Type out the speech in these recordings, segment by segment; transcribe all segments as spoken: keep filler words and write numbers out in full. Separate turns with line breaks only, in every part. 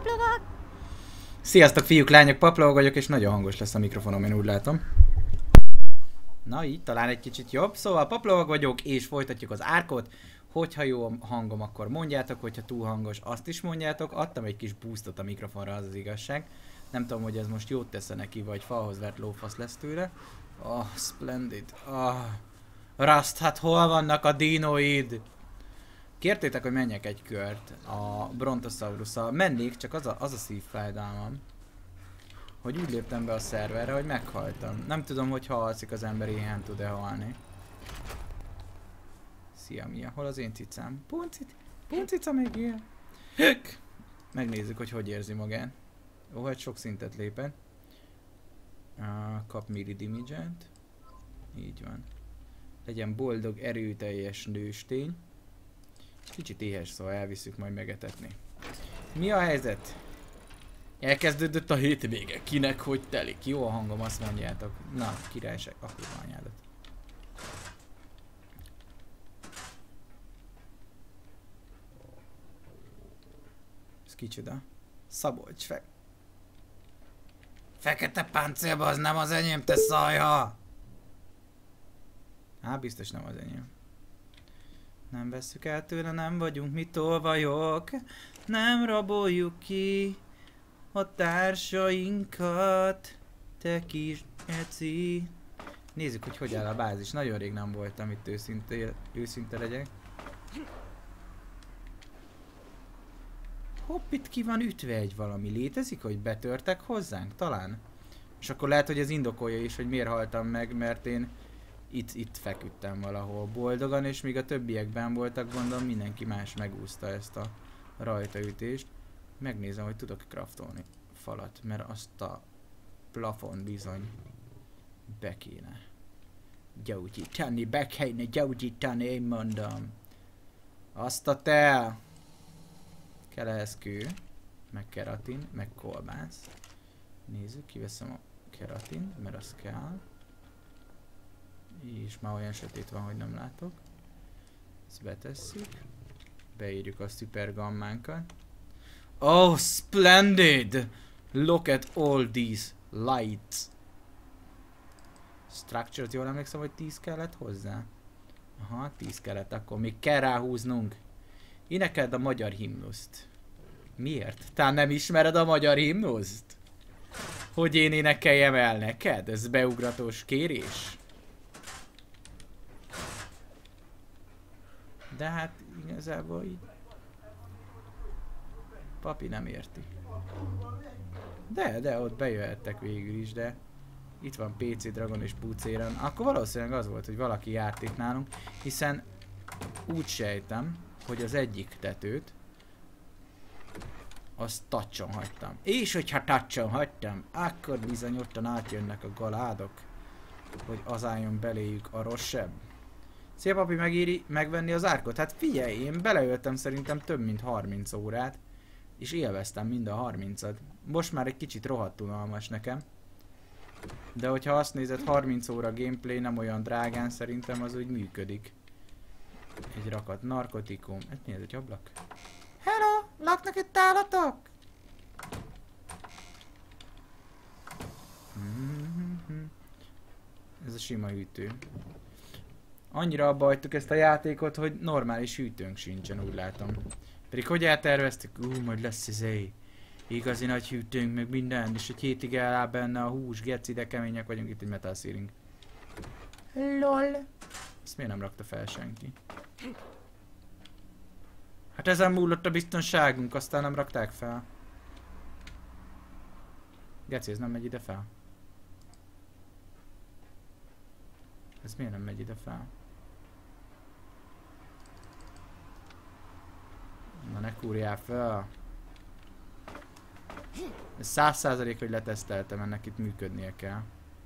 Paplovag!
Sziasztok fiúk, lányok, Paplovag vagyok, és nagyon hangos lesz a mikrofonom, én úgy látom. Na így, talán egy kicsit jobb. Szóval Paplovag vagyok, és folytatjuk az árkot. Hogyha jó a hangom, akkor mondjátok, hogyha túl hangos, azt is mondjátok. Adtam egy kis boostot a mikrofonra, az az igazság. Nem tudom, hogy ez most jót tesz neki, vagy falhoz vert lófasz lesz tőle. Oh, splendid. Oh. Rust, hát hol vannak a dinóid? Kértétek, hogy menjek egy kört a Brontosaurus-szal. Mennék, csak az a, az a szívfájdalmam, hogy úgy léptem be a szerverre, hogy meghaltam. Nem tudom, hogy ha alszik az ember, éhen tud-e halni. Szia, Mia. Hol az én cicám? Puncit? Puncica még ilyen? Hök! Megnézzük, hogy hogy érzi magát. Ó, hát sok szintet lépett. Uh, kap milli damage-et. Így van. Legyen boldog, erőteljes nőstény. Kicsit éhes, szóval elviszük majd megetetni. Mi a helyzet? Elkezdődött a hétvége. Kinek hogy telik? Jó a hangom, azt mondjátok. Na, királyság. A kurva anyádat. Ez kicsoda? Szabolcs fe... Fekete páncélba, az nem az enyém, te szajha! Á, biztos nem az enyém. Nem vesszük el tőle, nem vagyunk mi tolvajok. Nem raboljuk ki a társainkat. Te kis eci. Nézzük, hogy hogy áll a bázis. Nagyon rég nem voltam itt, őszinte, őszinte legyek. Hopp, itt ki van ütve egy valami. Létezik, hogy betörtek hozzánk? Talán. És akkor lehet, hogy ez indokolja is, hogy miért haltam meg, mert én Itt, itt feküdtem valahol boldogan, és míg a többiekben voltak, gondolom mindenki más megúszta ezt a rajtaütést. Megnézem, hogy tudok craftolni falat, mert azt a plafon bizony be kéne gyógyítani, be kéne gyógyítani, én mondom. Azt a te! Kell ehhez kő, meg keratin, meg kolbász. Nézzük, kiveszem a keratin, mert az kell. És már olyan sötét van, hogy nem látok. Ezt betesszük. Beírjuk a szuper gammánkat. Oh, splendid! Look at all these lights. Structures, jól emlékszem, hogy tíz kellett hozzá? Aha, tíz kellett, akkor még kell ráhúznunk. Énekeld a magyar himnuszt. Miért? Te nem ismered a magyar himnuszt? Hogy én énekeljem el neked? Ez beugratós kérés? De hát igazából így... Papi nem érti. De, de ott bejöhettek végül is, de... Itt van pé cé Dragon és Pucéran. Akkor valószínűleg az volt, hogy valaki járt itt nálunk, hiszen úgy sejtem, hogy az egyik tetőt azt touch-on hagytam. És hogyha touch-on hagytam, akkor bizony ottan átjönnek a galádok, hogy az álljon beléjük a rosszabb. Szia papi, megéri megvenni az árkot? Hát figyelj, én beleöltem szerintem több mint harminc órát, és élveztem mind a harmincat. Most már egy kicsit rohadt unalmas nekem. De hogyha azt nézed, harminc óra gameplay nem olyan drágán, szerintem az úgy működik. Egy rakat narkotikum. Ez mi ez, egy ablak? Hello! Laknak itt állatok? Mm-hmm. Ez a sima hűtő. Annyira abba hagytuk ezt a játékot, hogy normális hűtőnk sincsen, úgy látom. Pedig hogy elterveztük? Ú, majd lesz ez egy igazi nagy hűtőnk, meg minden, és egy hétig eláll benne a hús, geci, de kemények vagyunk, itt egy metal ceiling. LOL. Ezt miért nem rakta fel senki? Hát ezen múlott a biztonságunk, aztán nem rakták fel. Geci, ez nem megy ide fel? Ez miért nem megy ide fel? Na ne kúrjál fel! Ez száz százalék, hogy leteszteltem, ennek itt működnie kell.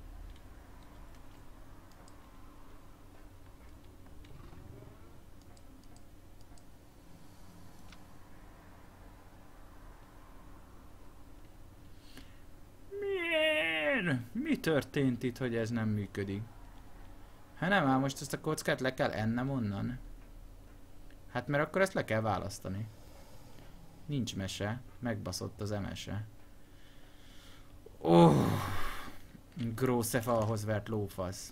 Miért? Mi történt itt, hogy ez nem működik? Hát nem, hát most ezt a kockát le kell ennem onnan. Hát mert akkor ezt le kell választani. Nincs mese. Megbaszott az emese. Oh, grosse falhoz vert lófasz.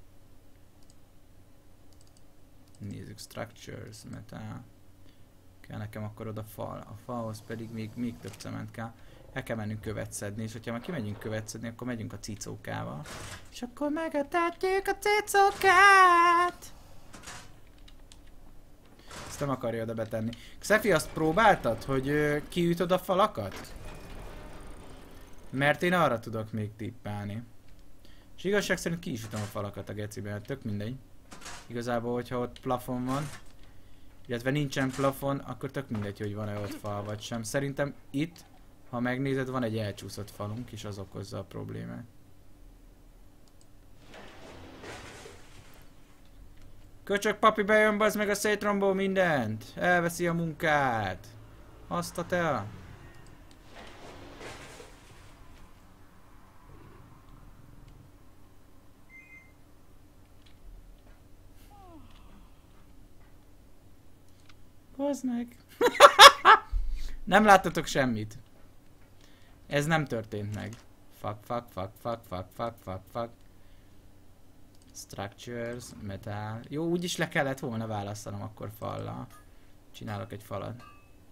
Nézzük, structures, metal. Kell nekem akkor oda fal. A falhoz pedig még, még több cement kell. El kell mennünk követ szedni, és hogyha már kimegyünk követ szedni, akkor megyünk a cicókával. És akkor megetetjük a cicókát! Ezt nem akarja oda betenni. Szefi, azt próbáltad, hogy ö, kiütöd a falakat? Mert én arra tudok még tippálni. És igazság szerint ki is ütöm a falakat a geciben, tök mindegy. Igazából, hogyha ott plafon van, illetve nincsen plafon, akkor tök mindegy, hogy van-e ott fal vagy sem. Szerintem itt, ha megnézed, van egy elcsúszott falunk, és az okozza a problémát. Köcsög papi bejön, bazd meg a szétrombol mindent! Elveszi a munkát! Azt a te! Bazd meg! Nem láttatok semmit. Ez nem történt meg. Fuck, fuck, fuck, fuck, fuck, fuck, fuck, fuck. Structures, metal. Jó, úgyis le kellett volna választanom akkor fallal. Csinálok egy falat.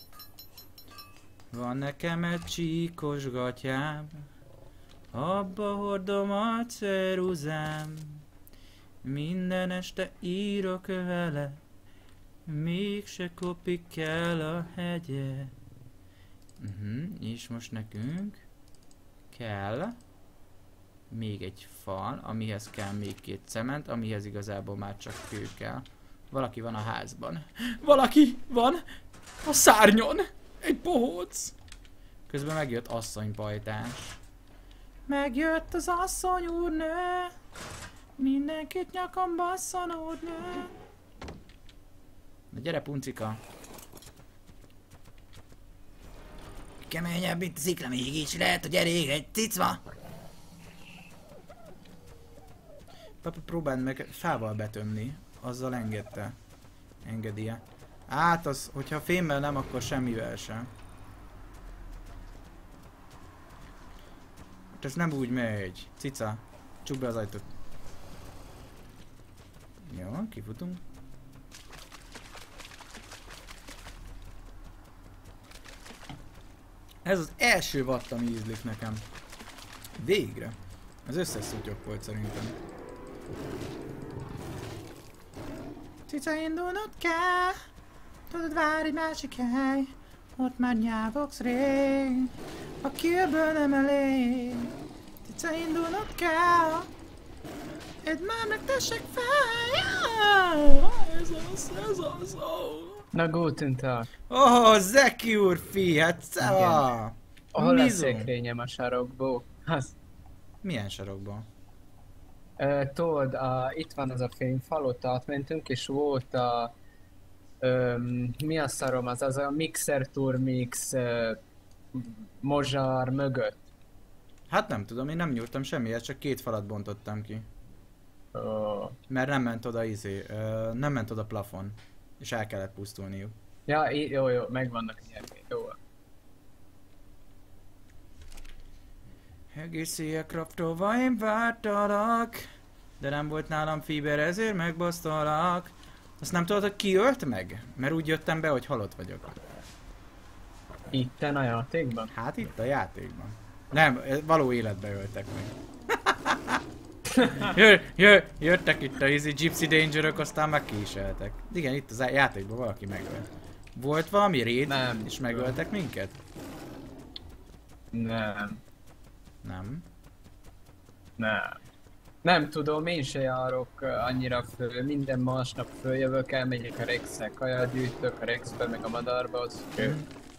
Van nekem egy csíkos gatyám, abba hordom a ceruzám. Minden este írok vele, mégse kopik el a hegye. Uh-huh, és most nekünk kell még egy fal, amihez kell még két cement, amihez igazából már csak kő kell. Valaki van a házban. Valaki van a szárnyon! Egy bohóc! Közben megjött asszonypajtás. Megjött az asszony úrnő, mindenkit nyakam basszon úrnő. Na gyere, puncika! Keményebb, mint a szikla, mégis lehet, hogy elég egy cicva! Papi, próbáld meg fával betömni, azzal engedte. Engedie. Hát az, hogyha fémmel nem, akkor semmivel sem. Hát ez nem úgy megy. Cica, csukd be az ajtót. Jó, kifutunk. Ez az első vatt, ami ízlik nekem. Végre. Az összes szutyok volt szerintem. Cica, indulnod kell. Tudod, várj egy másik hely. Ott már nyávogsz rég. A kőből nem elég. Cica, indulnod kell. Edd már meg, tessék fel. Ez az, ez az, oh.
Na, guten Tag.
Oh, Zeki úr, fi, hát szava!
Hol a szekrényem a sarokból? Az.
Milyen sarokból?
Uh, tudod, a, itt van az a fényfal, ott átmentünk, és volt a... Um, mi a szarom az? Az a Mixer Tour Mix uh, mozsár mögött.
Hát nem tudom, én nem nyúltam semmihez, csak két falat bontottam ki.
Oh.
Mert nem ment oda izé, uh, nem ment oda plafon. És el kellett pusztulniuk.
Ja, jó, jó, megvannak ilyen, jó.
Egész éjjel kraftolva én vártalak, de nem volt nálam fiber, ezért megbasztalak. Azt nem tudod, hogy ki ölt meg? Mert úgy jöttem be, hogy halott vagyok.
Itten a játékban?
Hát itt a játékban. Nem, való életbe öltek meg. Jö, jö, jöttek itt a easy Gypsy Dangerök, aztán meg ki is eltek. Igen, itt az játékban valaki megölt. Volt valami raid,
nem,
és megöltek minket?
Nem.
Nem?
Nem. Nem tudom, én se járok annyira föl, minden másnap följövök, elmegyek a Rexre, kaját gyűjtök a Rexbe, meg a madárba, az mm.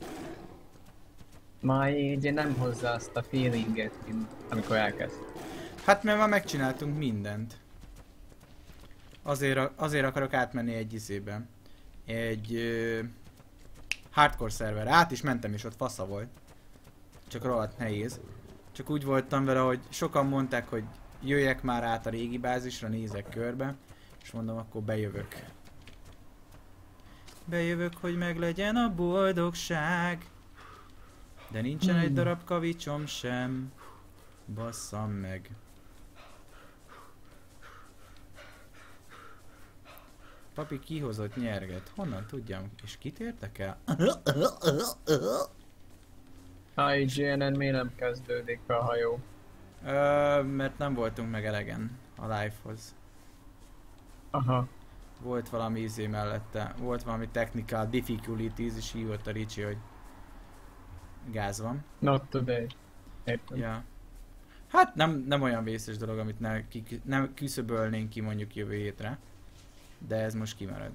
Már így nem hozzá azt a feelinget, mint amikor elkezd.
Hát mert már megcsináltunk mindent. Azért, azért akarok átmenni egy izébe. Egy uh, hardcore szerverre. Át is mentem, és ott fasza volt. Csak rohadt nehéz. Csak úgy voltam vele, hogy sokan mondták, hogy jöjjek már át a régi bázisra, nézek körbe. És mondom, akkor bejövök. Bejövök, hogy meglegyen a boldogság. De nincsen hmm. egy darab kavicsom sem. Basszam meg. Papi kihozott nyerget. Honnan tudjam? És kit értek el?
I G N N miért nem kezdődik a hajó?
Ö, mert nem voltunk meg elegen a live-hoz.
Aha.
Volt valami izé mellette. Volt valami technical difficulties, és hívott a Ricsi, hogy gáz van.
Not today. Értem.
Ja. Hát nem, nem olyan vészes dolog, amit ne, ki, nem küszöbölnénk ki mondjuk jövő hétre. De ez most kimarad.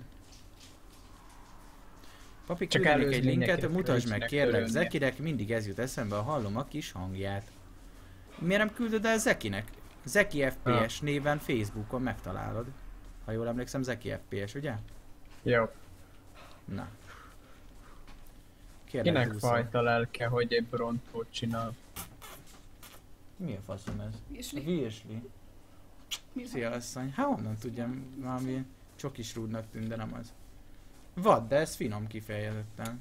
Papi, küldenék egy linket, mutasd meg kérlek Zekinek, mindig ez jut eszembe, ha hallom a kis hangját. Miért nem küldöd el Zekinek? Zeki F P S ha. néven Facebookon megtalálod. Ha jól emlékszem, Zeki F P S, ugye?
Jó.
Na. Kérlek,
kinek
húszol.
fajta lelke, hogy egy brontót csinál?
Mi a faszom ez?
Virsli.
Virsli. Szia asszony. Hát honnan tudjam, valami csokis rúdnak tűnt, de nem az. Vad, de ez finom kifejezetten.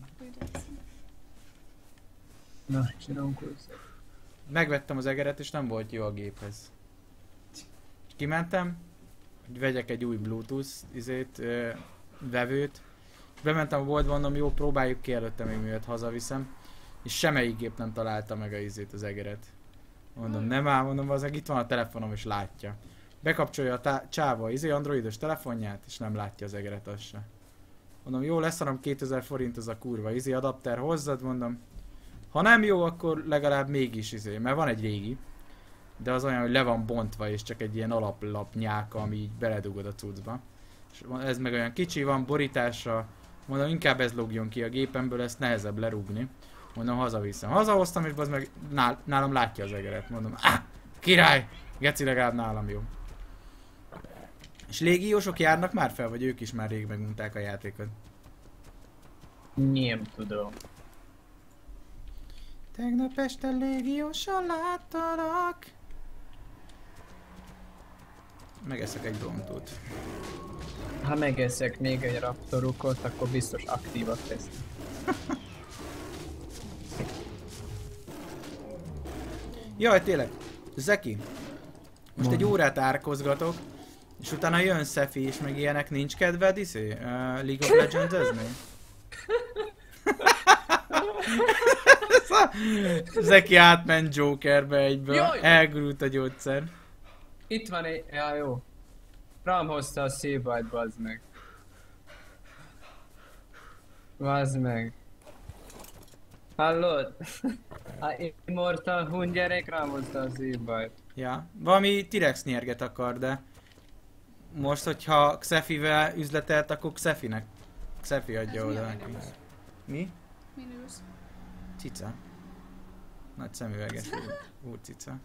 Na, csinálunk hozzá.
Megvettem az egeret és nem volt jó a géphez. Kimentem, hogy vegyek egy új Bluetooth izét, ö, vevőt. Bementem a boltba, mondom, jó, próbáljuk ki előtte még miatt hazaviszem. És semmelyik gép nem találta meg a izét, az egeret. Mondom, nem áll, mondom, az itt van a telefonom és látja. Bekapcsolja a csáva izé androidos telefonját és nem látja az egeret, az se. Mondom, jó, leszarom kétezer forint az a kurva izé adapter, hozzad, mondom. Ha nem jó, akkor legalább mégis izé, mert van egy régi. De az olyan, hogy le van bontva és csak egy ilyen alaplap nyáka, ami így beledugod a cuccba. És ez meg olyan kicsi van, borításra. Mondom, inkább ez logjon ki a gépemből, ezt nehezebb lerúgni. Mondom, hazaviszem. Hazahoztam és az meg nál, nálam látja az egeret. Mondom, ah, király! Geci, legalább nálam jó. És légiósok járnak már fel, vagy ők is már rég megunták a játékot?
Nem tudom.
Tegnap este légiósan láttalak. Megeszek egy brontót.
Ha megeszek még egy raptorukot, akkor biztos aktívak lesz.
Jaj, tényleg. Zeki. Most
Mondj.
egy órát árkozgatok. És utána jön Szefi és meg ilyenek, nincs kedved izé? Uh, League of Legends-ezni? Zeki átment Jokerbe egyből,
Jaj!
elgurult a gyógyszer.
Itt van egy... Ja, jó. Ram hozta a szívbajt, bazd meg. Bazd meg. Hallod? A Immortal Hun gyerek rám hozta a szívbajt.
Ja, valami T-Rex nyerget akar, de... Most, hogyha Xefivel üzletelt, akkor Xefinek. Xefi adja oda neki. Mi?
Min ülsz?
Cica. Nagy szemüveges úr, úr cica.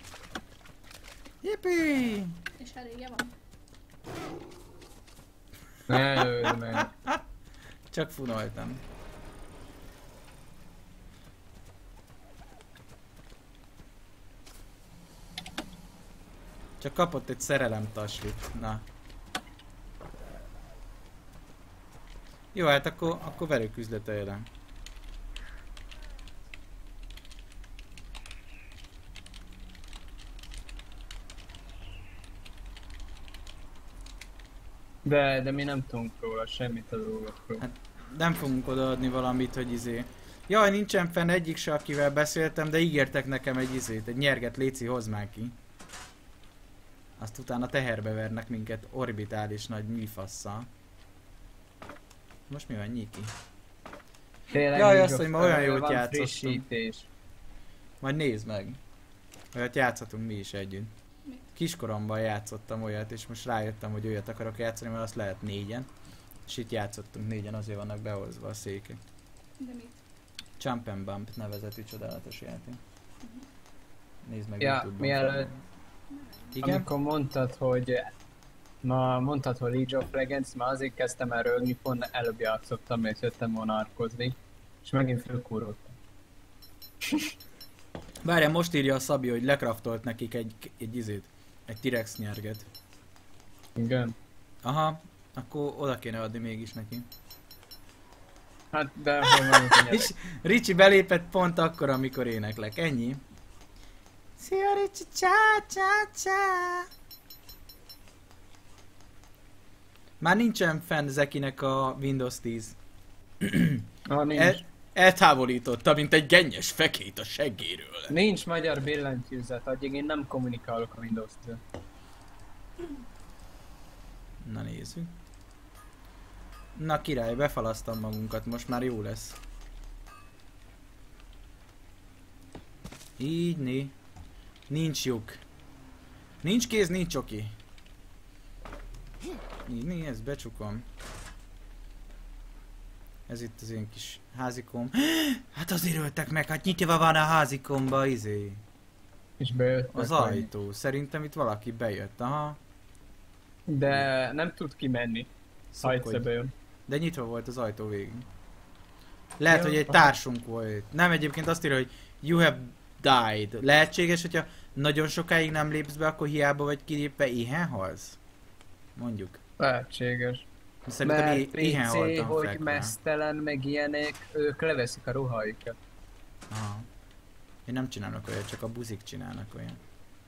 Jippi!
És elégje van?
Ne lőd meg.
Csak funoltam. Csak kapott egy szerelem taslit. Na. Jó, hát akkor, akkor velük üzleteljem.
De, de mi nem tudunk róla semmit a dolgokról.
Hát nem fogunk odaadni valamit, hogy izé. Jaj, nincsen fenn egyik se, akivel beszéltem, de ígértek nekem egy izét, egy nyerget, léci, hozd már ki. Azt utána teherbe vernek minket orbitális nagy műfasszal. Most mi van, Nyiki?
Tényleg
Jaj,
így
azt, hogy ma olyan jót
van
játszottunk.
frissítés.
Majd nézd meg. Olyat játszhatunk mi is együtt.
Mit?
Kiskoromban játszottam olyat, és most rájöttem, hogy olyat akarok játszani, mert azt lehet négyen. És itt játszottunk négyen, azért vannak behozva a székek.
De mit?
Jump and Bump nevezetű csodálatos játék. Nézd meg
Ja,
YouTube-on.
mielőtt,
Igen?
amikor mondtad, hogy ma mondtad, hogy League of Legends, már azért kezdtem el rögni, pont előbb játszottam, és jöttem volna árkozni, és megint fölkúroltam.
Várjál, most írja a Szabi, hogy lekraftolt nekik egy, egy izét, egy T-Rex nyerget.
Igen.
Aha, akkor oda kéne adni mégis neki.
Hát, de hol van a
És Ricsi belépett pont akkor, amikor éneklek. Ennyi. Szia Ricsi, csá, csá, csá. Már nincsen fenn Zekinek a Windows tíz.
Ah, nincs.
El, eltávolította, mint egy gennyes fekét a seggéről.
Nincs magyar billentyűzet, addig én nem kommunikálok a Windows-től.
Na nézzük. Na király, befalasztam magunkat, most már jó lesz. Így né. Nincs lyuk. Nincs kéz, nincs csoki. Így né, ezt becsukom. Ez itt az én kis házikom. Hát azért öltek meg, hát nyitva van a házikomba, izé.
És bejöttek.
Az ajtó. Szerintem itt valaki bejött, aha.
De nem tud kimenni. Ajtszebe jön.
De nyitva volt az ajtó végig. Lehet,
Ja,
hogy egy
aha.
társunk volt. Nem, egyébként azt írja, hogy you have died. Lehetséges, hogyha nagyon sokáig nem lépsz be, akkor hiába vagy kilépve, éhen halsz? Mondjuk.
Lehetséges.
Szerintem
Mert
é- éhen
pé cé,
haltam
hogy
fekve.
mesztelen, meg ilyenek, ők leveszik a ruháikat.
Aha. Én nem csinálok olyat, csak a buzik csinálnak olyan.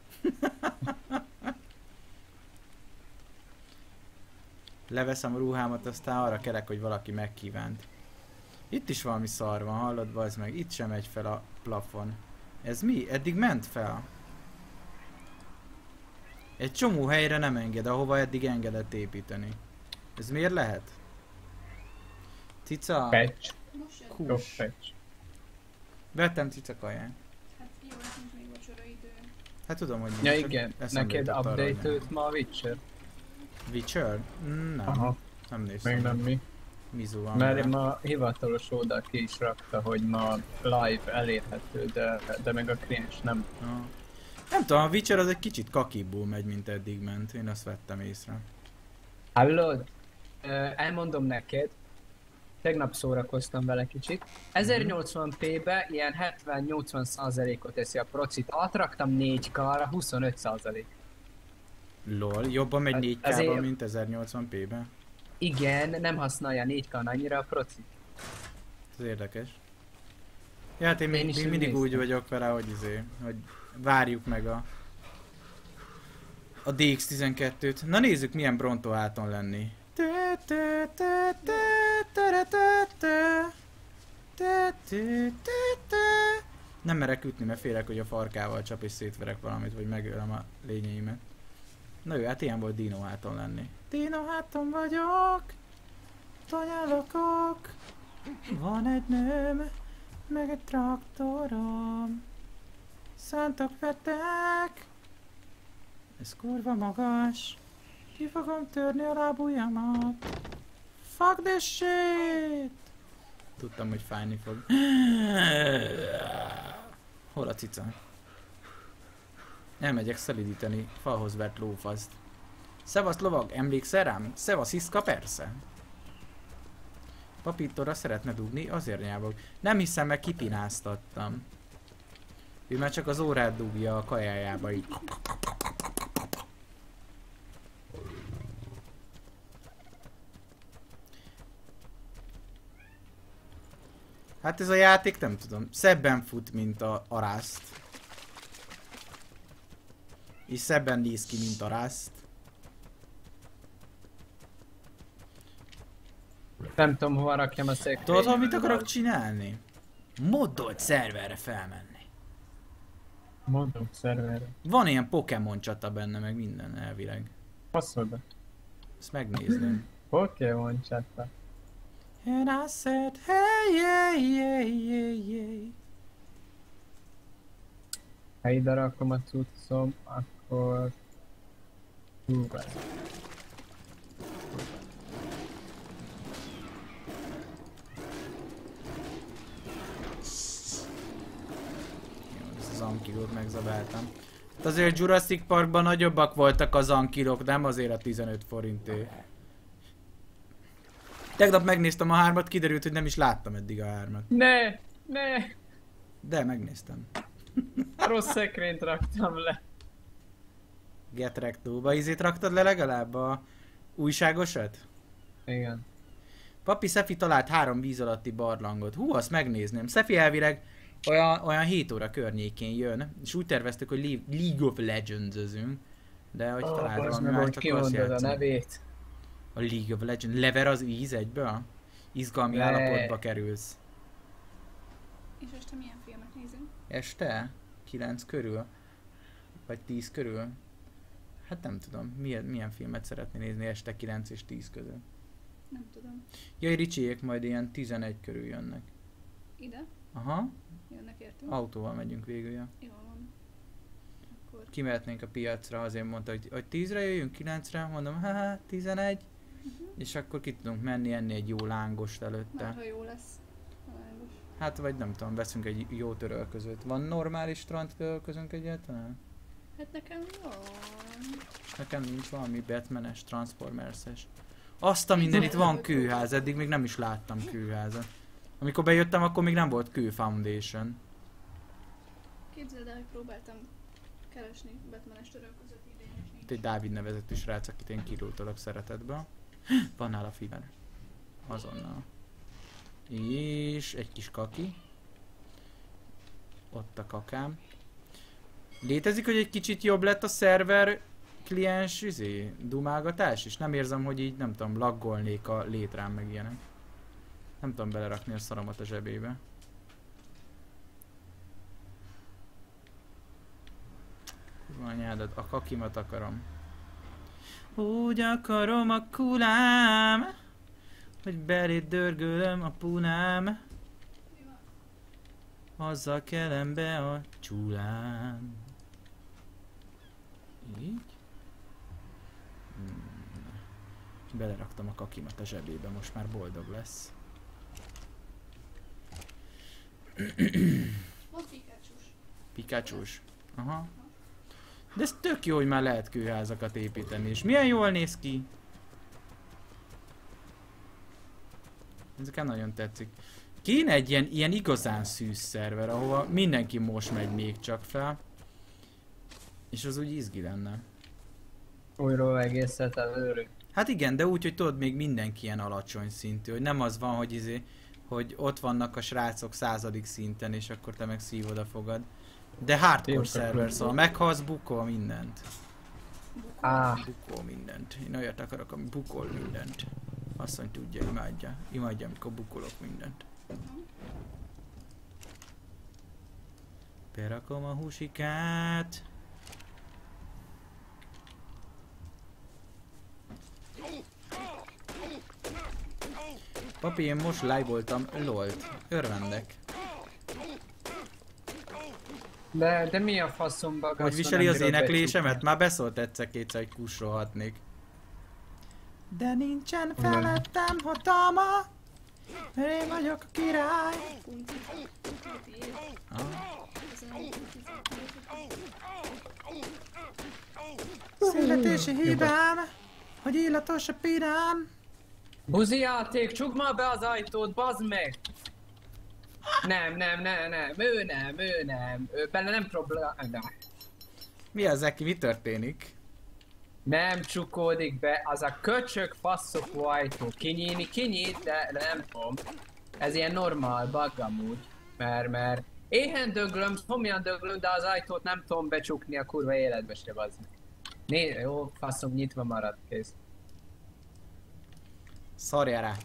Leveszem a ruhámat, aztán arra kelek, hogy valaki megkívánt. Itt is valami szar van, hallod, bazd meg? Itt sem megy fel a plafon. Ez mi? Eddig ment fel? Egy csomó helyre nem enged, ahova eddig engedett építeni. Ez miért lehet? Cica?
Pecs.
Most jön.
Jó,
Kus.
pecs.
Vettem cica kaját.
Hát jó, nincs még vacsora idő.
Hát tudom, hogy
Ja
nincs, csak
igen,
eszembe
neked
jutott arra, hogy
update-ölt ma a Witcher?
nem. Witcher? Mm, nem.
Aha,
Nem néztem.
még nem mi.
Mizu van
Mert
vele.
ma hivatalos oldal ki is rakta, hogy ma live elérhető, de, de meg a kliens nem.
Aha. Nem tudom, a Witcher az egy kicsit kakibbul megy, mint eddig ment. Én azt vettem észre.
Hallod? Ö, elmondom neked, tegnap szórakoztam vele kicsit. ezernyolcvan pé-be ilyen hetven-nyolcvan százalékot teszi a procit. Átraktam négy ká-ra, huszonöt százalék.
Lol, jobban megy
Hát
négy ká-ba,
ezért-
mint ezernyolcvan pé-be.
Igen, nem használja négy ká-n annyira a procit.
Ez érdekes. Ja, hát én,
Én
még,
is
még
úgy
mindig úgy
néztem.
vagyok vele, hogy izé, hogy várjuk meg a a dé iksz tizenkettőt. Na nézzük, milyen Bronto háton lenni. Nem merek ütni, mert félek, hogy a farkával csap és szétverek valamit, vagy megölöm a lényeimet. Na jó, hát ilyen volt Dino háton lenni. Dino háton vagyok, tanyálokok, van egy nőm, meg egy traktorom. Szántak vetek, ez kurva magas, ki fogom törni a lábujjamat. Fuck this shit! Tudtam, hogy fájni fog. Hol a cica? Elmegyek szelidíteni falhoz vert lófaszt. Szevasz lovag, emlékszel rám? Szevasz iszka, persze. Papítóra szeretne dugni, azért nyávog. Nem hiszem, meg kipináztattam. Ő már csak az órát dugja a kajájába így. Hát ez a játék nem tudom, szebben fut, mint a, a Rust. És szebben néz ki, mint a Rust.
Nem tudom, hova rakjam a szekrényet.
Tudod, hogy mit akarok csinálni? Moddolt szerverre felmenni.
Mondom szerverre.
Van ilyen Pokémon csata benne, meg minden elvileg.
Passzol be.
Ezt megnézném.
Pokémon chatta.
And I said, hey, yeah, yeah, yeah, yeah.
Ha ide rakom a cuccom, akkor... Hú, várj.
Jó, ezt az ankilót megzabáltam. Hát azért a Jurassic Parkban nagyobbak voltak az ankilók, nem azért a tizenöt forintért. Tegnap megnéztem a hármat, kiderült, hogy nem is láttam eddig a hármat.
Ne! Ne!
De megnéztem.
Rossz szekrényt raktam le.
Get Rectóba. Izét raktad le legalább a újságosat?
Igen.
Papi Szefi talált három víz alatti barlangot. Hú, azt megnézném. Szefi elvileg olyan, olyan hét óra környékén jön, és úgy terveztük, hogy Le- League of Legends-özünk. De hogy
Oh,
talált valami
meg,
más,
hogy
akkor azt
kimondod a
játszom.
nevét.
A League of Legends. Lever az víz egyből? Izgalmi
Le.
állapotba kerülsz.
És este milyen filmet nézünk?
Este? kilenc körül? Vagy tíz körül? Hát nem tudom. Milyen, milyen filmet szeretné nézni este kilenc és tíz között?
Nem tudom.
Jaj, Ricsiék majd ilyen tizenegy körül jönnek.
Ide?
Aha,
Jönnek értünk?
autóval megyünk végül, ja.
Jól van. Akkor
Kimehetnénk a piacra, azért mondta, hogy, hogy tízre jöjjünk, kilencre, mondom, haha, tizenegy.
uh-huh.
És akkor ki tudunk menni, enni egy jó lángost előtte.
Már ha jó lesz. Halálos.
Hát vagy nem tudom, veszünk egy jó törölközőt. Van normális strand törölközünk egyáltalán?
Hát nekem van.
Nekem nincs valami Batman-es, Transformers-es. Azt a minden, itt van kőház, eddig még nem is láttam kőházat. Amikor bejöttem, akkor még nem volt kő foundation.
Képzeld el, hogy próbáltam keresni Batman-es törölközött idén, és nincs.
Itt egy Dávid nevezetű srác, akit én kirúltalak szeretetbe. Van nála fiver. Azonnal. És egy kis kaki. Ott a kakám. Létezik, hogy egy kicsit jobb lett a szerver kliens izé, dumálgatás is? Nem érzem, hogy így nem tudom, laggolnék a létrám meg ilyenek. Nem tudom belerakni a szaromat a zsebébe. Kurva anyádat, a kakimat akarom. Úgy akarom a kulám, hogy beléd dörgölöm a punám. Azzal kelem be a csúlám. Így. Hmm. Beleraktam a kakimat a zsebébe, most már boldog lesz.
Van Pikachu-s.
Pikachu-s. Aha. De ez tök jó, hogy már lehet kőházakat építeni, és milyen jól néz ki. Ezeken nagyon tetszik. Kéne egy ilyen, ilyen igazán szűz szerver, ahova mindenki most megy még csak fel. És az úgy izgi lenne.
Újról egészet előről.
Hát igen, de úgy, hogy tudod, még mindenki ilyen alacsony szintű, hogy nem az van, hogy izé, hogy ott vannak a srácok századik szinten, és akkor te meg szívod a fogad. De hardcore szerver, szóval meghalsz, bukol mindent.
Á,
Bukol mindent. Én olyat akarok, ami bukol mindent. Asszony tudja, imádja. Imádja, amikor bukolok mindent. Berakom a húsikát. Papi, én most live-oltam lolt. Örvendek.
de, de mi a faszomba?
Hogy viseli az éneklésemet? Már beszólt egyszer-kétszer, hogy kussolhatnék. De nincsen felettem hatalma, mert én vagyok a király.
Punci. Tiéd.
Ah.
Ezen a punci.
Születési hibám, hogy illatos a pirám.
Buzi játék, csukd már be az ajtót, bazd meg! Nem, nem, nem, nem, ő nem, ő nem, ő benne nem probléma.
Mi az, Eki? Mi történik?
Nem csukódik be, az a köcsög faszokó ajtó. Kinyíni, kinyit, de, de nem tudom. Ez ilyen normál bug amúgy. Mert, mert éhen döglöm, szomjan döglöm, de az ajtót nem tudom becsukni a kurva életbe se, bazd meg. Né, jó, faszom, nyitva maradt, kész.
Szarjál rá.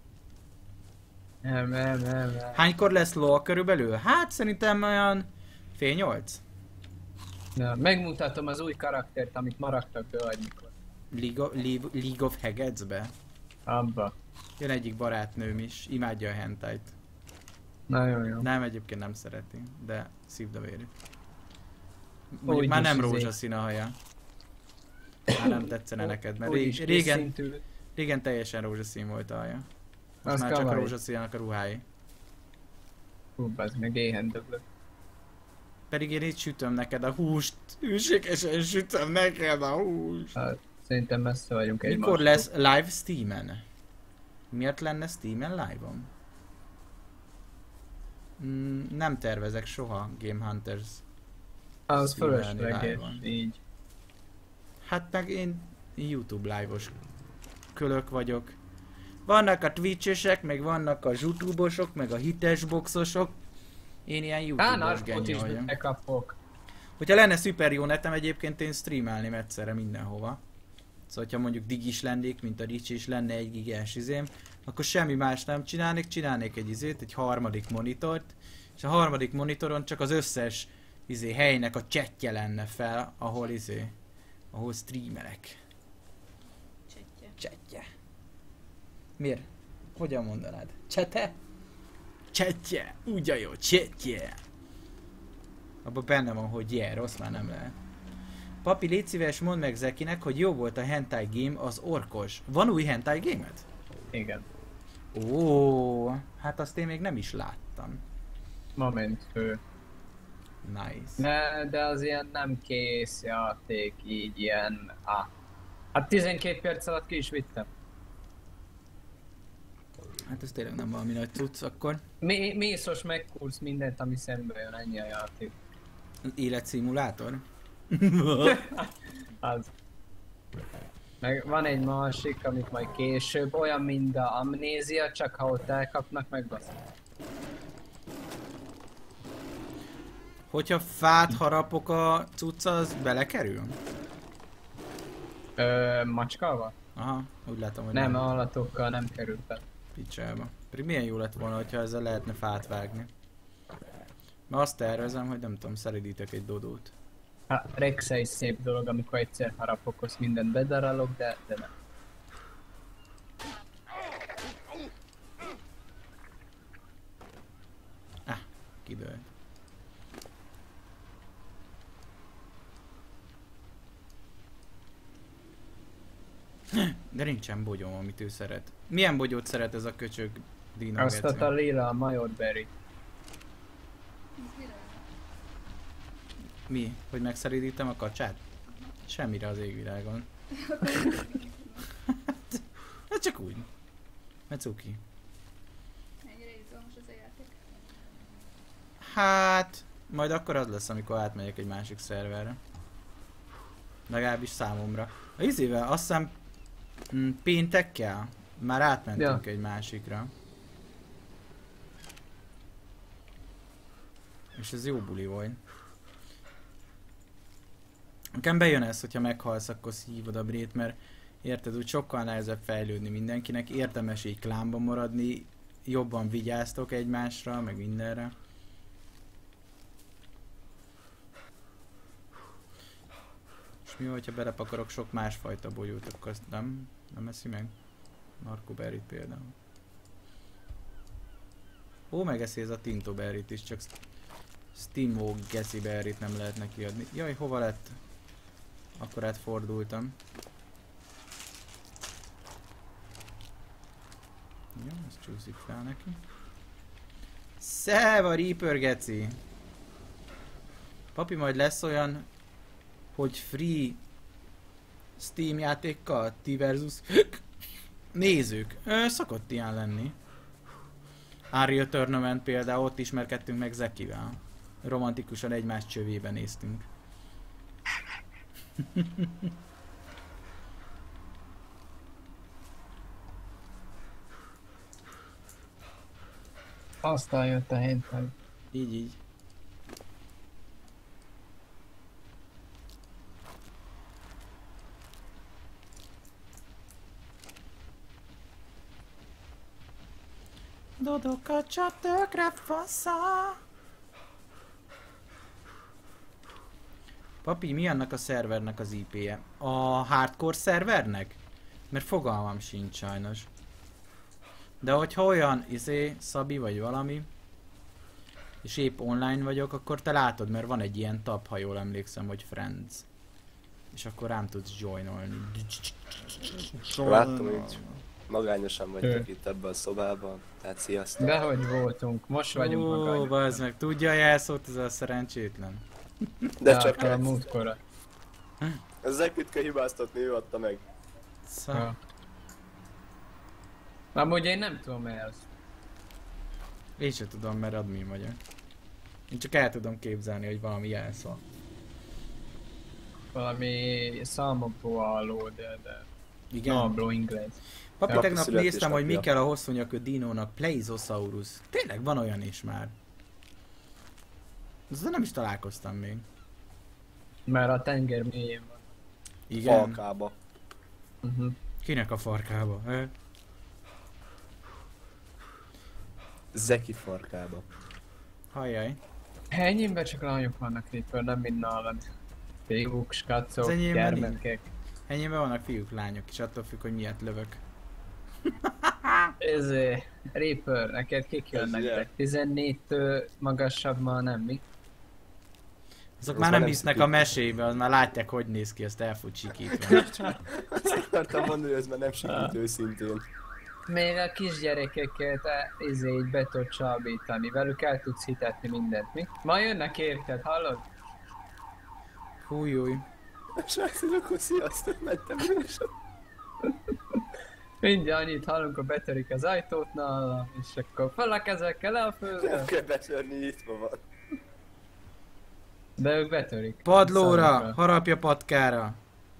Nem, nem, nem, nem.
Hánykor lesz LOL körülbelül? Hát szerintem olyan fél nyolc.
Na, megmutatom az új karaktert, amit ma raktak be, vagy mikor.
League of, League, League of Hagetsbe.
Abba.
Jön egyik barátnőm is, imádja a hentait.
Nagyon jó.
Nem, egyébként nem szereti, de szívd a vérét. Mondjuk
Úgy
már
is
nem
izé.
rózsaszín a haja. Már nem tetszene neked, mert
Úgy
rég,
is
régen,
készszintű.
régen teljesen rózsaszín volt a haja. Most
Az
már csak
kavaj.
rózsaszínak a ruhái.
Hú, az meg éhen döglök.
Pedig én itt sütöm neked a húst. Hűségesen sütöm neked a húst.
Hát, szerintem messze vagyunk egy
Mikor lesz live Steamen? Miért lenne Steamen live-om? Mm, nem tervezek soha Game Hunters.
Az
Steamen
fölösleges,
live-on.
így.
Hát meg én YouTube live-os kölök vagyok. Vannak a Twitch-esek, meg vannak a YouTube-osok, meg a hitesboxosok. Én ilyen
Á,
YouTube-os
narkot
genyi
is
vagyok.
bekapok.
Hogyha lenne szuper jó netem, egyébként én streamelném egyszerre mindenhova. Szóval, hogyha mondjuk digis lennék, mint a Ricsi, és lenne egy gigás izém, akkor semmi más nem csinálnék, csinálnék egy izét, egy harmadik monitort, és a harmadik monitoron csak az összes izé helynek a chatje lenne fel, ahol izé, ahol streamelek.
Csetje.
Chatje. Miért? Hogyan mondanád? Csete? Chatje. Úgy a jó, chatje. Abban benne van, hogy yeah, rossz már nem lehet. Papi, légy szíves, mondd meg Zekinek, hogy jó volt a hentai game, az orkos. Van új hentai game-et?
Igen.
Ó, hát azt én még nem is láttam.
Ma ment fő.
Nice.
De, de az ilyen nem kész játék, így ilyen... Ah. Hát tizenkét perc alatt ki is vittem.
Hát ez tényleg nem valami nagy cucc akkor.
Mi, mészos megkursz mindent, ami szembe jön, ennyi a játék.
Életszimulátor?
Az. Meg van egy másik, amit majd később, olyan, mint a Amnézia, csak ha ott elkapnak, megbasznak.
Hogyha fát harapok a cucca, az belekerül?
Ö, macskával?
Aha, úgy látom, hogy
Nem,
nem.
állatokkal nem került be.
Picsába. Pedig milyen jó lett volna, hogyha ezzel lehetne fát vágni. Mert azt tervezem, hogy nem tudom, szeridítek egy dodót.
Hát Rexe is szép dolog, amikor egyszer harapok, azt mindent bedarálok, de, de nem.
Ah, kidőlt. De nincsen bogyom, amit ő szeret. Milyen bogyót szeret ez a köcsög Dino
Azt
Geci?
a lila, a Major Berry.
Ez mire?
Mi? Hogy megszeridítem a kacsát? Semmire az égvilágon. Hát csak úgy. Mert cuki.
Mennyire izgalmas ez a játék?
Hát... Majd akkor az lesz, amikor átmegyek egy másik szerverre. Legalábbis számomra. A izével azt hiszem... mm, péntekkel már átmentünk
Ja.
egy másikra. És ez jó buli volt. Nekem bejön ez, hogyha meghalsz, akkor szívod a brét, mert érted, úgy sokkal nehezebb fejlődni mindenkinek, érdemes így klánban maradni, jobban vigyáztok egymásra, meg mindenre. És mi, hogyha belepakarok sok másfajta bolyót, akkor azt nem, nem eszi meg? Narkoberryt például. Ó, megeszi ez a Tinto Berryt is, csak Steamo Geci Berryt nem lehet neki adni. Jaj, hova lett? Akkor átfordultam. Jó, ezt csúszik fel neki. Szeva, Reaper Geci! Papi, majd lesz olyan, hogy free Steam játékkal, ti versus nézők. Ö, szokott ilyen lenni. Unreal Tournament például, ott ismerkedtünk meg Zekivel. Romantikusan egymás csövébe néztünk.
Aztán jött a hentai.
Így, így. Dodokacsa tökre fasza. Papi, mi annak a szervernek az I P-je? A hardcore szervernek? Mert fogalmam sincs sajnos. De hogyha olyan, izé, Szabi vagy valami, és épp online vagyok, akkor te látod, mert van egy ilyen tab, ha jól emlékszem, hogy Friends. És akkor rám tudsz joinolni.
Láttam így. Magányosan vagytok
Ő.
itt ebben a szobában, tehát sziasztok.
Dehogy voltunk, most vagyunk
Ó,
magányosan.
bazd meg, tudja a jelszót ez a szerencsétlen?
De csak
a múltkora.
ez Zekit kell hibáztatni, ő adta meg.
Szá...
Ja. Amúgy én nem tudom el.
Én sem tudom, mert admin vagyok. Én csak el tudom képzelni, hogy valami jelszó.
Valami számokból álló, de, de
Igen?
nabló inglés.
Papi,
Ja,
tegnap néztem, hogy mi
születésnapja.
kell a hosszúnyakú dinónak. Plesiosaurus. Tényleg van olyan is már. Ezzel nem is találkoztam még.
Mert a tenger mélyén van.
Igen.
Falkába.
Uh-huh.
Kinek a farkába? He?
Zeki farkába.
Hajjaj.
Enyémben csak lányok vannak Reaper, nem mind nálam. Fiúk, skacok,
Az enyémben
gyermekek.
Enyémben vannak fiúk, lányok, és attól függ, hogy miért lövök.
Ezé, Reaper, neked kik jönnek
Ez
be? tizennégytől magasabb ma nem mi?
Azok
Az
már
már
nem
nem
hisznek a
szikít.
mesébe, az már látják, hogy néz ki, azt el fog sikítva.
Azt akartam mondani, hogy ez már nem sikít őszintén.
Még a kisgyerekeket e, izé így be tudod csábítani, velük el tudsz hitetni mindent, mi? Ma jönnek érted, hallod?
Hújúj.
Srácok, akkor sziasztok, mentem és
Mindjárt annyit hallunk, hogy betörik az ajtót nála, és akkor fel a kezekkel le a földre.
nem kell betörni, nyitva van.
De ők betörik.
Padlóra,
Számukra.
harapja patkára.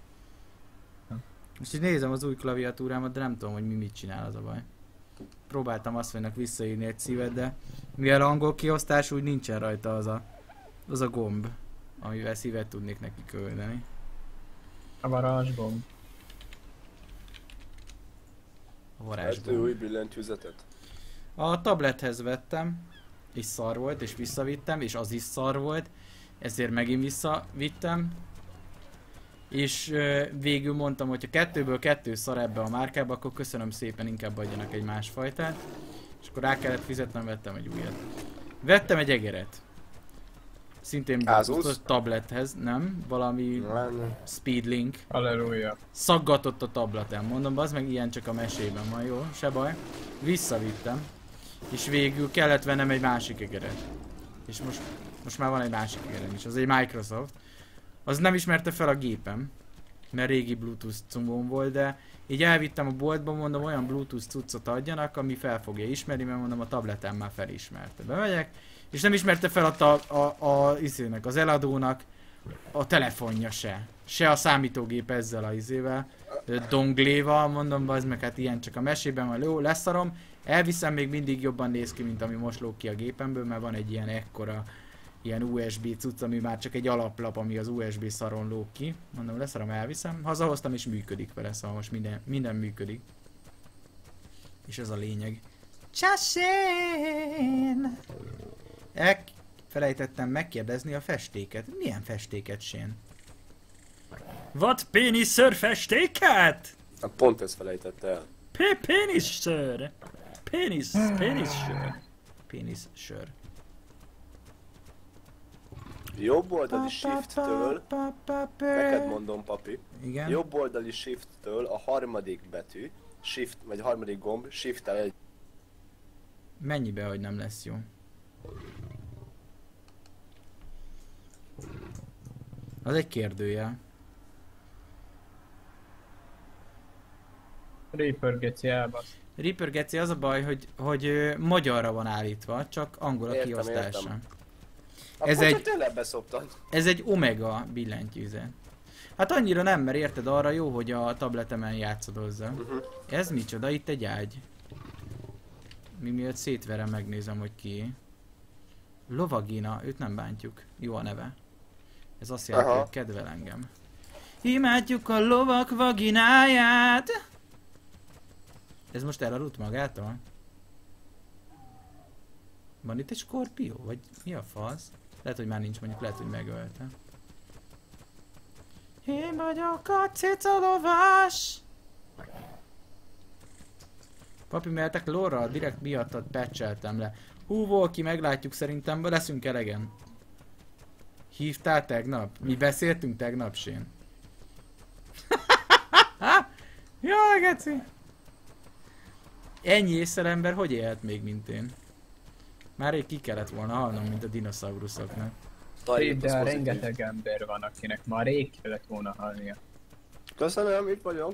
Most így nézem az új klaviatúrámat, de nem tudom, hogy mi mit csinál, az a baj. Próbáltam azt mondjuk visszaírni egy szívet, de mivel angol kiosztás, úgy nincsen rajta az a, az a gomb, amivel szívet tudnék neki küldeni.
A varázsgomb.
A
Hát
varázsgomb.
új billentyűzetet.
A tablethez vettem, és szar volt, és visszavittem, és az is szar volt, ezért megint visszavittem. És ö, végül mondtam, hogy ha kettőből kettő szar ebbe a márkába, akkor köszönöm szépen, inkább adjanak egy másfajtát. És akkor rá kellett fizetnem, vettem egy újat. Vettem egy egeret. Szintén
Asus?
Bluetooth tablethez, nem? Valami Speedlink.
Halleluja.
Szaggatott a tableten, mondom, az meg ilyen csak a mesében van, jó? Se baj. Visszavittem. És végül kellett vennem egy másik egeret. És most, most már van egy másik egerem is, az egy Microsoft. Az nem ismerte fel a gépem, mert régi Bluetooth cumbom volt, de így elvittem a boltba, mondom, olyan Bluetooth cuccot adjanak, ami fel fogja ismerni, mert mondom, a tabletem már felismerte. Bemegyek, és nem ismerte fel a, ta, a, a izének, az eladónak a telefonja se. Se a számítógép ezzel a izével, dongléval, mondom, az meg hát ilyen csak a mesében van, jó, leszarom. Elviszem, még mindig jobban néz ki, mint ami most lóg ki a gépemből, mert van egy ilyen ekkora ilyen u es bé cucc, ami már csak egy alaplap, ami az u es bé szaron lóg ki. Mondom, leszarom, elviszem. Hazahoztam és működik vele, szóval most minden, minden működik. És ez a lényeg. Csasén! Elfelejtettem megkérdezni a festéket. Milyen festéket, Sén?
What pénisz sör festéket?
Hát pont ezt felejtette el.
P pénisz sör. Pénisz, pénisz sör.
Pénisz sör.
Jobb oldali shift-től, neked mondom, papi.
Igen?
Jobb oldali shift-től a harmadik betű, shift, vagy harmadik gomb, shift-tel egy.
Mennyibe, hogy nem lesz jó? Az egy kérdőjel.
Reaper geci elbasz.
Reaper geci, az a baj, hogy, hogy ö, magyarra van állítva, csak angol a
Értem,
kiosztása.
értem.
Ez
Akkor
egy-
csak tényleg beszoptad.
Ez egy Omega billentyűzet. Hát annyira nem, mert érted, arra jó, hogy a tabletemen játszadozza.
Uh-huh.
Ez micsoda? Itt egy ágy. Mi miatt szétverem, megnézem, hogy ki. Lovagina, őt nem bántjuk. Jó a neve. Ez azt jelenti,
Aha.
hogy kedvel engem. Imádjuk a lovak vagináját! Ez most elaludt magától? Van itt egy skorpió? Vagy mi a fasz? Lehet, hogy már nincs, mondjuk lehet, hogy megölte. Én vagyok a cicalovas! Papi, mehetek lorra? Direkt miattad patcheltem le. Hú, Volki, meglátjuk, szerintem leszünk elegen. Hívtál tegnap? Mi beszéltünk tegnap, Sén? Jaj, geci! Ennyi észrelember hogy élhet még, mint én? Már rég ki kellett volna halnom, mint a dinoszauruszoknak.
Tajét, az
De
pozitív.
rengeteg ember van, akinek már rég kellett volna halnia.
Köszönöm, itt vagyok.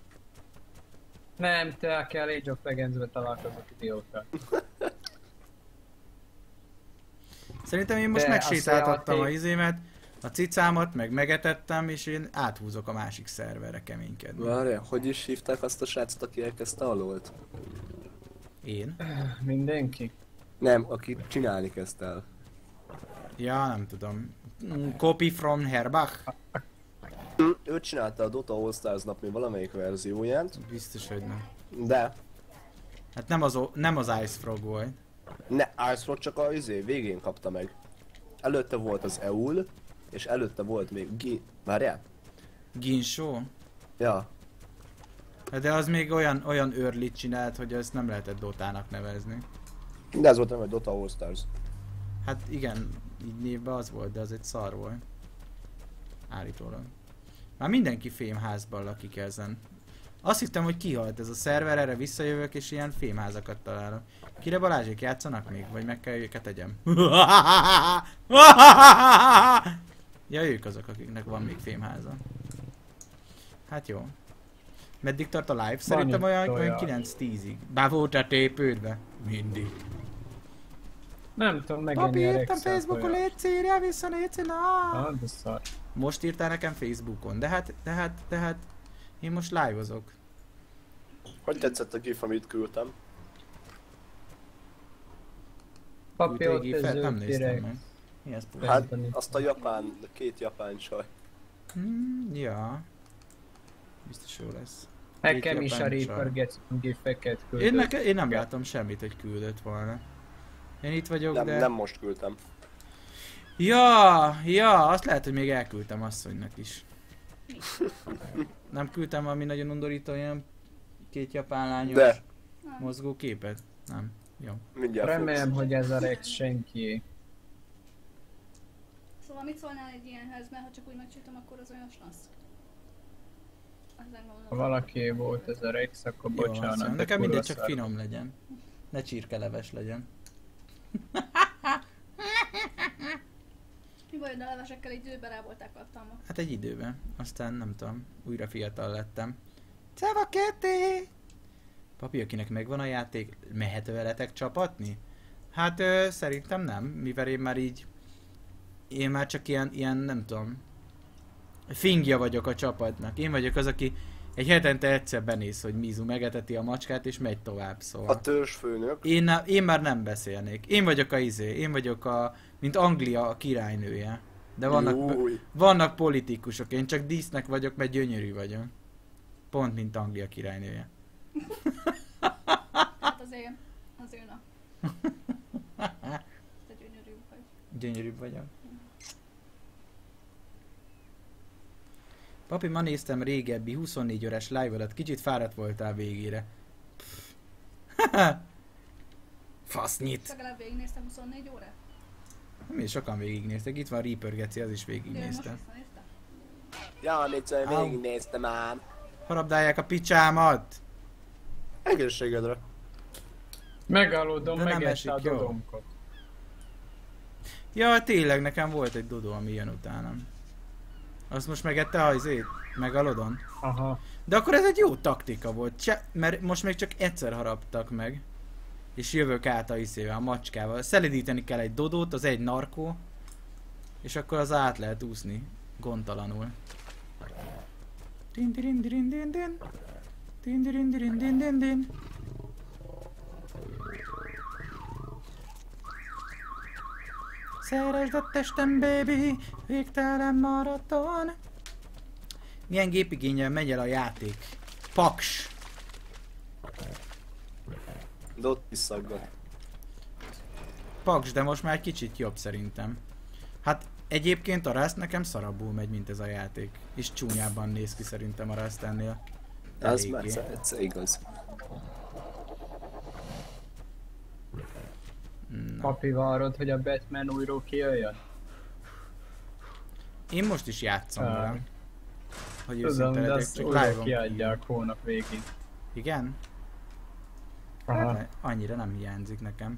Nem, te kell Age of Legends-be találkozok, idióta.
Szerintem én most
De
megsétáltattam
azt
a
a
izémet. a cicámat, meg megetettem, és én áthúzok a másik szerverre keménykedni.
Várjál, hogy is hívták azt a srácot, aki elkezdte a lolt?
Én?
Mindenki?
Nem, aki csinálni kezdte el.
Ja, nem tudom. Mm, Copy from Herbach?
Hm, ő csinálta a Dota All Stars napni valamelyik verzióját,
Biztos, hogy nem.
de
Hát nem az, o- nem az Ice Frog volt.
ne, Icefrog csak a izé, végén kapta meg. Előtte volt az Eul, és előtte volt még Gi... Várjál?
Ginsho?
Ja.
Hát de az még olyan, olyan early-t csinált, hogy ezt nem lehetett Dotának nevezni.
De ez volt nem, hogy Dota All Stars.
Hát igen, így névben az volt, de az egy szar volt. Állítólag. Már mindenki fémházban lakik ezen. Azt hittem, hogy kihalt ez a szerver, erre visszajövök és ilyen fémházakat találok. Kire Balázsék játszanak még? Vagy meg kell őket tegyem? Ja, ők azok, akiknek van még fémháza. Hát jó. Meddig tart a live? Szerintem
itt
olyan, olyan
olyan.
kilenc-tízig. Bár volt a tépődbe? Mindig.
Nem tudom megenni
Papi,
a
írtam
Rexet
Facebookon,
olyan.
légy szírja vissza, légy na!
Ah, de szar.
Most írtál nekem Facebookon, de hát, de hát, de hát, én most live-ozok.
Hogy tetszett a gif, amit küldtem?
Papi ott
Küldtél
ez
gifet? Nem
ő
néztem
direkt.
meg. Mi ez?
Persze,
Hát,
nincs.
azt a japán, két japán csaj.
Hmm, ja. Biztos jó lesz.
Nekem
Két
is a
japán
Reaper
csaj.
Gets gifeket küldött.
Én, neke, én nem látom semmit, hogy küldött volna. Én itt vagyok,
Nem,
de...
nem most küldtem.
Ja, ja, azt lehet, hogy még elküldtem asszonynak is. Nem küldtem valami nagyon undorító ilyen két japán lányos
De,
Nem.
mozgóképet? Nem. Jó.
mindjárt
Remélem,
fogsz.
hogy ez a Rex senki.
Szóval mit szólnál egy ilyenhez, mert ha csak úgy megcsináltam, akkor az olyan slansz. Az megmondom.
Ha valaki volt ez a Rex, akkor
Jó,
bocsánat.
azt mondom,
de
nekem
kurva
mindegy, csak
szar.
finom legyen. Ne csirkeleves legyen.
Mi baj, de a levesekkel egy időben rávolták a tartalmak.
Hát egy időben. Aztán nem tudom, újra fiatal lettem. Csava ketté! Papi, akinek megvan a játék, mehet veletek csapatni? Hát ö, szerintem nem, mivel én már így... Én már csak ilyen, ilyen nem tudom... Fingja vagyok a csapatnak. Én vagyok az, aki egy hetente egyszer benéz, hogy Mizu megeteti a macskát és megy tovább, szóval.
A törzsfőnök.
Én, ne- én már nem beszélnék. Én vagyok a izé, én vagyok a... mint Anglia a királynője. De vannak,
Júj.
vannak politikusok, én csak dísznek vagyok, mert gyönyörű vagyok. Pont mint Anglia királynője.
Hát azért, azért na. Te gyönyörű vagy.
Gyönyörűbb vagyok. Papi, ma néztem régebbi huszonnégy órás live-odat, kicsit fáradt voltál végére. Fasznyit!
Legalább végignéztem huszonnégy órát?
Mi sokan végignéztek, itt van Reaper Geci, az is
De ő most
végignézte.
visszanézte?
Ja, egyszer
Au.
végignéztem ám.
Harabdálják a picsámat!
Egészségedre.
Megaludom,
De nem
megette
esik
a
jól.
dodomkot.
Ja, tényleg, nekem volt egy dodó, ami jön utánam. Azt most megette a izét? Megalodon?
Aha.
De akkor ez egy jó taktika volt, Se, mert most még csak egyszer haraptak meg. És jövök át a izével, a macskával. Szelidíteni kell egy dodót, az egy narkó. És akkor az át lehet úszni. Gondtalanul. Din din din din din. Din din din din din din. Szeresd a testem, baby, végtelen maraton. Milyen gépigénnyel megy el a játék? Paks!
De ott visszaggat.
Paks, de most már egy kicsit jobb szerintem. Hát egyébként a Rust nekem szarabbul megy, mint ez a játék. És csúnyábban néz ki szerintem a Rust ennél.
Ez
Eléggé.
már egyszer, egyszer igaz.
Na.
Papi, várod, hogy a Batman újra kijöjjön?
Én most is játszom
Ah.
vele. Hogy
Tudom,
őszinte
de
legyek,
azt
csak
újra
live-on
kiadják hónap végig.
Igen?
Aha.
Hát, annyira nem hiányzik nekem.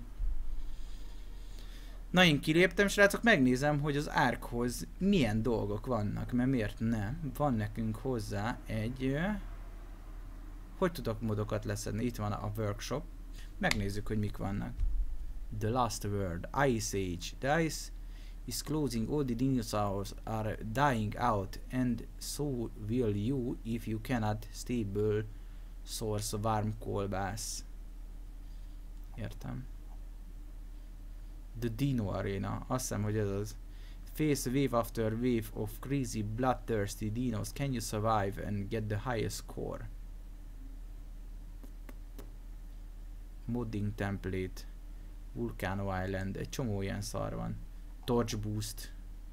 Na, én kiléptem, srácok, megnézem, hogy az Arkhoz milyen dolgok vannak, mert miért ne? Van nekünk hozzá egy... ö, Hogy tudok modokat leszedni? Itt van a workshop. Megnézzük, hogy mik vannak. The Last Word, Ice Age, The Ice is closing. All the dinosaurs are dying out, and so will you if you cannot stable source warm kolbász. Értem. The Dino Arena. Azt hiszem, hogy ez az. Face wave after wave of crazy bloodthirsty dinos. Can you survive and get the highest score? Modding template. Volcano Island. Egy csomó ilyen szar van. Torch boost.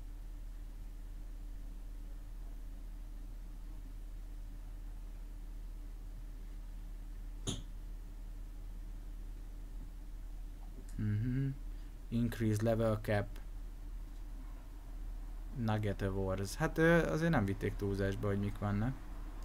Mhm. Increase level cap. Nugget Wars. Hát ö, azért nem vitték túlzásba, hogy mik vannak.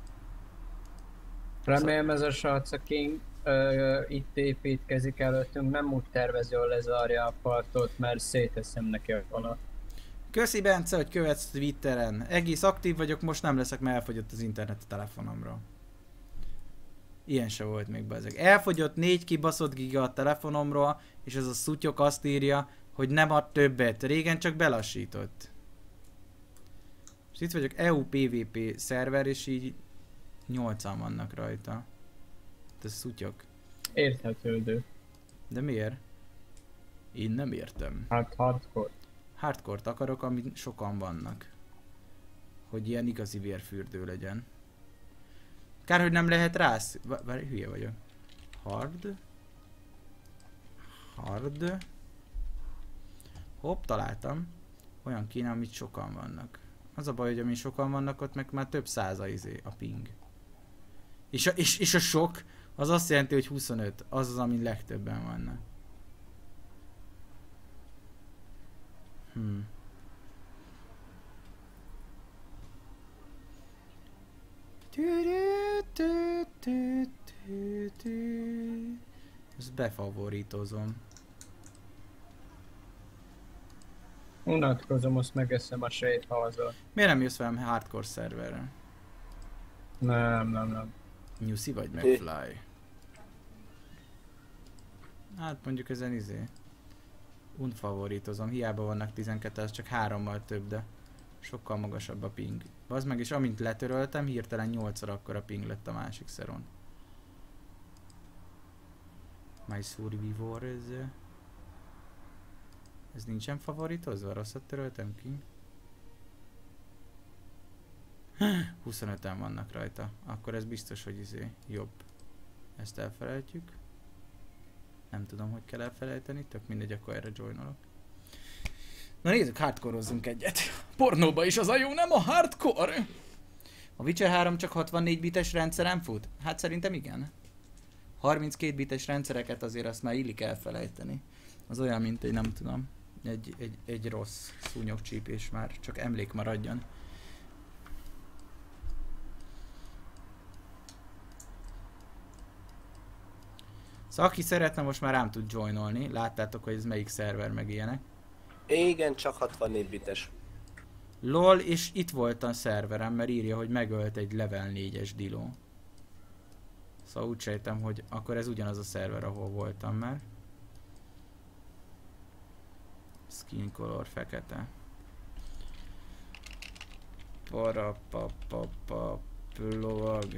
Remélem ez a srác, aki ö, itt építkezik előttünk, nem úgy tervezi, hogy lezárja a partot, mert széteszem neki a falat.
Köszi Bence, hogy követsz Twitteren. Egész aktív vagyok, most nem leszek, mert elfogyott az internet a telefonomról. Ilyen se volt még bezeg. Elfogyott négy kibaszott giga a telefonomról, és ez a szutyok azt írja, hogy nem ad többet. Régen csak belassított. És itt vagyok E U P V P szerver, és így nyolcan vannak rajta. Ez szutyok.
Érthetődő.
De miért? Én nem értem.
Hát hardcore.
Hardcore-t akarok, amit sokan vannak. Hogy ilyen igazi vérfürdő legyen. Kár, hogy nem lehet rász... Várj, hülye vagyok. Hard. Hard. Hopp, találtam. Olyan kéne, amit sokan vannak. Az a baj, hogy ami sokan vannak, ott meg már több száza izé a ping. És a, és, és a sok, az azt jelenti, hogy huszonöt. Az az, amin legtöbben vannak. Hmm. Ezt befavoritozom.
Unatkozom, azt megeszem a sejtházat.
Miért nem jössz velem hardcore szerverre?
Nem, nem, nem.
Nyuszi vagy McFly? Hát mondjuk ezen izé. Unfavoritozom, hiába vannak tizenkettő, az csak hárommal több, de sokkal magasabb a ping. Bazd meg, és amint letöröltem, hirtelen nyolcszor akkora ping lett a másik szeron. My Survivor, ez... Ez nincsen favoritozva? Rosszat töröltem ki? huszonöten vannak rajta. Akkor ez biztos, hogy izé jobb. Ezt elfelejtjük. Nem tudom, hogy kell elfelejteni, tök mindegy, akkor erre joinolok. Na nézzük, hardcore-ozzunk egyet. Pornóba is az a jó, nem a hardcore! A Witcher három csak hatvannégy bites rendszeren fut? Hát szerintem igen. harminckét bites rendszereket azért azt már illik elfelejteni. Az olyan, mint egy nem tudom, egy, egy, egy rossz szúnyogcsípés már, csak emlék maradjon. Szóval aki szeretne, most már rám tud joinolni. Láttátok, hogy ez melyik szerver meg ilyenek.
Igen, csak hatvannégy bites.
LOL, és itt volt a szerverem, mert írja, hogy megölt egy level négyes diló. Szóval úgy sejtem, hogy akkor ez ugyanaz a szerver, ahol voltam már. Skin color fekete. Parapapapa plog.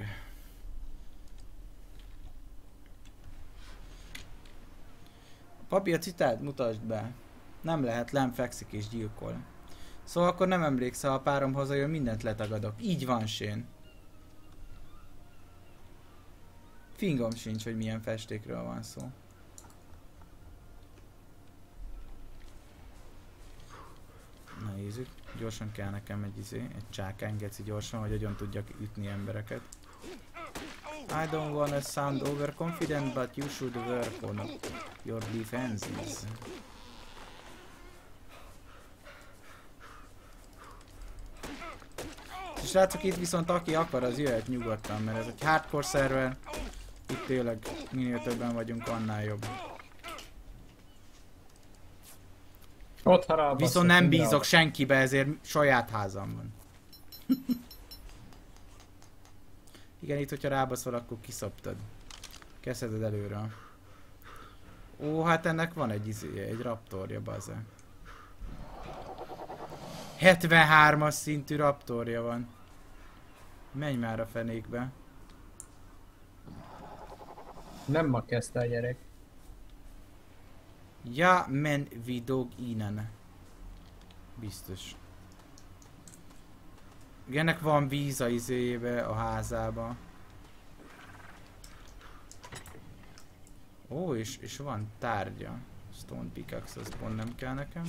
Papi, a citát mutasd be. Nem lehet, lám fekszik és gyilkol. Szóval akkor nem emlékszel, ha a párom hazajön, mindent letagadok. Így van, Shane. Fingom sincs, hogy milyen festékről van szó. Na nézzük, gyorsan kell nekem egy izé, egy csákány geci gyorsan, hogy hogyan tudjak ütni embereket. I don't wanna sound overconfident, but you should work on your defenses. Srácok, itt viszont aki akar, az jöhet nyugodtan, mert ez egy hardcore szerver. Itt tényleg minél többen vagyunk, annál jobb.
Ott
viszont nem bízok senkibe, ezért saját házam van. Igen, itt hogyha rábaszol, akkor kiszoptad. Kezdheted előre. Ó, hát ennek van egy izéje, egy raptorja, baze. hetvenhármas szintű raptorja van. Menj már a fenékbe.
Nem ma kezdte a gyerek.
Ja, men vi dog innen. Biztos. Ennek van víz a izébe, a házába. Ó, és, és van tárgya. Stone pickaxe, az pont nem kell nekem.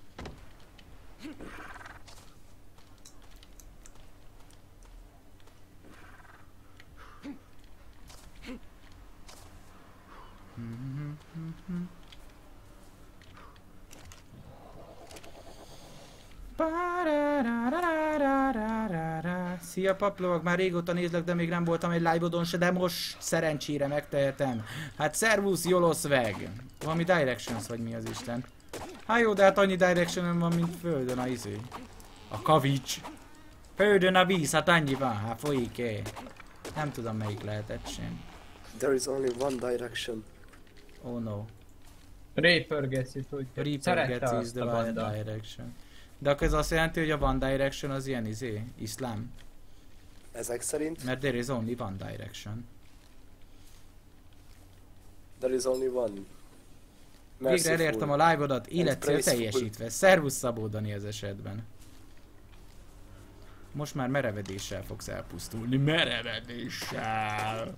Szia paplovak, már régóta nézlek, de még nem voltam egy live-odon se, de most szerencsére megtehetem. Hát szervusz, Joloszveg! Valami directions vagy mi az Isten? Hát jó, de hát annyi direction van, mint földön a izé. A kavics. Földön a víz, hát annyi van, hát folyik-e. Nem tudom melyik lehetett sem.
There is only one direction.
Oh no.
Ray pörgeci, hogy
Reaper gets is the one direction. De akkor ez azt jelenti, hogy a One Direction az ilyen izé, iszlám?
Ezek szerint?
Mert there is only one direction.
There is only one.
Végre elértem a live-odat, életcél teljesítve. Szervusz Szabó Dani az esetben. Most már merevedéssel fogsz elpusztulni. Merevedéssel!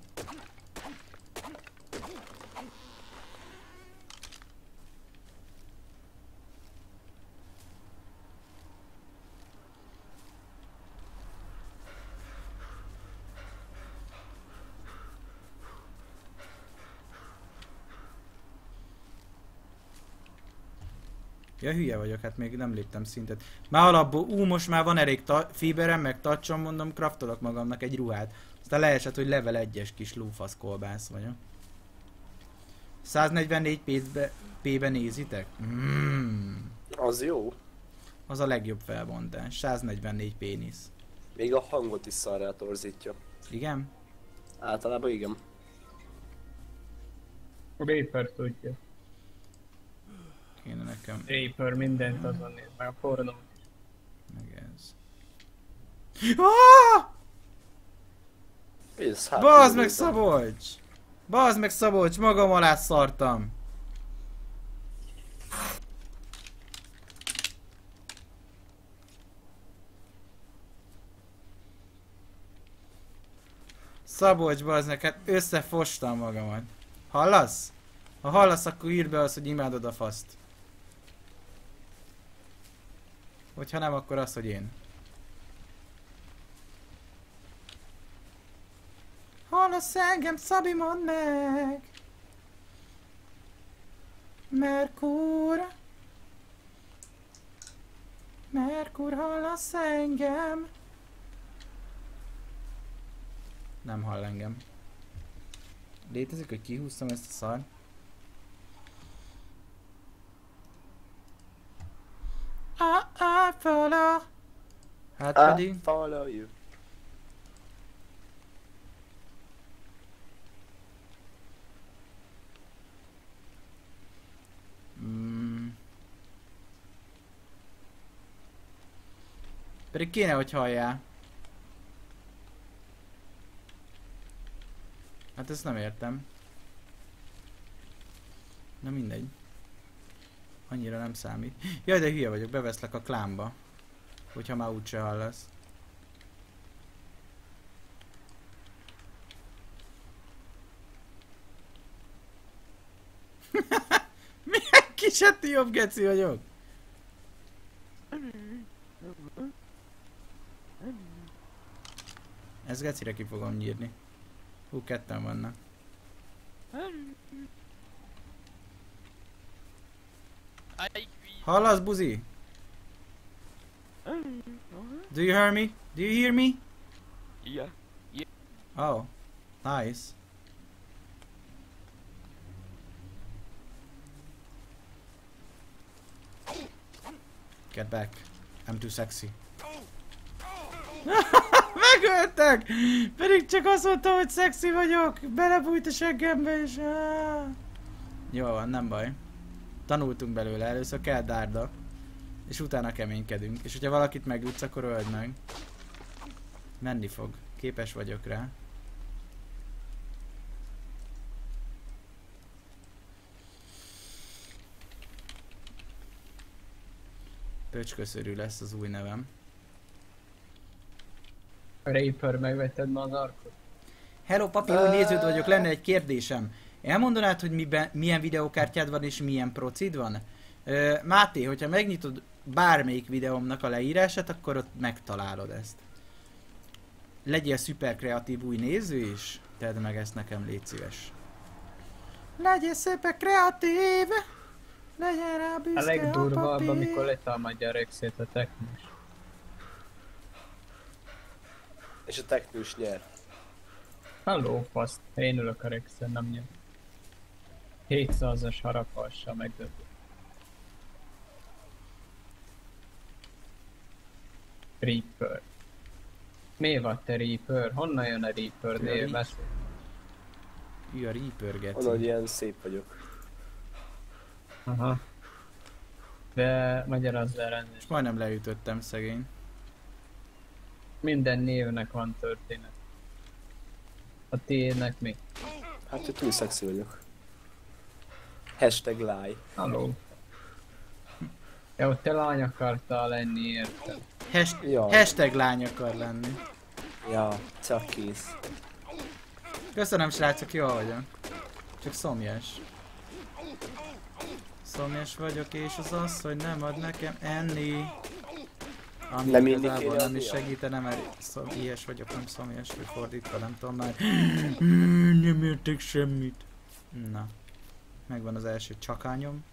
Ja, hülye vagyok, hát még nem léptem szintet. Már alapból, ú, most már van elég fiberem, meg touchom, mondom, craftolok magamnak egy ruhát. Aztán leesett, hogy level egyes kis lófasz kolbász vagyok. száznegyvennégy pé-be nézitek? Mm.
Az jó.
Az a legjobb felbontás. száznegyvennégy pénisz.
Még a hangot is szarrá torzítja.
Igen?
Általában igen.
Reaper tudja.
Kéne nekem.
Reaper mindent azon néz, meg a pornó.
Meg ez. Ah!
Ez hát
Bazd meg Szabolcs! Bazd meg Szabolcs, magam alá szartam! Szabolcs, bazd meg, hát összefostam magamat. Hallasz? Ha hallasz, akkor írd be azt, hogy imádod a faszt. Hogyha nem, akkor az, hogy én. Hallasz engem, Szabi, mondd meg! Merkur! Merkur, hallasz engem? Nem hall engem. Létezik, hogy kihúztam ezt a szar? I, I follow. Hát pedig...
I follow you.
Mm. Pedig kéne, hogy halljál. Hát ezt nem értem. Na mindegy. Annyira nem számít. Jaj, de hülye vagyok, beveszlek a klánba. Hogyha már úgyse hallasz. Milyen kis heti jobb geci vagyok? Ez gecire ki fogom nyírni. Hú, ketten vannak. Hallasz, buzi? Do you hear me? Do you hear me?
Yeah. Yeah.
Oh, nice. Get back. I'm too sexy. Megöltek! Pedig csak azt mondtam, hogy szexi vagyok. Belebújt a seggembe és... Jó van, nem baj. Tanultunk belőle, először kell dárda. És utána keménykedünk. És hogyha valakit megütsz, akkor öld meg. Menni fog. Képes vagyok rá. Pöcsköszörű lesz az új nevem.
Reaper, megvetted ma az arkot?
Hello papi, új néződ vagyok, lenne egy kérdésem. Elmondanád, hogy miben, milyen videókártyád van és milyen procid van? Ö, Máté, hogyha megnyitod bármelyik videómnak a leírását, akkor ott megtalálod ezt. Legyél szuper kreatív új néző is, tedd meg ezt nekem, légy szíves. Legyél szuper kreatív, legyen rá büszke
A legdurvább,
papi.
amikor letámadja a Rexét a technus.
És a technős nyer.
Halló, faszt. Én ülök a Rexen, nem nyer. hétszázas harapassal megdöbb. Reaper. Mi van te Reaper? Honnan jön a Reaper
Ő a
név?
Reap-
Mesélj.
Ő a Reaper, geci.
Onnan, hogy ilyen szép vagyok.
Aha. De magyarázz le rendesen.
És majdnem leütöttem, szegény.
Minden névnek van történet. A tiédnek mi?
Hát, hogy túl szexi vagyok. Hashtag lie.
Halló. Jó, te lány akartál lenni, érted?
Has
Ja.
hashtag lány akar lenni.
Ja, csak kész.
Köszönöm srácok, jól vagyok. Csak szomjas. Szomjas vagyok és az az, hogy nem ad nekem enni. Ami
Nem inni
igazából
kéne
nem is
adnia?
segítene, mert szom, ilyes vagyok, nem szomjas, vagy fordítva, nem tudom már. Mm, nem értek semmit. Na. Megvan az első csakányom.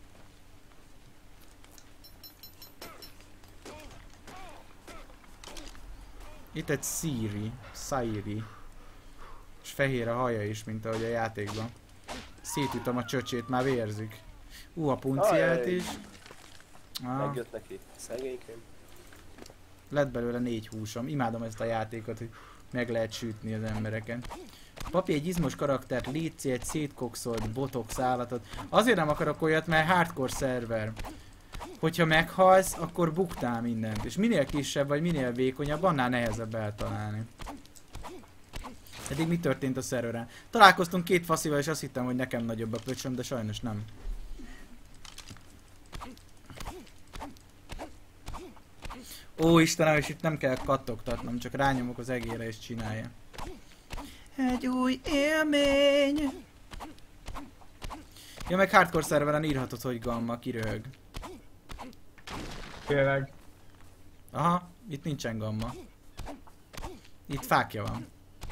Itt egy Siri, Sairi. És fehér a haja is, mint ahogy a játékban. Szétütöm a csöcsét, már vérzik. Ú, a punciát
Ajaj.
is. Ah,
Megjött neki. Szegénykém.
lett belőle négy húsom. Imádom ezt a játékot, hogy meg lehet sütni az embereken. Papi, egy izmos karaktert, létszi egy szétkokszolt botox állatot. Azért nem akarok olyat, mert hardcore szerver. Hogyha meghalsz, akkor buktál mindent. És minél kisebb vagy, minél vékonyabb, annál nehezebb eltalálni. Eddig mi történt a szerveren? Találkoztunk két faszival, és azt hittem, hogy nekem nagyobb a pöcsöm, de sajnos nem. Ó Istenem, és itt nem kell kattogtatnom, csak rányomok az egére és csinálja. Egy új élmény! Ja, meg hardcore szerveren írhatod, hogy gamma, kiröhög.
Tényleg.
Aha, itt nincsen gamma. Itt fákja van.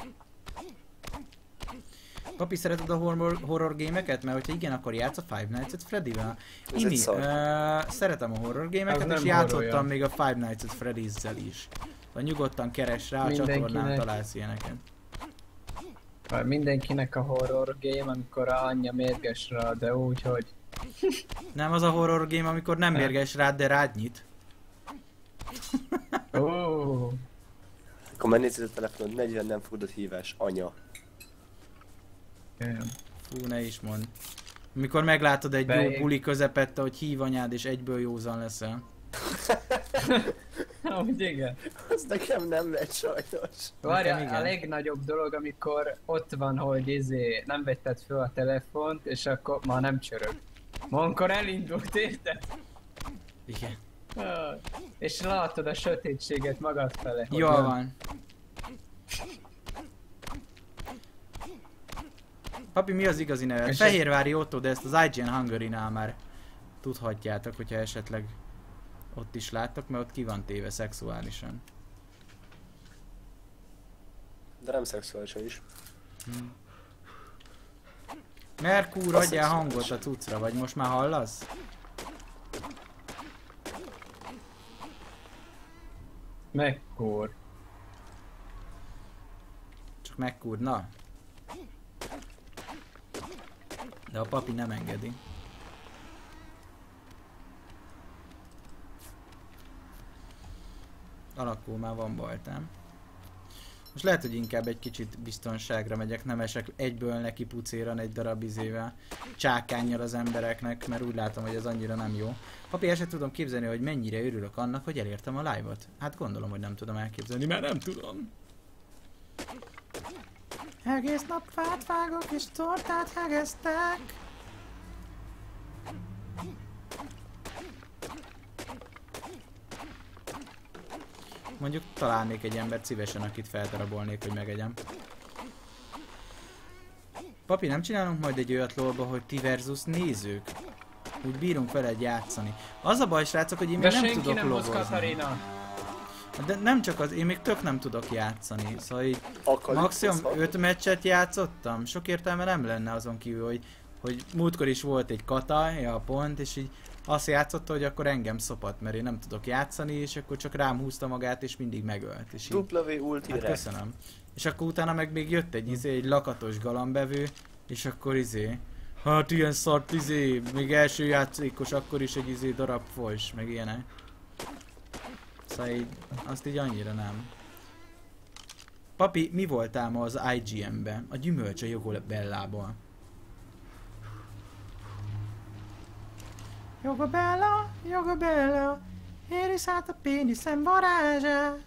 Papi, szereted a horror, horror gémeket? Mert hogyha igen, akkor játsz a Five Nights at Freddy-vel.
Ez
Imi,
egy szar.
uh, szeretem a horror
Az
gémeket,
nem
és játszottam
horror,
még a Five Nights at Freddy's-zel is. Ha nyugodtan keres rá, a
Mindenkinek.
csatornán találsz ilyeneket.
Már mindenkinek a horror game, amikor a anyja mérges rá, de úgy, hogy
Nem az a horror game, amikor nem
Nem.
mérges rád, de rád nyit.
ó,
Akkor megnézed a telefonod, negyven nem fogadott hívás. Anya.
igen.
Fú, ne is mondd. Amikor meglátod egy
De
jó
én-
buli közepette, hogy hív anyád és egyből józan leszel.
Amúgy igen.
Az nekem nem megy sajnos.
Várja,
igen.
a legnagyobb dolog, amikor ott van, hogy izé, nem vetted fel a telefont, és akkor már nem csörög. Ma amikor elindult, érted?
Igen.
Ah, és látod a sötétséget magad fele. hogy
Jól
nem.
van. Papi, mi az igazi neve?
És
Fehérvári Otto, de ezt az I G N Hungary-nál már tudhatjátok, hogyha esetleg ott is láttok, mert ott ki van téve szexuálisan.
De nem szexuálisan is.
Merkúr,
A
adjál hangot
szexuálisan.
a cuccra, vagy most már hallasz?
Mekkor.
Csak megkúr, na. De a papi nem engedi. Alakul, már van baltám. Most lehet, hogy inkább egy kicsit biztonságra megyek, nem esek egyből neki pucéran egy darab izével, csákánnyal az embereknek, mert úgy látom, hogy ez annyira nem jó. Papi, el sem tudom képzelni, hogy mennyire örülök annak, hogy elértem a live-ot. Hát gondolom, hogy nem tudom elképzelni, mert nem tudom. Egész nap fát vágok és tortát hegesztek. Mondjuk találnék egy embert szívesen, akit feldarabolnék, hogy megegyem. Papi, nem csinálunk majd egy olyat lolba, hogy ti versus nézők? Úgy bírunk veled játszani. Az a baj, srácok, hogy én még nem tudok
nem
logozni. De nem csak az, én még tök nem tudok játszani. Szóval így maximum öt meccset játszottam. Sok értelme nem lenne azon kívül, hogy, hogy múltkor is volt egy kata, ja, pont, és így azt játszotta, hogy akkor engem szopat, mert én nem tudok játszani, és akkor csak rám húzta magát, és mindig megölt. És így,
W ulti
hát köszönöm. És akkor utána meg még jött egy izé, egy lakatos galambevő, és akkor izé, hát ilyen szart izé, még első játékos, akkor is egy izé darab fos, meg ilyenek. Szóval így, azt így annyira nem. Papi, mi voltál ma az I G N-be? A gyümölcs a Jogo Bellából. Jogo Bella, Jogo Bella, éris át a péniszem varázsát.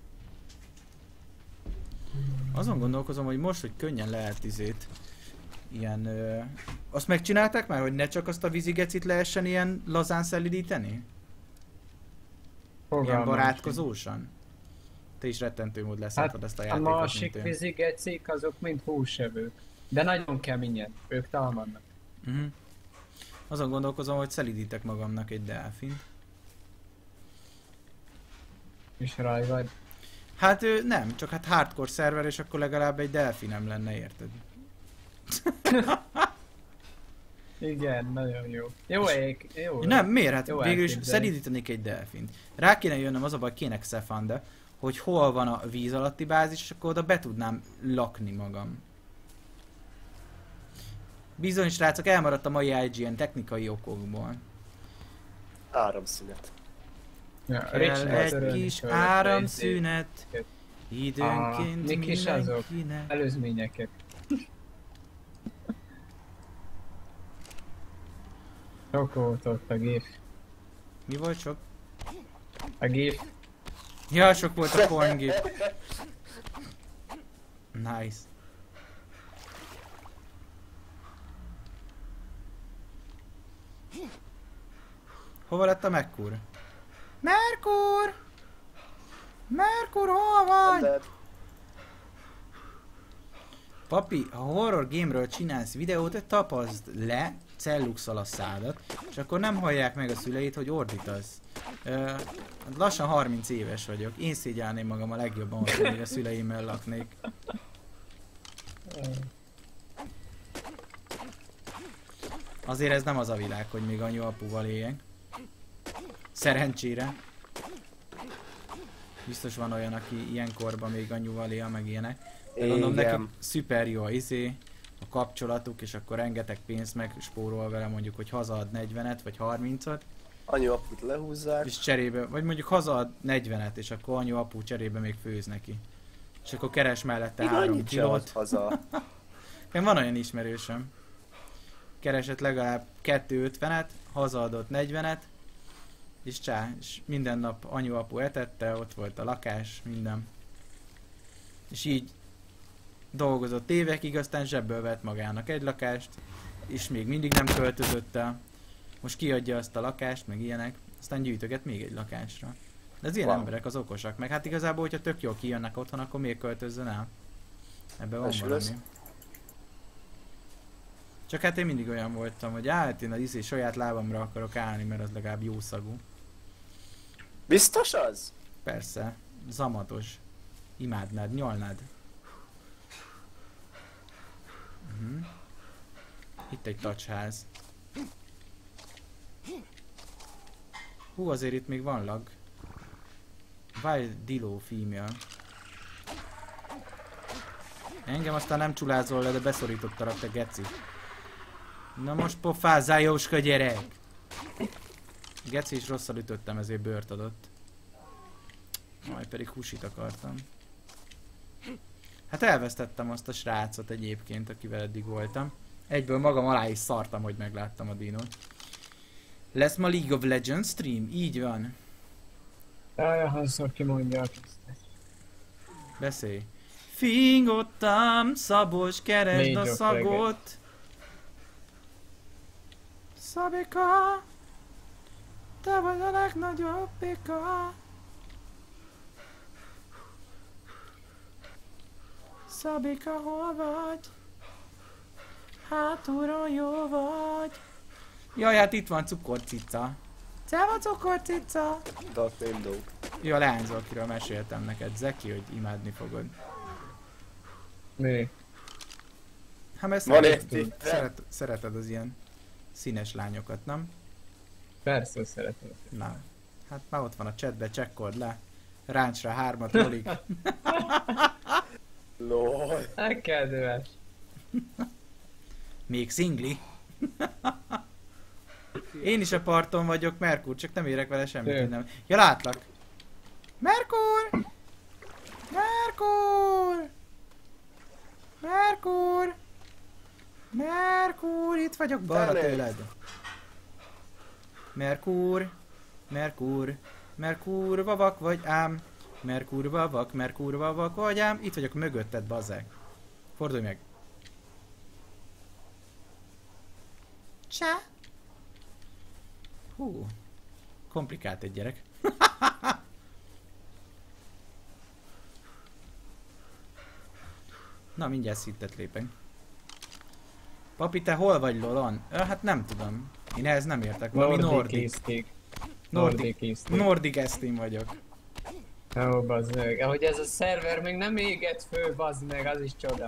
Azon gondolkozom, hogy most, hogy könnyen lehet izét, ilyen... Ö, azt megcsinálták már, hogy ne csak azt a vízigecit lehessen ilyen lazán szelidíteni? Ilyen barátkozósan? Te is rettentő mód leszállt hát, ezt a játékot,
a másik vízigecik azok mind húsevők. De nagyon keményen, ők támadnak.
Uh-huh. Azon gondolkozom, hogy szelidítek magamnak egy delfint.
És raj vagy?
Hát ő nem, csak hát hardcore szerver, és akkor legalább egy delfinem lenne, érted?
Igen, nagyon jó. Jó ég, jó.
Nem, miért? Hát végül is szelidítenék egy delfint. Rá kéne jönnöm, az a baj, kéne Xefande, hogy hol van a víz alatti bázis, és akkor oda be tudnám lakni magam. Bizony, srácok, elmaradt a mai I G N technikai okokból.
Áramszünet.
Ja,
kell egy kis áramszünet, időnként
mik is azok?
mindenkinek.
Előzményeket. Sok volt ott a gif.
Mi volt sok?
A gif.
Ja, sok volt a porn gif. Nice. Hova lett a Merkur? Merkur! Merkur, hol vagy? Papi, ha horror game-ről csinálsz videót, tapaszd le celluxal a szádat, és akkor nem hallják meg a szüleid, hogy ordítasz. Ö, lassan harminc éves vagyok. Én szégyelném magam a legjobban, hogy még a szüleimmel laknék. Azért ez nem az a világ, hogy még anyu-apuval éljek. Szerencsére. Biztos van olyan, aki ilyenkorban még anyuval él, meg ilyenek. De gondolom nekik szuper jó izé, a kapcsolatuk, és akkor rengeteg pénzt megspórol vele, mondjuk, hogy hazaad negyvenet vagy harmincat.
Anyu-aput lehúzzák.
És cserébe, vagy mondjuk hazaad negyvenet, és akkor anyu-apu cserébe még főz neki. És akkor keres mellette három kilót.
Haza.
Van olyan ismerősöm. Keresett legalább kettő ötvenet, hazaadott negyvenet, és csá, és minden nap anyu-apu etette, ott volt a lakás, minden. És így dolgozott évekig, aztán zsebből vett magának egy lakást, és még mindig nem költözött el. Most kiadja azt a lakást, meg ilyenek, aztán gyűjtöget még egy lakásra. De az ilyen wow. emberek az okosak, meg hát igazából, hogyha tök jól kijönnek otthon, akkor miért költözzön el? Ebben van valami. Csak hát én mindig olyan voltam, hogy hát én az izé saját lábamra akarok állni, mert az legalább jó szagú.
Biztos az?
Persze. Zamatos. Imádnád, nyalnád. Uh-huh. Itt egy tacsház. Hú, azért itt még van lag. Wild Dillo female. Engem aztán nem csulázol le, de beszorítottalak, te geci. Na most pofázzál, Jóska gyerek! Geci is rosszal ütöttem, ezért bőrt adott. Majd pedig húsit akartam. Hát elvesztettem azt a srácot egyébként, akivel eddig voltam. Egyből magam alá is szartam, hogy megláttam a dinót. Lesz ma League of Legends stream? Így van.
Jaj, hányszor kimondják ezt.
Beszélj. Fingottam, Szabos, keresd
Négy
a
jobb
szagot. Szabika, te vagy a legnagyobb pika. Szabika, hol vagy? Hátulról jó vagy. Jaj, hát itt van cukorcica. Te van cukorcica.
Dark Name Dog.
Jó, a leányzó, akiről meséltem neked, Zeki, hogy imádni fogod.
Mi?
Hát mert
Van
szeret,
egy
szeret, szereted az ilyen színes lányokat, nem?
Persze szeretem.
Na, hát már ott van a chatbe, csekkold le. Ráncs rá hármat, Lolik.
Lol.
Hát kedves.
Még szingli. Én is a parton vagyok, Merkur, csak nem érek vele semmit,
Ő.
én nem. Ja, látlak. Merkur! Merkur! Merkur! Merkur, itt vagyok balra
Elég.
tőled. Merkur, Merkur, Merkur, vavak vagy ám. Merkur, vavak, Merkur, vavak vagy ám. Itt vagyok mögötted, bazzeg. Fordulj meg. Csá. Hú. Komplikált egy gyerek. Na, mindjárt szittet lépek. Papi, te hol vagy, Lolon? Ö, hát nem tudom. Én ehhez nem értek. Valami
Nordic
Nordic.
Eastig.
Nordic.
Nordic Eastig.
Nordic Estin vagyok.
Ó, bazd meg. Ahogy ez a szerver még nem égett fő, bazd meg, az is csoda.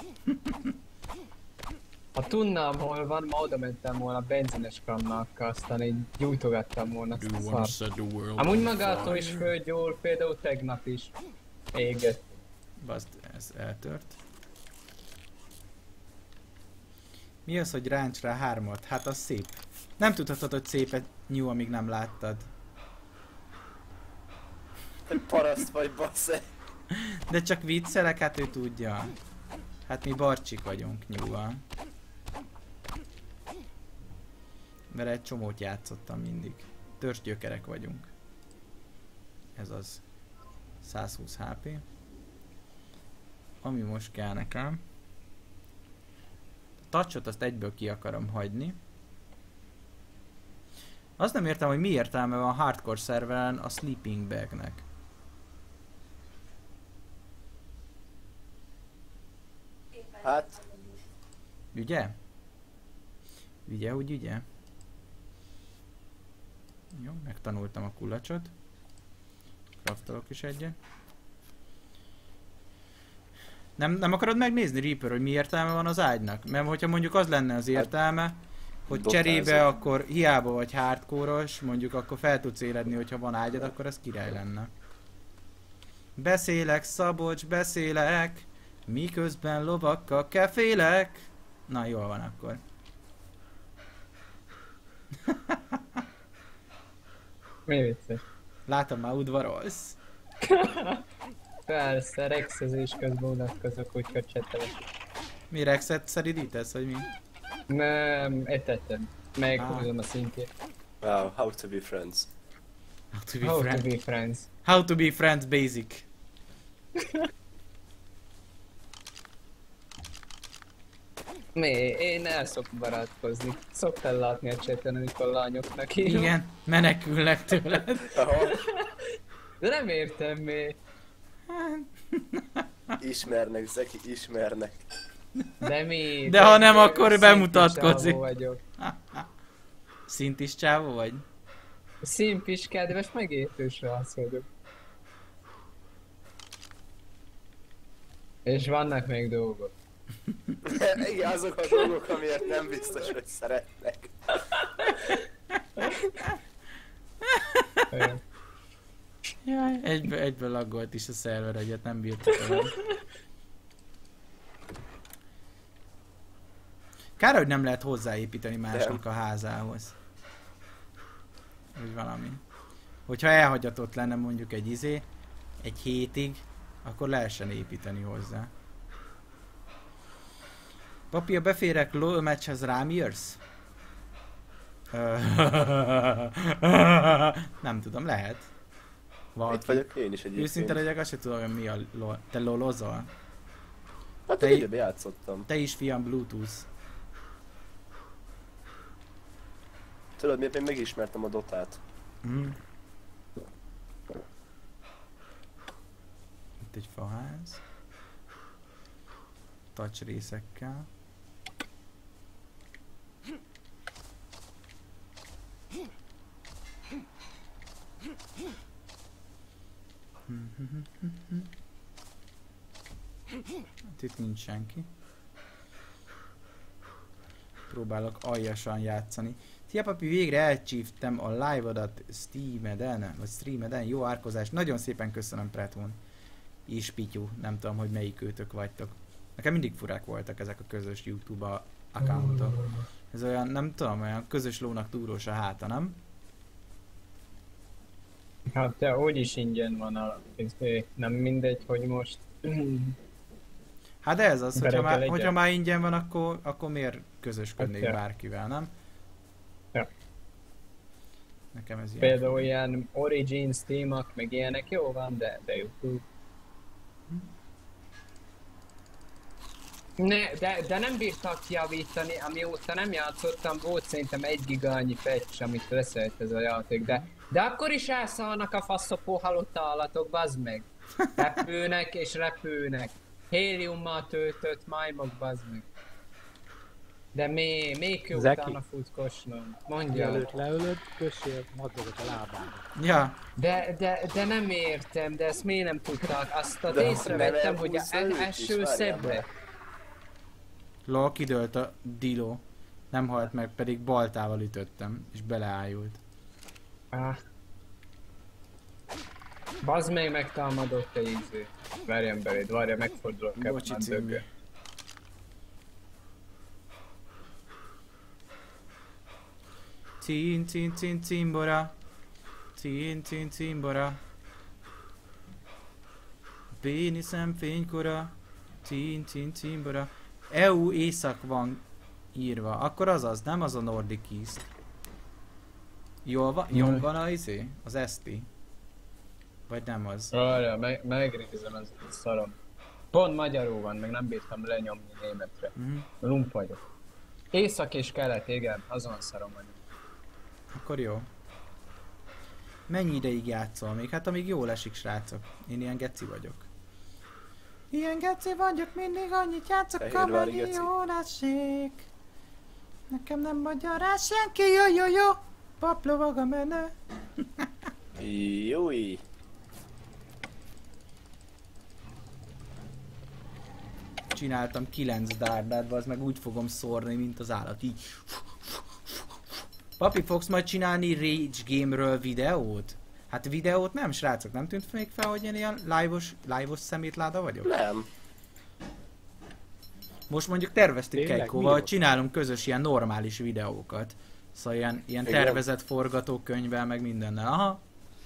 Ha tudnám hol van, ma oda mentem volna benzines kamnakkal, aztán így gyújtogattam volna azt a szart. Amúgy magától is fölgyúl, például tegnap is égett.
Bazd, ez eltört. Mi az, hogy ráncs rá hármat? Hát az szép. Nem tudhatod, hogy szépet nyúl, amíg nem láttad.
Te paraszt vagy, basszeg.
De csak viccelek, hát ő tudja. Hát mi barcsik vagyunk nyúlval. Vele egy csomót játszottam mindig. Törzsgyökerek vagyunk. Ez az. száz húsz há pé. Ami most kell nekem. A touchot azt egyből ki akarom hagyni. Azt nem értem, hogy mi értelme van hardcore szerveren a sleeping bagnek.
Hát,
Ugye? Ugye, hogy ugye? Jó, megtanultam a kulacsot. Kraftolok is egyet. Nem, nem akarod megnézni, Reaper, hogy mi értelme van az ágynak? Mert hogyha mondjuk az lenne az értelme, hogy
Dotázom.
cserébe akkor hiába vagy hardcore-os, mondjuk akkor fel tudsz éledni, hogyha van ágyad, akkor az király lenne. Beszélek, Szabolcs, beszélek, miközben lovakkal kefélek. Na, jól van akkor.
Mi vicces?
Látom, már udvarolsz.
Persze, rexezés közben unatkozok, úgyhogy csetelek.
Mi rexet szeridítesz, vagy mi?
Nem, etettem. Meghúzom
Ah.
a szintjét.
wow, how to be friends.
How to be
How to
friends.
be friends.
How to be friends basic.
Mi? Én el szokok barátkozni. Szoktál látni a chaten, amikor lányoknak írom.
Igen, menekülnek tőled.
Aha,
De nem értem mi.
ismernek, Zeki, ismernek.
De mi?
De ha nem,
én
akkor
szinti
bemutatkozik.
csávó vagyok.
Szintis csávó vagy?
Szimpis, kedves, megértő srác vagyok. És vannak még dolgok.
Igen, azok a dolgok, amiért nem biztos, hogy szeretnek.
Olyan.
Jaj, egyből, egyből laggolt is a szerver, egyet nem bírtuk el. Kár, hogy nem lehet hozzáépíteni másnak a házához. Vagy valami. Hogyha elhagyatott lenne mondjuk egy izé, egy hétig, akkor lehessen építeni hozzá. Papi, a beférek LOL meccshez rám írsz? Nem tudom, lehet. Valaki.
Itt vagyok én is egyébként.
Őszinte legyek, azt sem tudom, hogy mi a LOL. Te lolozol?
Hát
te
te
i-
játszottam.
Te is, fiam, Bluetooth.
Tudod miért még megismertem a Dotát?
Mm. Itt egy faház. Touch részekkel. Hát itt nincs senki. Próbálok aljasan játszani. Szia papi, végre elcsíptem a live-odat Steam-eden, vagy stream-eden. Jó árkozás. Nagyon szépen köszönöm, Pretun. És Pityu. Nem tudom, hogy melyik őtök vagytok. Nekem mindig furák voltak ezek a közös YouTube accountok. Ez olyan, nem tudom, olyan közös lónak túrós a háta, nem?
Hát de úgyis ingyen van a... Nem mindegy, hogy most...
Hát de ez az, hogyha
Berekel
már,
egyet.
hogyha már ingyen van, akkor, akkor miért közösködnék
Hát, ja.
bárkivel, nem?
Ja.
Nekem ez ilyen.
Például ilyen Origins témak, meg ilyenek jó van, de, de YouTube. Ne, de, de nem bírtak javítani, amióta nem játszottam, volt szerintem egy giga annyi patch, amit leszelt ez a játék, de, de akkor is elszállnak a faszopó halott állatok, bazd meg. Repülnek és repülnek. Héliummal töltött majmok, bazd meg. De még, még jó
Zeki.
utána futkosnom. Mondja.
Mielőtt leölöd, kössél madzagot a lábába.
Ja,
De, de, de nem értem, de ezt miért nem tudták? Azt a
De
észrevettem,
ne
hogy a
húzza őt is,
első
várjál
szebbre.
meg.
lol, kidőlt a Dilo. Nem halt meg, pedig baltával ütöttem, és beleájult.
Ah. Bazd meg, megtámadott a íző. Verjem beléd, várja, megfordulok
Bocsi,
Captain
című.
Dögge.
Cín, cín, cín, cimbora. Cín, cín, cimbora. Péniszem fénykora. Cín, cín, cimbora. é u észak van írva. Akkor az az, nem az a Nordic East. Jól van, jól van a izé? Az eszti? Vagy nem az?
Várja, meg, megnézem, ez a szarom. Pont magyarul van, meg nem bírtam lenyomni németre.
Mhm.
Lump vagyok. Észak és kelet, igen, azon szarom vagyok.
Akkor jó. Mennyi ideig játszol még? Hát amíg jól esik, srácok. Én ilyen geci vagyok. Ilyen geci vagyok, mindig annyit játszok,
Fehérvári
amennyi
geci.
jól esik. Nekem nem magyaráz senki, jó, jó, jó. Paplovag a menő.
Jói.
Csináltam kilenc dárdát, az meg úgy fogom szórni, mint az állat. Így. Papi, fogsz majd csinálni Rage Game-ről videót? Hát videót nem, srácok, nem tűnt még fel, hogy én ilyen live-os, live-os szemétláda vagyok?
Nem.
Most mondjuk terveztük
Tényleg?
Keikóval,
Mi
hogy csinálunk közös ilyen normális videókat. Szóval ilyen, ilyen
Igen.
tervezett forgatókönyvvel, meg mindennel. Aha.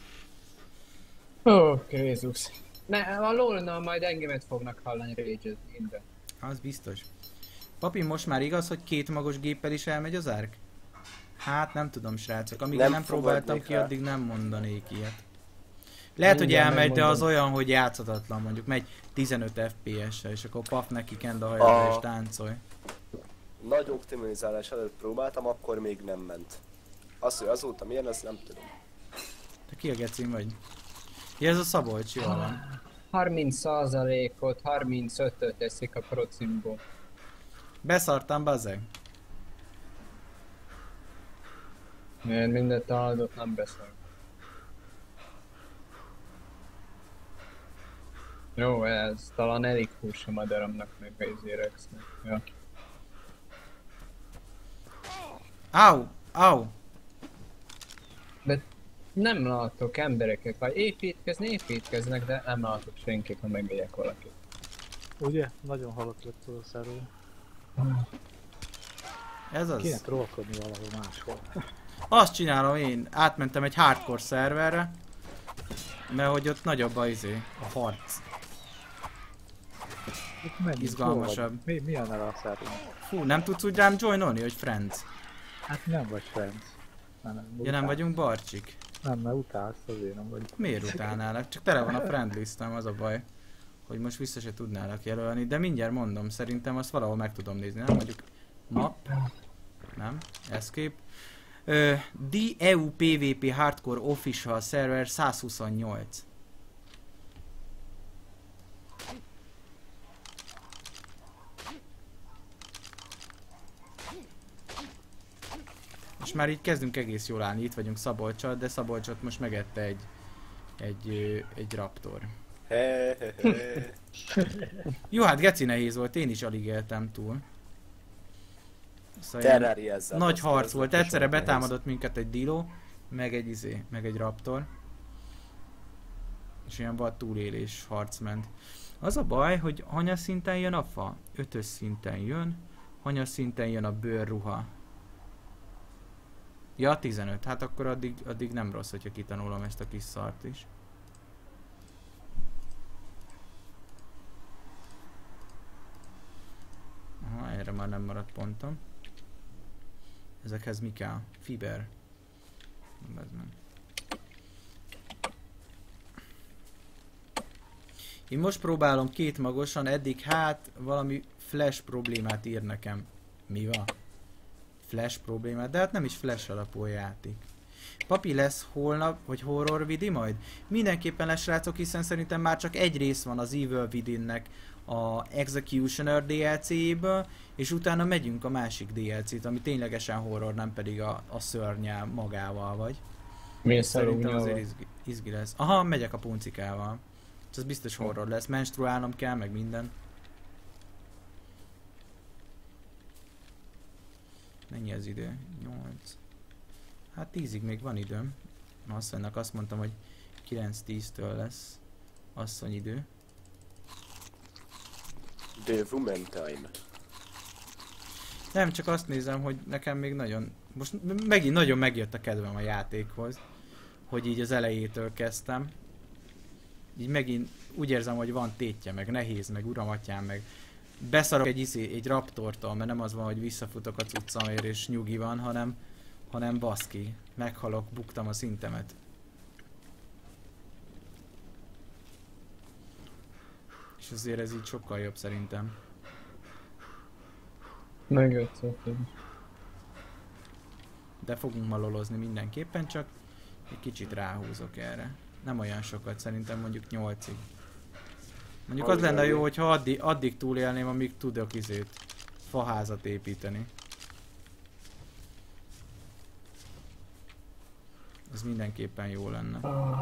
Ó, oh, Jézus. Ne, a lolnál majd engemet fognak hallani Rage-et minden.
Az biztos. Papi, most már igaz, hogy két magos géppel is elmegy az árk? Hát nem tudom, srácok. Amíg
Nem
nem, nem próbáltam
fogadnék
ki,
rá.
addig nem mondanék ilyet. Lehet, hogy
Mindjárt
elmegy, de az
megmondom.
olyan, hogy játszhatatlan, mondjuk megy tizenöt ef pé es-sel, és akkor paf neki kend a hajadra
A-
és táncolj.
Nagy optimalizálás előtt próbáltam, akkor még nem ment. Az, hogy azóta milyen, azt nem tudom.
Te ki a gecin vagy? Ja, ez a Szabolcs, jól van.
harminc százalékot, harmincötöt teszik a procimból.
Beszartam, bazzeg.
Én mindent áldott nem beszél. Jó, ez talán elég hús a madaramnak, meg a izérexnek. Ja.
Au! Au!
De nem látok embereket, vagy építkezni, építkeznek, de nem látok senkit, ha megöljek valakit.
Ugye? Nagyon halott lett az a szerver.
Ez az.
Kéne trollkodni valahol máshol.
Azt csinálom én, átmentem egy hardcore szerverre, mert hogy ott nagyobb a izé, a harc.
Itt menjünk,
Izgalmasabb.
hol vagy? Mi, mi a neve a szerver?
Fú, nem tudsz úgy rám joinolni, hogy friends?
Hát nem vagy friends. Nem, nem,
Ja, nem vagyunk barcsik.
Nem, mert utálsz, azért nem vagy.
Miért utálnálak? Csak tele van a friend listem, az a baj. Hogy most vissza se tudnálak jelölni, de mindjárt mondom, szerintem azt valahol meg tudom nézni, nem? Mondjuk map. Nem. Escape. Ö, D E U P V P Hardcore Official Server száz huszonnyolc. És már így kezdünk egész jól állni, itt vagyunk Szabolccsal, de Szabolcsot most megette egy, egy, egy raptor.
He, he, he.
Jó, hát geci nehéz volt, én is alig éltem túl. Szóval ilyen
Terrariazzál,
nagy
azt
harc
ez
volt,
nekem
egyszerre
sok nehéz.
betámadott minket egy diló, meg egy izé, meg egy raptor. És ilyen vad túlélés harc ment. Az a baj, hogy hanyas szinten jön a fa? Ötös szinten jön. Hanyas szinten jön a bőrruha? Ja, tizenöt. Hát akkor addig, addig nem rossz, hogyha kitanulom ezt a kis szart is. Aha, erre már nem maradt pontom. Ezekhez mi kell? Fiber. Ez nem. Én most próbálom két magosan, eddig hát valami flash problémát ír nekem. Mi van? Flash problémát? De hát nem is flash alapú a játék. Papi, lesz holnap, vagy horror vidi majd? Mindenképpen lesz, srácok, hiszen szerintem már csak egy rész van az Evil Within-nek a Executioner D L C-ből, és utána megyünk a másik D L C-t, ami ténylegesen horror, nem pedig a, a szörnyel magával vagy.
Mész
Szerintem azért izgi, izgi lesz. Aha, megyek a puncikával. Ez biztos horror lesz, menstruálnom kell, meg minden. Mennyi az idő? nyolc. Hát tízig még van időm. Asszonynak azt mondtam, hogy kilenc-tíztől lesz asszony idő.
The woman time.
Nem, csak azt nézem, hogy nekem még nagyon... Most megint nagyon megjött a kedvem a játékhoz. Hogy így az elejétől kezdtem. Így megint úgy érzem, hogy van tétje, meg nehéz, meg uramatyám, meg... Beszarok egy, iszi, egy raptortól, mert nem az van, hogy visszafutok a cuccamért és nyugi van, hanem... hanem baszki. Meghalok, buktam a szintemet. És azért ez így sokkal jobb szerintem.
Megjött szó.
De fogunk malolozni mindenképpen, csak egy kicsit ráhúzok erre. Nem olyan sokat, szerintem mondjuk nyolcig. Mondjuk az lenne jó, hogyha addig, addig túlélném, amíg tudok izét, faházat építeni. Ez mindenképpen jó lenne.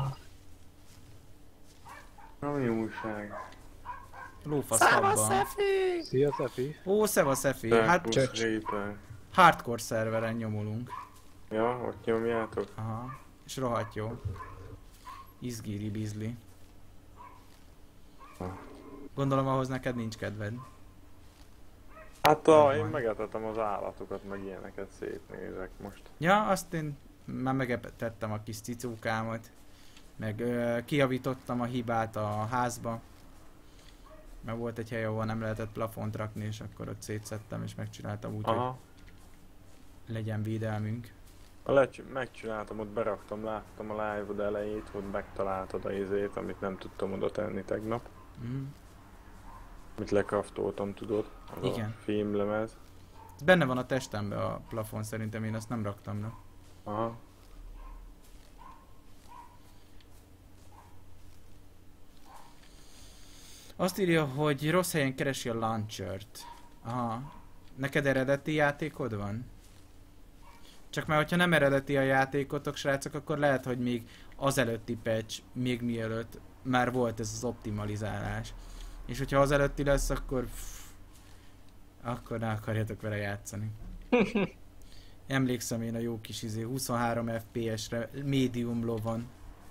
Ami újság.
Lófasz habban.
Szia, Szefi!
Ó, szeva Szefi! Hát
Csöcs. Reaper.
hardcore szerveren nyomulunk.
Ja, ott nyomjátok?
Aha. És rohadt jó. Izgíri bizli. Gondolom ahhoz neked nincs kedved.
Hát a, én megetetem az állatokat, meg ilyeneket szétnézek most.
Ja, azt én már megetettem a kis cicókámat. Meg ö, kijavítottam a hibát a házba. Mert volt egy hely, ahol nem lehetett plafont rakni, és akkor ott szétszedtem és megcsináltam úgy,
Aha.
hogy legyen védelmünk.
A lecs- megcsináltam, ott beraktam, láttam a live-od elejét, hogy megtaláltad a izét, amit nem tudtam oda tenni tegnap.
Mm.
Amit lekraftoltam, tudod? Az
Igen.
a filmlemez.
Benne van a testemben a plafon, szerintem én azt nem raktam le.
Aha.
Azt írja, hogy rossz helyen keresi a launchert. Aha. Neked eredeti játékod van? Csak mert hogyha nem eredeti a játékotok, srácok, akkor lehet, hogy még az előtti patch, még mielőtt már volt ez az optimalizálás. És hogyha az előtti lesz, akkor... Pff, akkor ne akarjatok vele játszani. Emlékszem én a jó kis izé, huszonhárom ef pé es-re, medium lovon.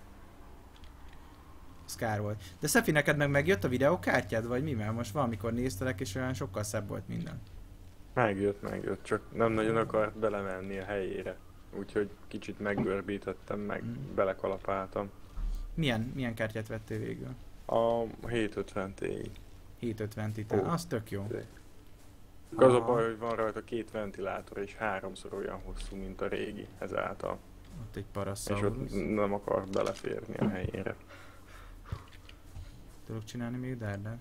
Ez kár volt. De Szefi, neked meg megjött a videókártyád, vagy mi? Mert most valamikor néztelek, és olyan sokkal szebb volt minden.
Megjött, megjött, csak nem nagyon akart belemenni a helyére. Úgyhogy kicsit meggörbítettem, meg
Mm.
belekalapáltam.
Milyen, milyen kártyát vettél végül?
A hétszázötven Ti.
hétszázötven titán,
Ó.
az tök jó.
Az a
Aha.
baj, hogy van rajta két ventilátor és háromszor olyan hosszú, mint a régi ezáltal.
Ott egy
És
Parasaurus.
ott nem akart beleférni a helyére.
Tudok csinálni még dárdát?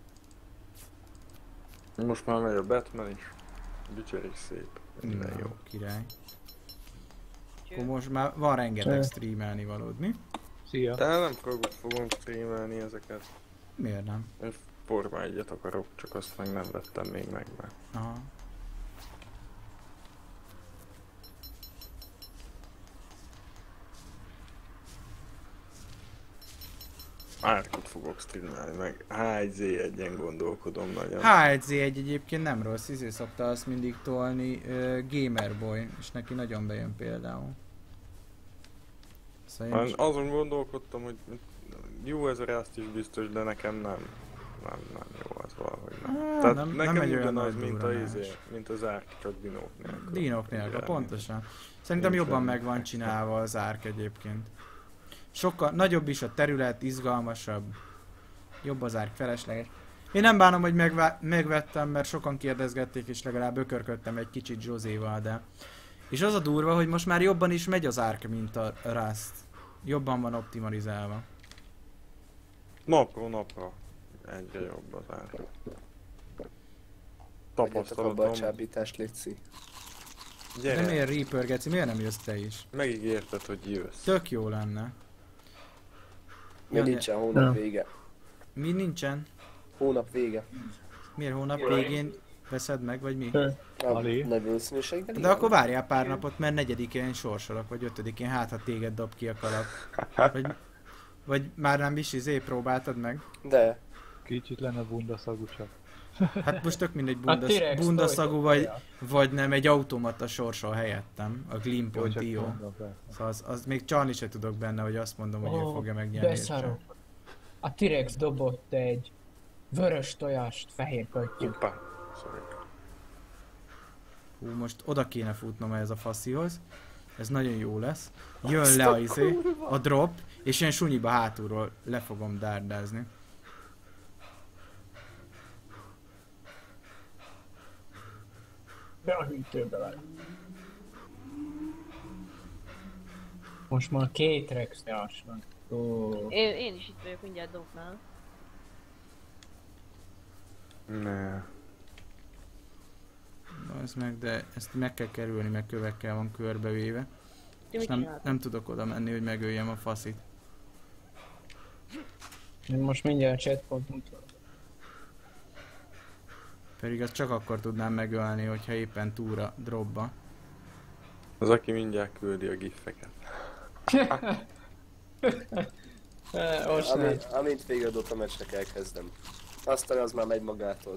Most már megy a Batman is. Dicsérik szép. Minden
Na,
jó.
király. Akkor most már van rengeteg
Cső.
streamelni valód, mi?
Szia!
De nem fogok, fogom streamelni ezeket.
Miért nem?
Én Forma egyet akarok, csak azt meg nem vettem még meg, mert
Aha.
Árkot fogok streamelni, meg há egy zé egyen gondolkodom nagyon.
há egy zé egy egyébként nem rossz, izé szokta azt mindig tolni uh, Gamerboy, és neki nagyon bejön például. Szóval én
Már azon gondolkodtam, hogy jó ezer azt is biztos, de nekem nem. Nem, nem jó az valahogy nem.
Á,
Tehát
nem-
nekem
nem egy olyan
ugyanaz,
nagy
mint a
durranás.
izé, mint az Ark, csak dinók nélkül.
Dinók nélkül,
Ugye,
pontosan. Szerintem
Nincs
jobban
benne
meg van
extra.
csinálva az Ark egyébként. Sokkal nagyobb is a terület, izgalmasabb. Jobb az Ark, felesleges. Én nem bánom, hogy megvá- megvettem, mert sokan kérdezgették, és legalább ökörködtem egy kicsit Joséval, de... És az a durva, hogy most már jobban is megy az Ark, mint a Rust. Jobban van optimalizálva.
Napról napra egyre jobb az Ark.
Hagyjatok abba a
Tapasztalatom.
csábítást, létszi.
De
Gyere,
miért Reaper, Geci? Miért nem jössz te is?
megígérted, hogy jössz.
Tök jó lenne.
Mi
Ja,
nincsen hónap
Ja.
vége.
Mi nincsen?
Hónap vége.
Miért hónap végén veszed meg, vagy mi?
A
Ali.
nagy valószínűséggel
De
igen.
akkor várjál pár napot, mert negyedikén sorsolok, vagy ötödikén, hát ha téged dob ki a kalap. Vagy, vagy már nem is izé próbáltad meg?
De,
Kicsit lenne bundaszagú csak.
Hát most tök mindegy
A
bundas,
T-rex
bundaszagú,
tojtja.
vagy, vagy nem, egy automata sorsol helyettem, a
Jó, csak
Glim.io.
mondom, persze.
Szóval az, az még csalni se tudok benne, hogy azt mondom, hogy ő
Ó,
fogja megnyerni. és
beszarok.
csak.
A T-rex dobott egy vörös tojást fehér pöttyük.
Hoppá. Sorry.
Hú, most oda kéne futnom ehhez a faszihoz. Ez nagyon jó lesz. Jön le a izé, a drop, és én sunyiba hátulról le fogom dárdázni.
Be a hűtőbe vagy. Most már két rex tojás van. Ó.
Én, én is itt vagyok, mindjárt dobnál.
Ne.
Az meg, de ezt meg kell kerülni, meg kövekkel van körbevéve.
Ti
És
mit
nem,
csináltok?
nem tudok oda menni, hogy megöljem a faszit.
Én most mindjárt chatpont mutatom.
Pedig azt csak akkor tudnám megölni, hogyha éppen túra dropba.
Az, aki mindjárt küldi a gifeket.
Eh, Most nem.
amint, amint végeadott a meccsnek elkezdem. Aztán az már megy magától.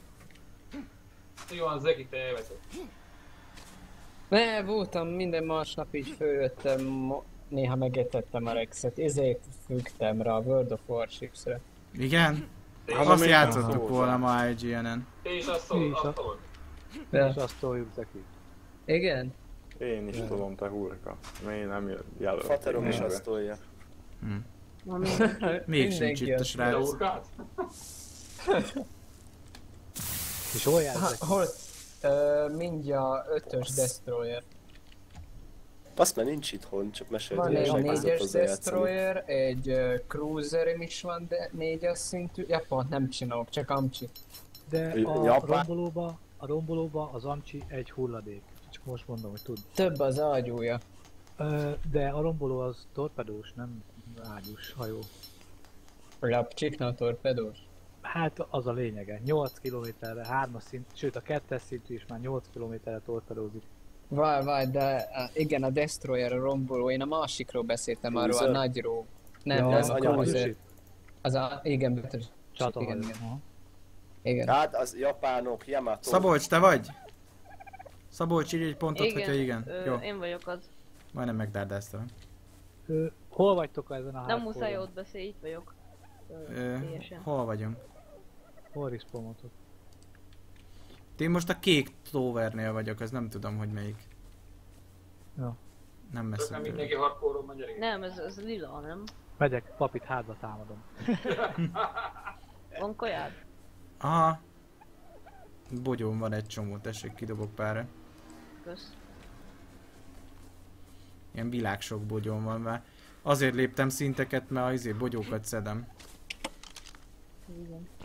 Jó, az Zeki, te elveszed.
Ne, voltam minden másnap így följöttem, mo- néha megetettem a rexet, ezért fügtem rá a World of Warships-re.
Igen?
Hát,
Azt
még
játszottuk
nem
volna
szól.
ma I G N-en.
Te is azt
Mi is
szól,
a-
azt szól.
De,
És azt toljuk neki.
igen?
Én is tudom, te hurka. Én nem jelöltem.
Faterom is azt tolja.
Hm.
Valami
Még sincs
Mindenki
itt a
azt
Te
srác.
urkát?
És hol jár
Ha,
ezek?
hol? Ö, mindjárt ötös Destroyer.
Azt már nincs itthon, csak mesélt,
Van
hogy
egy
elkezdett
négyes
hozzá játszani.
Destroyer, egy uh, Cruiserem is van, de négyes szintű. Ja, pont nem csinálok, csak amcsi.
De
J-
a
Japán-
rombolóba, a rombolóba az amcsi egy hulladék. Csak most mondom, hogy tud.
Több az ágyúja.
Ö, de a romboló az torpedós, nem ágyús hajó.
Lapcsikna torpedós.
Hát az a lényege. nyolc kilométerre, hármas szint, sőt a kettes szintű is már nyolc kilométerre torpedózik.
Várj, várj, de uh, igen, a Destroyer, a romboló, én a másikról beszéltem, arról a
Cruiser?
nagyról. Nem,
Ja,
nem,
az
a
anyahajó.
Cruiser. Az a, igen, betös. Igen,
Csatahajó.
igen.
Aha.
igen.
Hát az japánok, Yamato.
Szabolcs, te vagy? Szabolcs, írj egy pontot,
igen,
hogyha igen.
Ö,
Jó,
én vagyok az.
majdnem megdárdáztam.
Ö, hol vagytok ezen a
Nem muszáj
hardcore-on?
ott beszélj, itt vagyok. Ö,
Ö,
teljesen.
hol vagyunk?
Hol respawnotok?
Én most a kék towernél vagyok, az nem tudom, hogy melyik.
Ja.
Nem
Csak
messze
nem
tőle.
mindenki hardcore-on megy gyerek.
Nem, ez, ez lila, nem?
Megyek, papit hátba támadom.
Van kajád?
Aha, Bogyón van egy csomó, tessék, kidobok párra.
Kösz.
Ilyen világ sok bogyón van már. Azért léptem szinteket, mert azért bogyókat szedem.
Igen.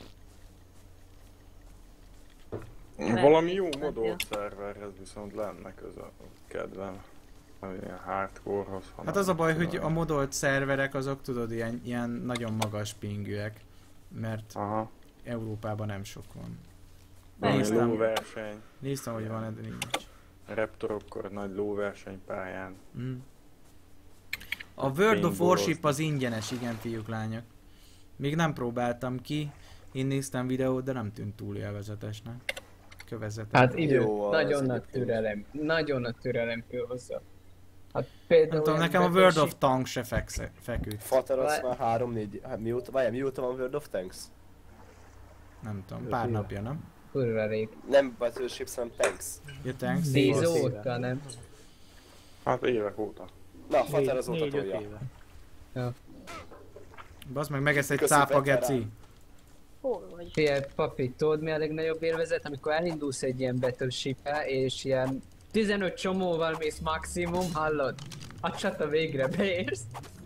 Valami jó
Mentél.
modolt szerverhez viszont lenne köze kedvem. Ami ilyen hardcorehoz. hanem
Hát az a baj, hogy
tudom.
a modolt szerverek azok tudod ilyen, ilyen nagyon magas pingűek. Mert
Aha.
Európában nem sok van.
Valami
Néztem,
lóverseny.
néztem, hogy van, de nincs.
Reptorokkor nagy lóversenypályán.
Mm. A World of
Paintballozni.
Warship az ingyenes, igen, fiúk, lányok. Még nem próbáltam ki. Én néztem videót, de nem tűnt túl élvezetesnek. Kövezetes.
Hát idő,
Jó, az
nagyon nagy
egyébként.
türelem, nagyon nagy türelem kell hozzá. Hát például...
Nem tudom,
ilyen
nekem a World
Battleship-
of Tanks se feksze, feküdt.
Fater az
Várj.
már három négy, hát mióta, várjál, mióta van World of Tanks?
Nem tudom,
Öt
pár
éve.
napja, nem?
Kurva rég.
Nem Battleships, hanem Tanks.
Ja, Tanks?
Tíz
Nyolc éve.
óta, nem?
Hát évek óta.
Na, Fater
Négy-
azóta
négy-öt
tolja.
éve.
Bazd meg, megesz egy
Köszi,
cápa,
veterán.
geci.
Hol vagy?
Figyelj, papi, tudod mi a legnagyobb élvezet? Amikor elindulsz egy ilyen Battleship-e, és ilyen tizenöt csomóval mész maximum, hallod? A csata végre beérsz.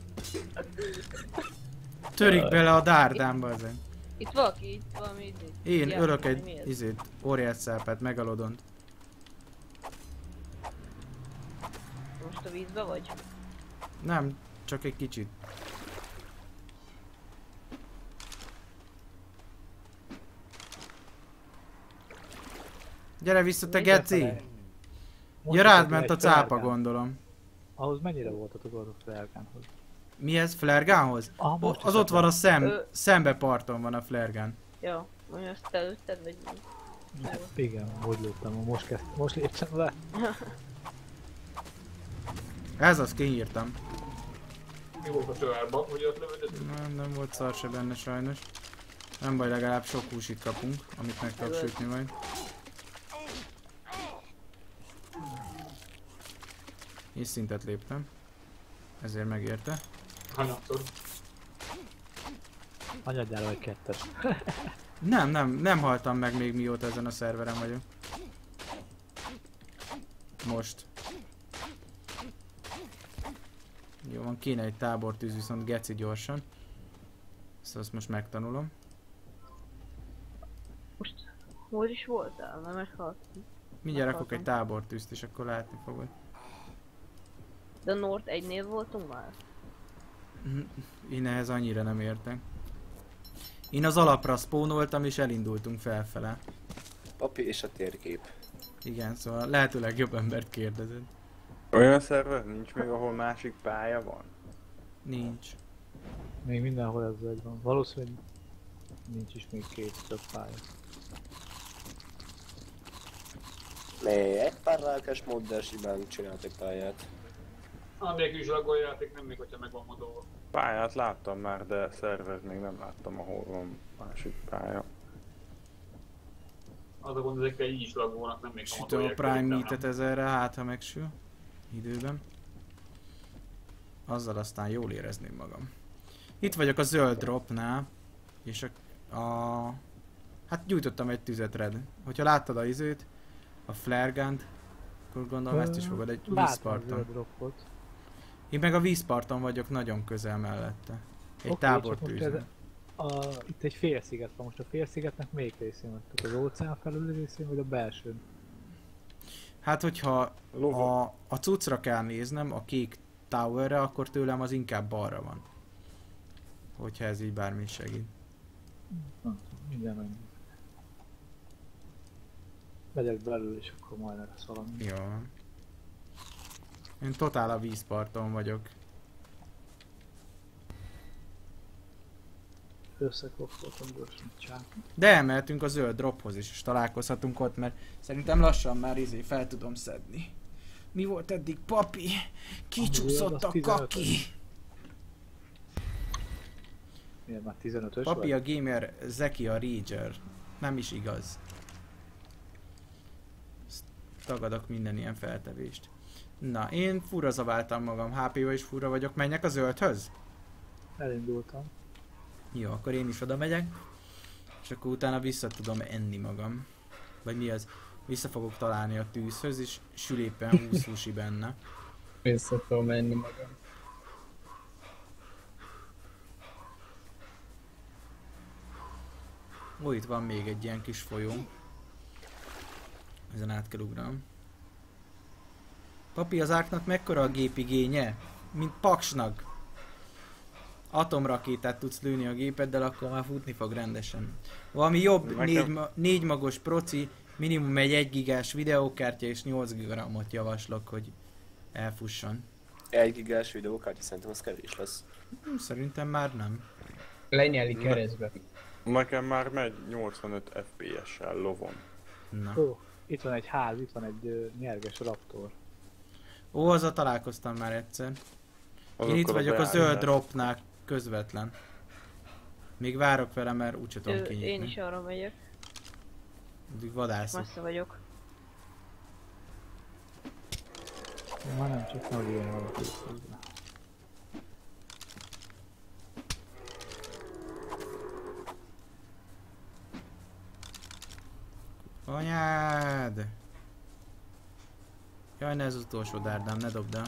Törik bele a dárdámba ezen.
Itt valaki, itt valami izé.
Én
Ja,
ölök
mi
egy
ez?
izét, óriás szápát, megalodont.
Most a vízbe vagy?
Nem, csak egy kicsit. Gyere vissza, te geci! Ja, rád ment a cápa, gondolom.
Ahhoz mennyire voltatok ott a Flergánhoz?
Mi ez? Flergánhoz?
Ah, most
Az ott van a szem,
Ö-
szembe parton van a Flergán.
Ja, mondja, azt te lőtted, vagy mi?
Igen, hogy lőttem, most kezdtem, most léptem le.
Ez az, kiírtam.
Mi volt a sörárban, hogy ott lövöldött?
Nem, nem volt szar se benne sajnos. Nem baj, legalább sok húsit kapunk, amit meg tudok sütni majd. És szintet léptem. Ezért megérte.
Hanyatszor.
Anyadjára egy kettes.
Nem, nem, nem haltam meg még mióta ezen a szerveren vagyok. Most. Jó van, kéne egy tábortűz, viszont geci gyorsan. Szóval azt most megtanulom.
Most hol is voltál? Mert meghaltam.
Mindjárt rakok egy tábortűzt, és akkor látni fogod.
De a Nord egynél voltunk már?
Én ehhez annyira nem értek. Én az alapra spónoltam, és elindultunk felfele.
Papi és a térkép.
Igen, szóval lehetőleg jobb embert kérdezed.
Olyan szerver nincs még, ahol másik pálya van?
Nincs.
Még mindenhol ez egy van. Valószínűleg nincs is még két több pálya.
Ne, egy pár rákes móddal simán csinált egy pályát.
Annélkül is lagoljáték, nem még hogyha meg van modolva.
Pályát láttam már, de szervert még nem láttam, ahol van másik pálya.
Az a gond, ezekkel így is lagolnak, nem még
Sütöm a Prime Meat-et ezerre, hát ha megsül. Időben. Azzal aztán jól érezném magam. Itt vagyok a zöld dropnál. És a... a... Hát gyújtottam egy tüzet, Red. Hogyha láttad a izőt, a flare gun-t, akkor gondolom ezt is fogod egy
Látom a
vízparton.
zöld dropot.
Én meg a vízparton vagyok nagyon közel mellette. Egy
Oké,
tábortűz.
csak most ez a, itt egy félsziget van, most a félszigetnek melyik részén vagytok? Az óceán felüli részén, vagy a belsőn?
Hát hogyha
Lova.
a, a cuccra kell néznem, a kék towerre, akkor tőlem az inkább balra van. Hogyha ez így bármi segít.
Nem tudom, minden menjünk. Megyek belül, és akkor majd lesz valami.
Jó. Én totál a vízparton vagyok.
Összekoffoltam gyorsan csát.
De elmehetünk a zöld drophoz is, és találkozhatunk ott, mert szerintem lassan már izé fel tudom szedni. Mi volt eddig, papi? Kicsúszott a kaki!
Miért már tizenötös
Papi
vagy?
a gamer, Zeki a rager. Nem is igaz. Ezt tagadok minden ilyen feltevést. Na, én fura zaváltam magam, há pé-vel is fura vagyok. Menjek a zöldhöz?
Elindultam.
Jó, akkor én is oda megyek. És akkor utána vissza tudom enni magam. vagy mi az, vissza fogok találni a tűzhöz, és sül éppen húsz sushi benne.
Vissza tudom menni magam.
Ó, itt van még egy ilyen kis folyó. Ezen át kell ugrani. Papi, az árknak mekkora a gépigénye? Mint Paksnak. Atomrakétát tudsz lőni a gépeddel, akkor már futni fog rendesen. Valami jobb
Nekem...
négy, ma négy magos proci, minimum egy egy gigás videókártya és nyolc gigramot javaslok, hogy elfusson.
egy gigás videókártya szerintem az kevés lesz.
Hm, szerintem már nem.
Lenyeli keresztbe.
Nekem már megy nyolcvanöt ef pé es-sel lovon.
Na.
Ó, itt van egy ház, itt van egy ö, nyerges raptor.
Ó, azzal találkoztam már egyszer.
Azokkal
Én itt vagyok a zöld
beállítás.
dropnál közvetlen. Még várok vele, mert úgyse tudom
Ö,
kinyitni.
én is arra megyek.
Addig vadászok.
Messze vagyok.
Már nem csak nagy ilyen valaki.
Anyád! Jaj, ne ez az utolsó dárdám, ne dobd el.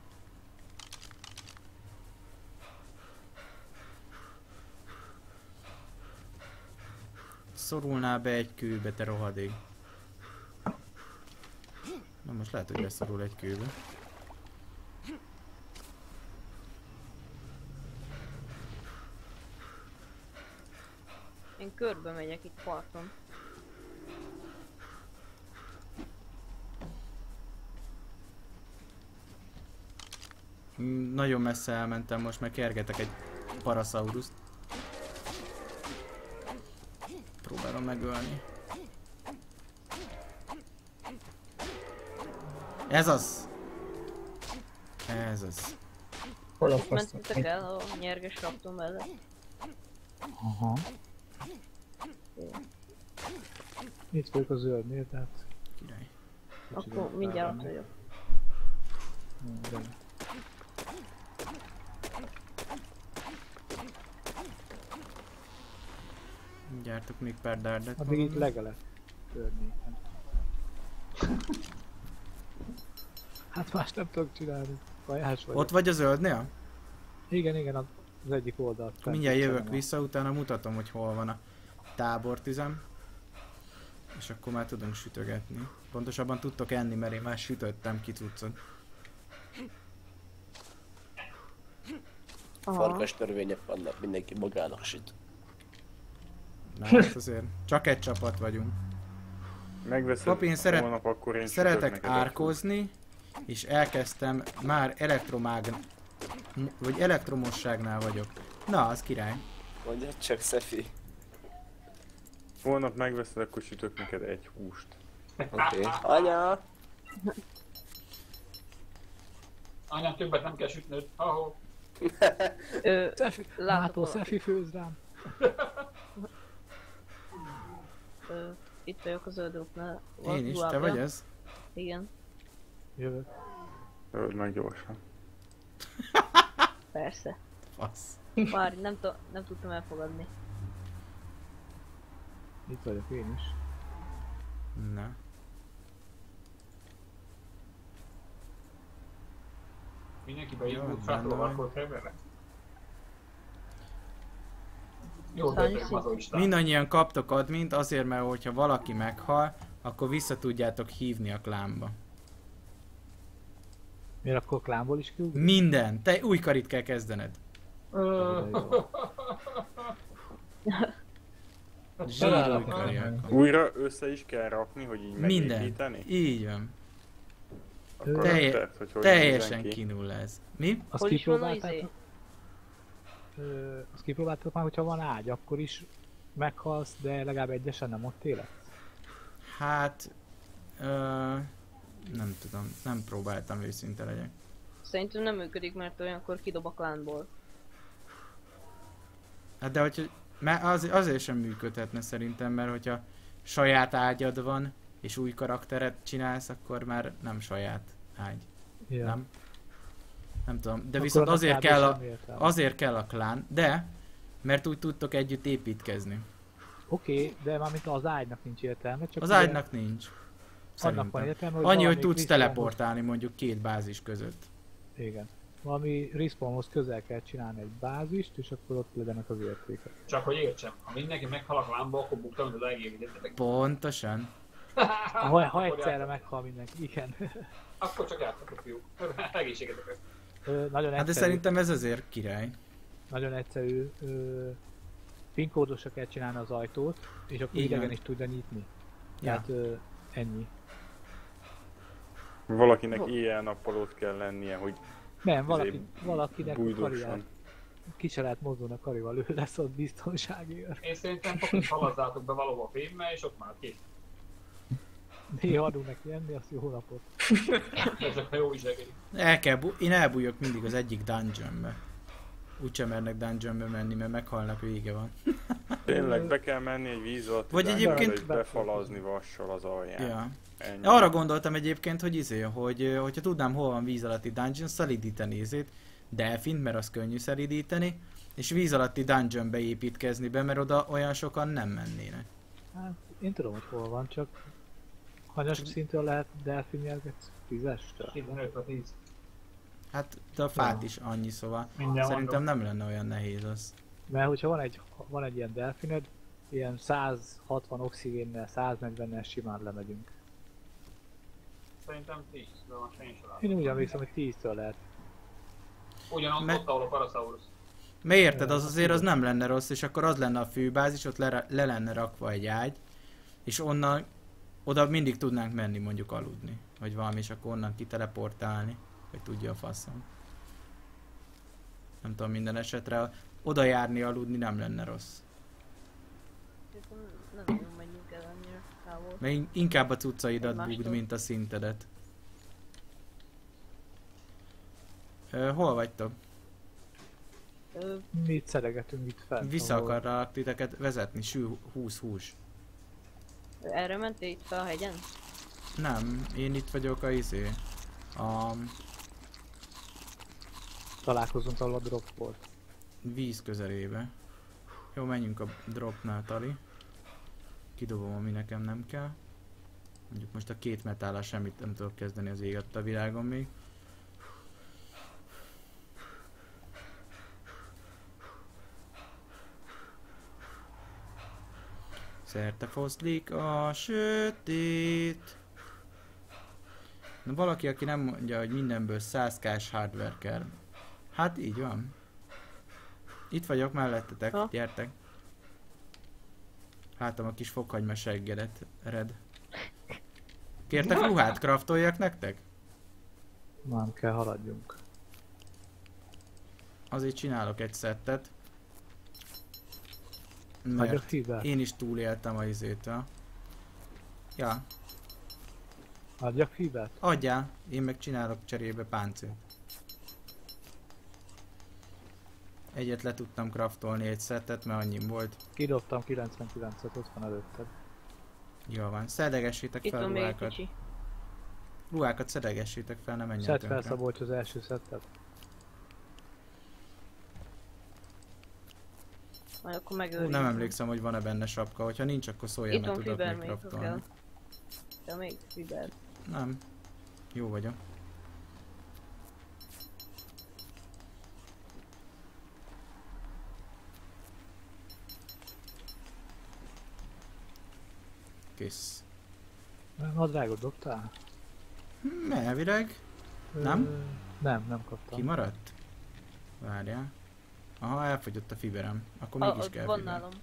Szorulnál be egy kőbe, te rohadék. Na most lehet, hogy beszorul egy kőbe.
Én körbe megyek itt parton.
Mm, Nagyon messze elmentem, most meg kergetek egy parasauruszt. Próbálom megölni. Ez az! Ez az.
Hol a
Itt
fasz?
mentetek el a nyerges raptor mellett.
Aha. Itt vagyok a zöldnél, tehát...
Király.
Akkor mindjárt ott vagyok.
Minden.
Gyártok még pár dárdet.
Addig itt legalább törni. Hát más nem tudok csinálni. Kajás vagyok.
Ott vagy a zöldnél?
Igen, igen, az az egyik oldalt.
Akkor mindjárt jövök vissza, utána mutatom, hogy hol van a tábortüzem. És akkor már tudunk sütögetni. Pontosabban tudtok enni, mert én már sütöttem ki cuccot.
Farkas törvények vannak, mindenki magának süt.
Na hát azért csak egy csapat vagyunk.
Megveszed
Papi, én szeret,
holnap, akkor én
szeretek
sütök neked
árkozni, és elkezdtem, már elektromág... vagy elektromosságnál vagyok. Na, az király.
Mondjad csak, Szefi.
Holnap megveszed, akkor sütök neked egy húst.
Oké. Okay. Anya!
Anya, többet nem kell sütnöd. Ahó.
Ö,
Szefi,
látok
Mától
valaki.
Szefi főz rám.
Ö, itt vagyok a zöld dropnál.
Én is, te vagy ez?
Igen,
Jövök.
Öld meg gyorsan.
persze.
Fasz.
Várj, nem, to- nem tudtam elfogadni.
Itt vagyok én is.
Na.
Mindenki
Jó,
beindult,
benne
felpróbálkozott emberre. Jó,
Aztán
de
is
haza is tár.
Mindannyian kaptok admint, azért, mert hogyha valaki meghal, akkor vissza tudjátok hívni a klánba.
Miért akkor klánból is kiugrik?
Minden! Te új karit kell kezdened.
Ö,
Zsír új kariak.
Újra össze is kell rakni, hogy így
Minden.
megépíteni?
Így van.
Akkor
Telje-
tett, hogy hogy
Teljesen
nézzen ki.
kinull ez. Mi?
Azt
Hol is van a izé?
kipróbáltátok? Ö, Azt kipróbáltatok már, hogyha van ágy, akkor is meghalsz, de legalább egyesen nem ott élet?
Hát... Ö, nem tudom, nem próbáltam, őszinte legyek.
Szerintem nem működik, mert olyankor kidob a klánból.
Hát de hogyha... Mert az, azért sem működhetne szerintem, mert hogyha saját ágyad van, és új karakteret csinálsz, akkor már nem saját ágy.
Ja.
Nem? Nem tudom, de
Akkor
viszont
annak
azért
kb.
kell, a,
semmi értelme.
azért kell a klán, de, mert úgy tudtok együtt építkezni.
Oké, okay, de mármint az ágynak nincs értelme, csak
Az
ugye
ágynak nincs.
annak van
Szerintem.
értelme, hogy
Annyi, hogy
valami
tudsz
respawnhoz-
teleportálni mondjuk két bázis között.
Igen. Valami respawnhoz közel kell csinálni egy bázist, és akkor ott legyenek az értékek.
Csak hogy értsem, ha mindenki meghal a lámba, akkor buktam, mint az egész.
Pontosan.
Ha, ha egyszerre meghal mindenki, igen.
Akkor csak játszhatok, fiúk. Egészségetekre.
Ö, nagyon
Hát de
egyszerű,
szerintem ez azért király.
nagyon egyszerű. Ö, pinkódosra kell csinálni az ajtót, és akkor
Igen.
idegen is tudja nyitni.
Ja.
Tehát ö, ennyi.
Valakinek éjjel-nappalót kell lennie, hogy
Nem, valaki,
izé
valakinek a
bújdosson.
karriát. Ki se lehet mozdulni a karival, ő lesz ott biztonságért.
Én szerintem fogunk halazzátok be valahol a fémbe, és ott már kész.
Néha adunk neki enni, azt jó napot.
Ez csak a jó viselkedik.
El kell bu- én elbújok mindig az egyik dungeonbe. Úgysem mernek dungeonbe menni, mert meghalnak, vége van.
Tényleg be kell menni egy víz alatt,
Vagy egyébként-
és befalazni vassal az alján.
Ja.
Ennyi.
Arra gondoltam egyébként, hogy izé, hogy ö, hogyha tudnám hol van víz alatti dungeon, szelidíteni izét, delfint, mert az könnyű szelidíteni, és víz alatti dungeonbe építkezni be, mert oda olyan sokan nem mennének.
Hát, én tudom, hogy hol van, csak hanyas szintől lehet delfin nyelget? Tízestől?
tizenöt a tíz.
Hát de a fát is annyi, szóval
Minden
szerintem nem lenne olyan nehéz az.
Mert hogyha van egy, van egy ilyen delfined, ilyen száz hatvan oxigénnel, száz negyvennel simán lemegyünk.
Szerintem tíz, de most én sem látom.
Én úgy emlékszem, hogy tíztől lehet.
Ugyanott
Me-
ott, ahol a Parasaurus.
Mert érted, az azért az nem lenne rossz, és akkor az lenne a főbázis, ott le, le lenne rakva egy ágy, és onnan, oda mindig tudnánk menni mondjuk aludni, vagy valami, és akkor onnan kiteleportálni, hogy tudja a faszom. Nem tudom, minden esetre oda járni, aludni nem lenne rossz.
Szerintem nem nagyon menjünk el annyira távol.
Mert in- inkább a cuccaidat
Egymástól.
bugd, mint a szintedet. Ö, hol vagytok?
Ö,
Mi itt szeregetünk itt fent.
Vissza
ahol-
akarlak titeket vezetni, sű húsz hús.
erre mentél itt fel a hegyen?
Nem, én itt vagyok a izé. A
Találkozunk, ahol a drop volt.
víz közelébe. Jó, menjünk a dropnál, Tali. Kidobom, ami nekem nem kell. Mondjuk most a két metállal semmit nem tudok kezdeni az ég adta a világon még. Szerte foszlik a sötét. Na valaki, aki nem mondja, hogy mindenből száz kás hardware kell. Hát így van. Itt vagyok mellettetek,
Ha?
gyertek. Látom a kis fokhagyma seggedet, Red. Kértek ruhát, craftoljak nektek?
Nem kell, haladjunk.
Azért csinálok egy szettet.
Hagyjak
Mert
fibert?
én is túléltem a izétől. Ja,
Adjak fibert?
adjál, én meg csinálok cserébe páncélt. Egyet le tudtam craftolni, egy szettet, mert annyim volt.
Kidobtam kilencvenkilencet, ott van előtted.
Jó van, szedegessétek
Itt
fel
van még egy
ruhákat.
kicsi.
Ruhákat szedegessétek fel, ne menjen
Szedd
tönkre.
fel, Szabolcs, az első szettet.
Majd akkor
Hú,
megőrizzük.
nem emlékszem, hogy van-e benne sapka, hogyha nincs, akkor szóljál,
Itt
mert
van
tudok
fiber
még
még, ha
craftolni.
kell. De még fiber.
Nem. Jó vagyok. Kész.
Nadrágot dobtál?
Hm, elvileg. Nem?
Ö, nem, nem kaptam.
Kimaradt? Várjál. Aha, elfogyott a fiberem. Akkor
A,
mégis
ott
kell
van
fiber.
nálam.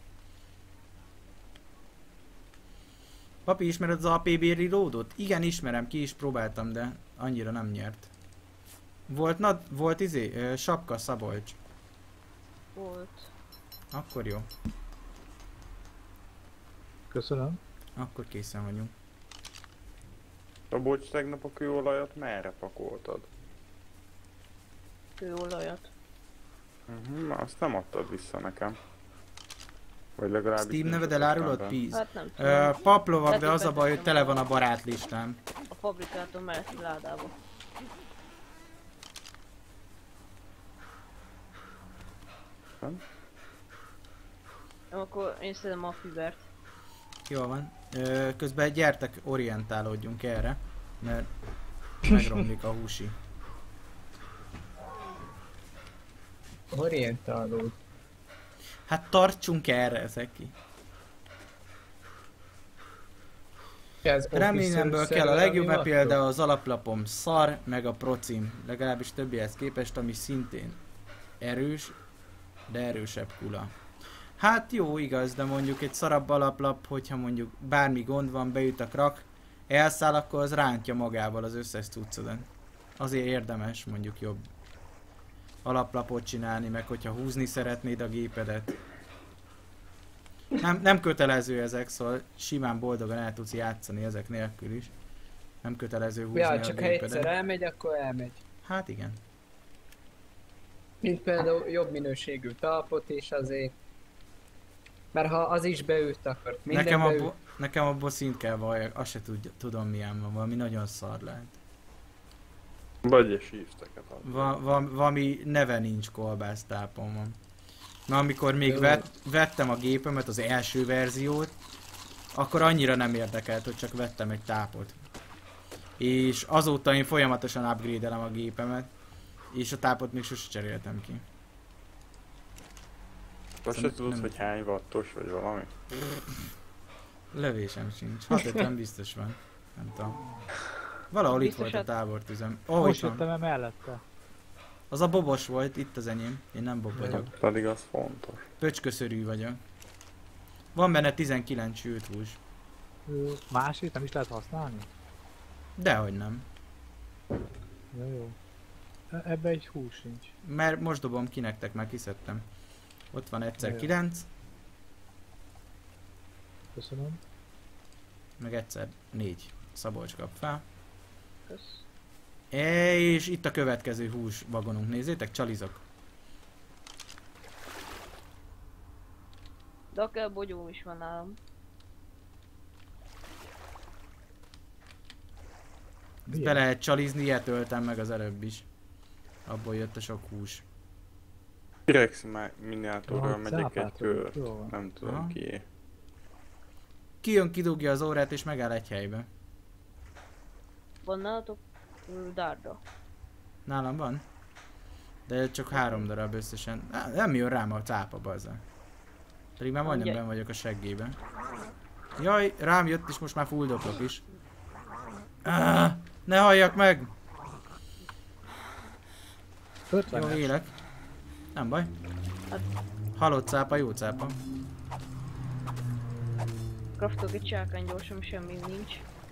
Papi, ismered az á pé bé reloadot? Igen, ismerem, ki is próbáltam, de annyira nem nyert. Volt, nad, volt izé, ö, sapka, Szabolcs.
Volt.
Akkor jó.
Köszönöm.
Akkor készen vagyunk.
A bocs, tegnap a kőolajat merre pakoltad?
Kőolajat.
Uh-huh, azt nem adtad vissza nekem. Vagy legalábbis
Steam
nincs
neved
a
elárulod,
testemben.
Piz?
Hát nem tudom.
Ö, paplovak, de
Lehet,
az a
hogy
baj, hogy
betettem
tele van a
volna.
barátlistám.
A fabrikátor melletti ládába. Akkor én szedem a fibert.
Jól van. Ö, közben gyertek, orientálódjunk erre, mert megromlik a húsi.
Orientálód.
Hát tartsunk erre, ezek ki. Reményemből kell a legjobb mapja, de az alaplapom szar, meg a procim. Legalábbis többihez képest, ami szintén erős, de erősebb kula. Hát jó, igaz, de mondjuk egy szarabb alaplap, hogyha mondjuk bármi gond van, beüt a krak, elszáll, akkor az rántja magával az összes cuccodat. Azért érdemes mondjuk jobb alaplapot csinálni, meg hogyha húzni szeretnéd a gépedet. Nem, nem kötelező ezek, szóval simán boldogan el tudsz játszani ezek nélkül is. Nem kötelező húzni
ja,
a
csak
gépedet.
ha egyszer elmegy, akkor elmegy.
Hát igen.
Mint például jobb minőségű talpot is azért. Mert ha az is beült, akkor minden
Nekem,
beült.
abbo, nekem abból szint kell valljak, azt se tud, tudom milyen van, valami nagyon szar lehet.
Vagy egy sífteket adni.
Va, va, valami neve nincs kolbásztápon van. Na amikor még
Jó.
vett, vettem a gépemet, az első verziót, akkor annyira nem érdekelt, hogy csak vettem egy tápot. És azóta én folyamatosan upgrade-elem a gépemet, és a tápot még sose cseréltem ki.
Azt se tudod, hogy hány wattos vagy valami?
Lövésem sincs. hatszázötven biztos van. Nem tudom. Valahol itt volt a tábortüzem. Ó,
Most
itt van.
jöttem el mellette.
Az a bobos volt, itt az enyém. Én nem bob vagyok.
Pedig az fontos.
Pöcsköszörű vagyok. Van benne tizenkilenc sült hús.
Ö, Másik nem is lehet használni?
Dehogy nem.
Ja, jó. E- Ebbe egy hús sincs.
Mert most dobom ki nektek, már kiszedtem. Ott van egyszer
Jó.
kilenc,
Köszönöm.
meg egyszer négy. Szabolcs kap fel.
Kösz.
És itt a következő hús vagonunk. Nézzétek, csalizok.
De akár bogyóm is van nálam.
Ezt be lehet csalizni, ilyet öltem meg az előbb is. Abból jött a sok hús.
Direxi miniatúrral
Ja,
megyek egy
cápát
kört.
jó van.
Nem tudom
Aha.
kié.
Kijön, kidugja az órát és megáll egy helybe.
Van nálatok ö, dárda.
Nálam van. De csak három darab összesen. Á, nem jön rám a cápa, bazzá. Pedig már majdnem
Ugye.
benn vagyok a seggében. Jaj, rám jött és most már full doplok is. Ah, ne halljak meg! Jó
ötvenes.
élek. Nem baj. Halott cápa, jó cápa.
Kraftok egy csákány gyorsan, semmi nincs.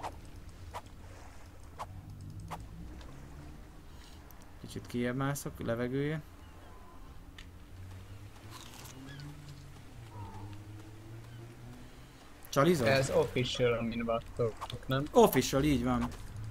Kicsit kijebb mászok, levegője. Csalizol?
Ez official, amin vagytok, nem?
Official, így van.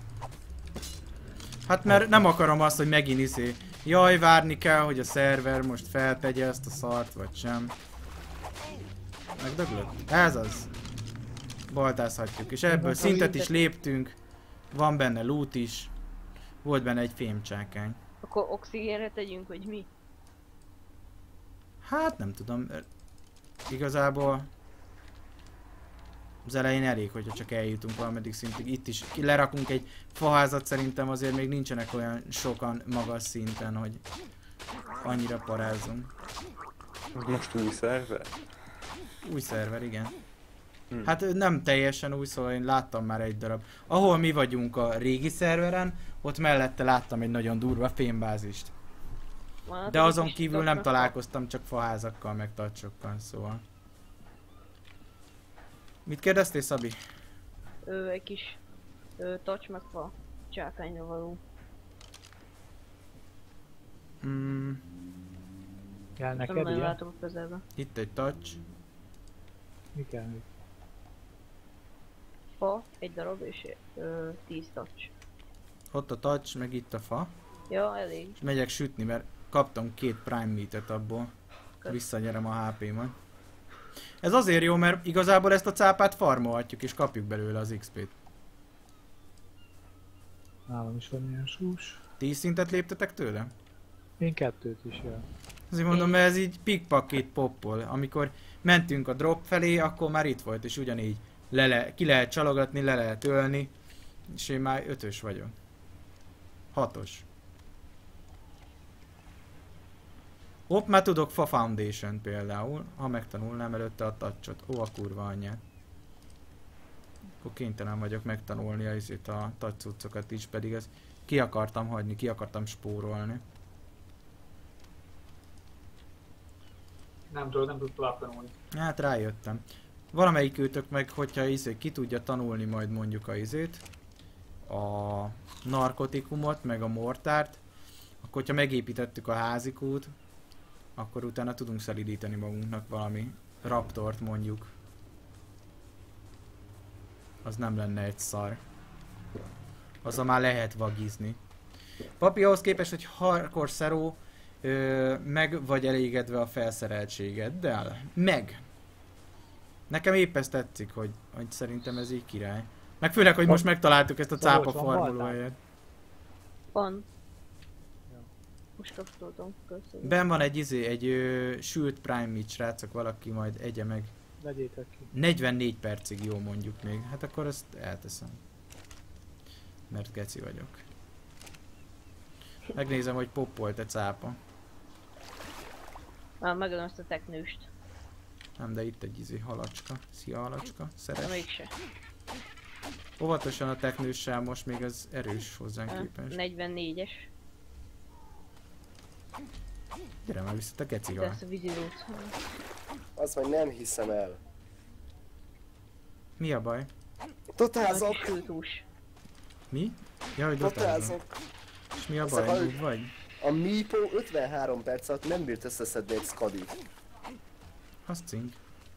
Hát mert nem akarom azt, hogy megint iszé. Jaj, várni kell, hogy a szerver most feltegye ezt a szart, vagy sem. Megdöglött? Ez az. Baltázhatjuk, és ebből szintet is léptünk. Van benne loot is. Volt benne egy fémcsákány.
Akkor oxigénre tegyünk, hogy mi?
Hát nem tudom. Igazából az elején elég, hogyha csak eljutunk valameddig szintig. Itt is lerakunk egy faházat, szerintem azért még nincsenek olyan sokan magas szinten, hogy annyira parázzunk.
Ez most új szerver?
Új szerver, igen.
Hm.
Hát nem teljesen új, szóval én láttam már egy darab. Ahol mi vagyunk a régi szerveren, ott mellette láttam egy nagyon durva fémbázist.
Van
De azon kívül nem
találkoztam.
találkoztam, csak faházakkal, meg tacsokkal, szóval. Mit kérdeztél, Szabi?
Ö, egy kis ö, touch meg fa csákányra való.
Mm,
Kell
Nem
neked
nagyon
ilyen?
látom a közelben.
itt egy touch.
Mi kell még?
Fa, egy darab és ö, tíz touch.
Ott a touch, meg itt a fa.
Ja, elég.
És megyek sütni, mert kaptam két prime meat-et abból.
Kösz.
Visszanyerem a há pé-mat. Ez azért jó, mert igazából ezt a cápát farmolhatjuk, és kapjuk belőle az iksz pét.
Nálam is van ilyen sús.
tíz szintet léptetek tőle?
Én kettőt is, ja.
Azért mondom, mert ez így pickpocket poppol. Amikor mentünk a drop felé, akkor már itt volt, és ugyanígy le le, ki lehet csalogatni, le lehet ölni. És én már ötös vagyok. Hatos. Hopp, már tudok fa foundation például, ha megtanulnám előtte a touchot. Ó, a kurva anyját. Akkor kénytelen vagyok megtanulni a, a touch cuccokat is, pedig ezt ki akartam hagyni, ki akartam spórolni.
Nem tudod, nem tudod tovább tanulni.
Hát rájöttem. Valamelyik őtök meg, hogyha izé, ki tudja tanulni majd mondjuk a izét, a narkotikumot, meg a mortárt, akkor hogyha megépítettük a házikút, akkor utána tudunk szelidíteni magunknak valami raptort mondjuk. Az nem lenne egy szar. Azzal már lehet vagizni. Papi, ahhoz képest, hogy hardcore szeró, ö, meg vagy elégedve a felszereltségeddel? Meg! Nekem épp ezt tetszik, hogy, hogy szerintem ez így király. Meg főleg, hogy most megtaláltuk ezt a cápa farmolóhelyet.
Van. Most kapcsoltam, köszönöm.
Ben van egy izé, egy ö, sült prime meat, srácok, valaki majd egye meg.
Vegyétek ki.
negyvennégy percig jó mondjuk még. Hát akkor ezt elteszem. Mert geci vagyok. Megnézem, hogy poppolt-e cápa.
Már megadom ezt a teknőst.
Nem, de itt egy izé halacska. Szia halacska,
De
szeres.
mégse.
Óvatosan a teknőssel, most még az erős hozzánk
Ah,
képest.
negyvennégyes.
Gyere már vissza a
De
gecival.
ezt a vízilót.
Azt majd nem hiszem el.
Mi a baj?
Totázok!
Sültús.
Mi? Ja, hogy dotázom.
Totázok!
És mi a
Szóval-
baj? Noob vagy?
A Meepo ötvenhárom perc alatt nem bírt összeszedni egy Skadit.
Az cink.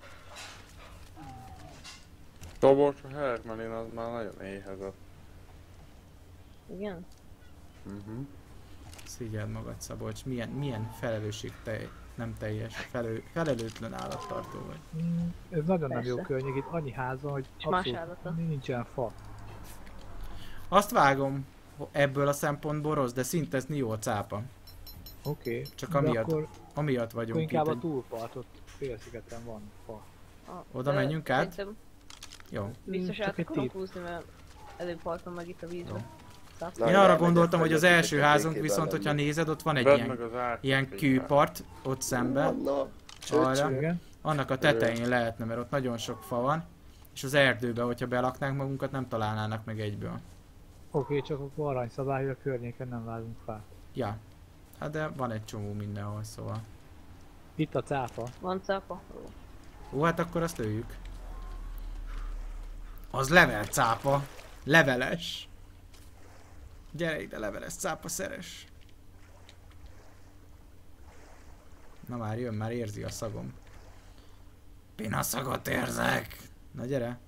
Tobocs a Hermelin az már nagyon éhezett.
Igen?
Mhm.
Szégyeld magad, Szabolcs. Milyen, milyen felelősség te, nem teljes, felelő, felelőtlen állattartó vagy.
Mm, ez nagyon nem
Persze.
jó környék, itt annyi ház van, hogy
És más
abszolút
állata.
nincsen fa.
Azt vágom ebből a szempontból rossz, de szintezni jó a cápa.
Oké, okay.
Csak
de
amiatt,
akkor,
amiatt
akkor
vagyunk
inkább
itt.
a
Egy...
túlpartot, félszigeten van fa.
Ah,
Oda
de
menjünk át?
Szerintem
Jó.
biztos
Csak
át
egy
akarom
tip.
húzni, mert előparton meg itt a vízbe.
Na,
Én
igen,
arra
megyek,
gondoltam, hogy az
megyek,
első
megyek,
házunk
békében
viszont, hogyha
lenni.
nézed, ott van egy
Vedd
ilyen,
meg az árkot,
ilyen
figyelj.
kőpart ott szemben.
Anna,
Arra.
csöcső.
Igen?
Annak a tetején lehetne, mert ott nagyon sok fa van. És az erdőbe, hogyha belaknánk magunkat, nem találnának meg egyből.
Oké, okay, csak akkor aranyszabály, hogy a környéken nem vágunk fát.
Ja. Hát de van egy csomó mindenhol, szóval.
Itt a cápa.
Van cápa? Ó.
Ó, hát akkor azt lőjük. Az level cápa. Leveles. Gyere ide, leveles cápa szeres. Na már jön, már érzi a szagom. Pinaszagot érzek. Na gyere.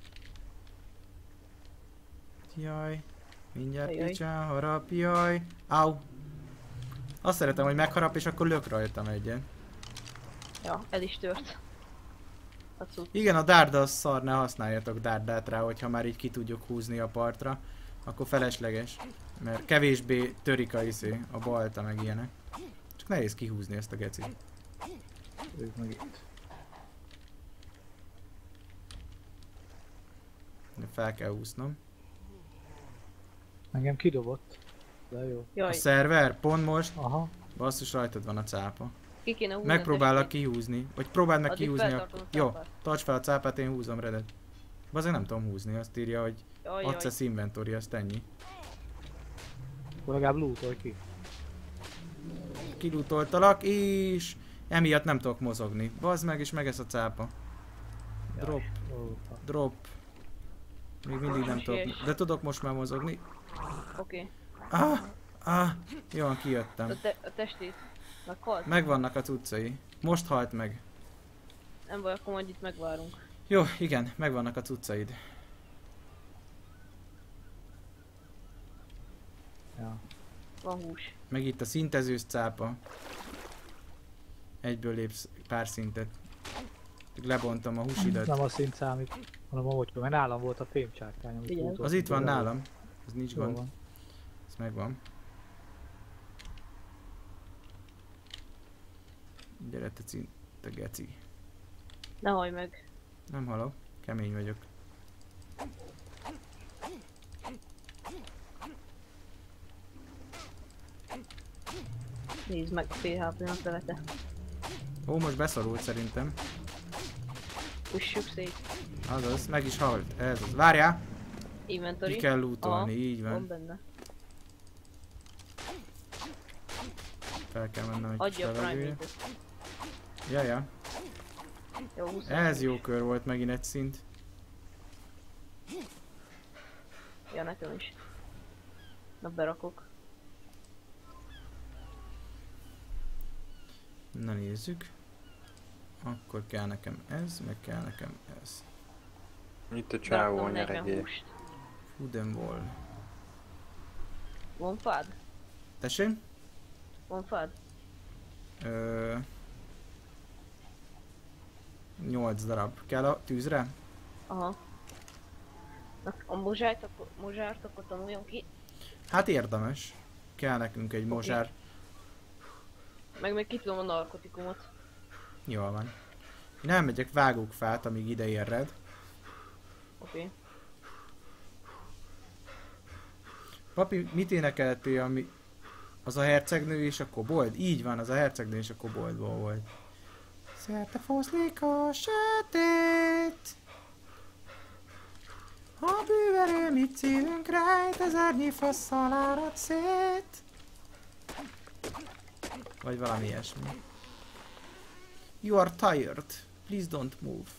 Jaj. Mindjárt
Ajaj.
kicsán, harap, jaj. Au. Azt szeretem, hogy megharap és akkor lök rajtam egyen.
Ja, el is tört. A cucc.
Igen, a dárda az szar, ne használjatok dárdát rá, hogyha már így ki tudjuk húzni a partra. Akkor felesleges. Mert kevésbé törik a izé, a balta meg ilyenek. Csak nehéz kihúzni ezt a gecit.
Ők meg itt.
De fel kell úsznom.
Engem kidobott. De jó.
A
Jaj,
szerver pont most,
Aha.
basszus rajtad van a cápa.
ki kéne húzni.
Megpróbálok
a
kihúzni. Vagy próbáld meg
Addig
kihúzni a...
feltartom a
Jó,
cápát.
tarts fel a cápát, én húzom redet. Azért nem tudom húzni, azt írja, hogy
testet. Jaj, jaj.
access inventory, azt ennyi.
Akkor legalább lootolj ki.
Kilutoltalak, és emiatt nem tudok mozogni. Bazd meg, és meg ez a cápa. Drop,
Ó,
drop. Még mindig nem tudok, de tudok most már mozogni.
Oké.
Ah, ah, jó,
A,
kijöttem.
te a testét. Meghalt?
Megvannak a cuccai. Most halt meg.
Nem baj, akkor majd itt megvárunk.
Jó, igen, megvannak a cuccaid.
ja.
Van hús.
Meg itt a szintezős cápa. Egyből lépsz pár szintet. Lebontom a húsidat.
Nem a szint számít, hanem a hogy mert nálam volt a fémcsákány, amit
Igen.
lootoltam.
Az itt van
De
nálam. Az nincs
Jó
gond.
van.
Ez megvan. Gyere te cin... te geci.
Ne hallj meg.
Nem halok, kemény vagyok.
Nézd meg, fél há pé-nak levete.
Ó, most beszorult szerintem.
Pussuk szét.
Azaz, meg is halt. Ez az. Várjál!
Inventory.
Ki kell lootolni,
Aha,
így van.
van benne.
Fel kell mennem egy
Adja a
levegőre.
primate-et.
Ja, ja.
Jó, húsz.
Ez jó kör volt megint egy szint.
Ja, nekem is. Na, berakok.
Na nézzük. Akkor kell nekem ez, meg kell nekem ez.
Itt a csávó
Beraktam negyven
nyeregé.
húst.
Wooden wall.
Van fád?
Tessék?
Van fád?
Ö... nyolc darab. Kell a tűzre?
Aha. Na, a mozsárt akkor, mozsárt akkor tanuljon ki.
Hát érdemes. Kell nekünk egy mozsár.
Meg még ki tudom a narkotikumot.
Jól van. Én elmegyek vágók fát, amíg ide érred.
Oké. Okay.
Papi, mit énekeltél, ami... Az a hercegnő és a kobold? Így van, az a hercegnő és a koboldból volt. Szerte foszlik a sötét. Ha bűverő mit szívünk rájt, ezernyi fasszal árad szét. Vagy valami ilyesmi. You are tired. Please don't move.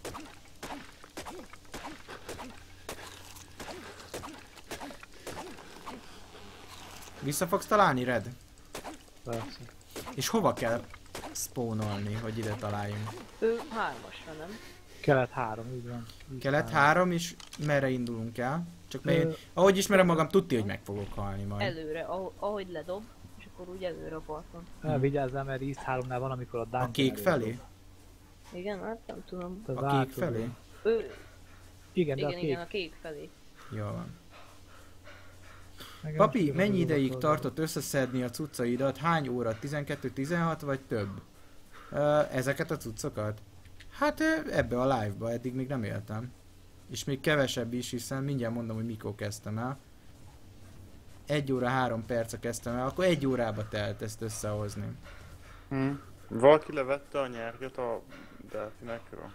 Vissza fogsz találni, Red?
Persze.
És hova kell spawnolni, hogy ide találjunk?
Ő hármasra, nem?
Kelet három, így van. Így
Kelet három, és merre indulunk el? Csak mert én,
Ö-
ahogy ismerem magam, tudti, hogy meg fogok halni majd.
Előre, ahogy, ahogy ledob, és akkor úgy előre a parton.
El, vigyázzál, mert East háromnál van, amikor a dungeon
A kék
elé
felé?
dob.
Igen, hát nem tudom.
Te
A kék
változó.
felé?
Ő,
Igen, de
igen,
a kék.
igen, a kék felé.
Jó van.
Nekem
Papi,
sikerült
mennyi
az
ideig
oldalra.
tartott összeszedni a cuccaidat? Hány óra? tizenkettő tizenhat vagy több? Ö, ezeket a cuccokat? Hát ö, ebbe a live-ba eddig még nem éltem. És még kevesebb is, hiszen mindjárt mondom, hogy mikor kezdtem el. Egy óra három perce kezdtem el, akkor egy órába telt ezt összehozni.
Hm. Valaki levette a nyerget a delfinekről?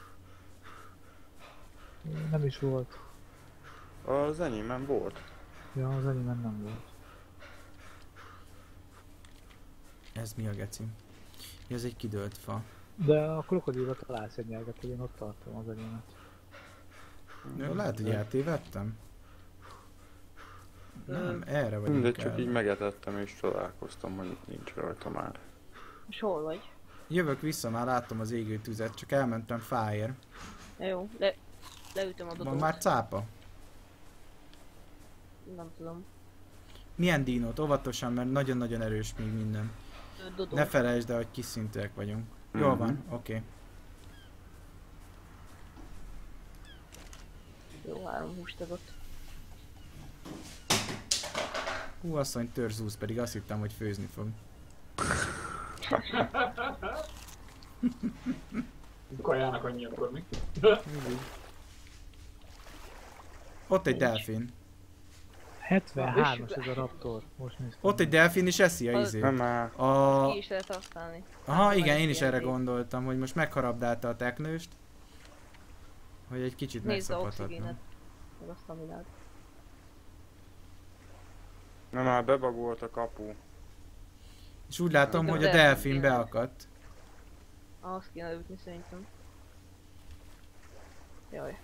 Nem is volt.
Az enyémben volt.
Ja, az enyémben nem volt.
Ez mi a geci? Ez egy kidőlt fa.
De a krokodilra találsz egy nyelget, hogy én ott tartom az enyémet.
Jó, lehet, hogy eltévedtem. Nem, erre
De
vagyunk
csak
el.
így megetettem és találkoztam, hogy nincs rajta már.
És hol vagy?
Jövök vissza, már láttam az égő tüzet, csak elmentem fáért.
Ja, jó, le, leütöm a
Van
dodót.
már cápa?
Nem tudom.
Milyen dínót? Óvatosan, mert nagyon-nagyon erős még minden.
Ő dodó.
Ne felejtsd el, hogy kis szintűek vagyunk. Jól
Mhm.
van, oké. Okay.
Jó, három húst adott.
Hú, asszony törzúz, pedig azt hittem, hogy főzni fog.
Kajának annyi akkor mi?
Ott egy delfin.
hetvenhármas ez a raptor. Most néztem.
Ott egy delfin is eszi a
Az-
izét.
Nem már.
A...
Ki is lehet használni.
Aha, igen, én is
ilyen
erre
izé.
gondoltam, hogy most megharabdálta a teknőst. Hogy egy kicsit
Nézd a
megszabadhatna.
oxigénet. Meg azt a világ.
Nem már bebagolt a kapu.
És úgy látom,
Igen,
hogy a
delfin
delfin
kéne.
beakadt.
Azt kéne ütni szerintem. Jaj.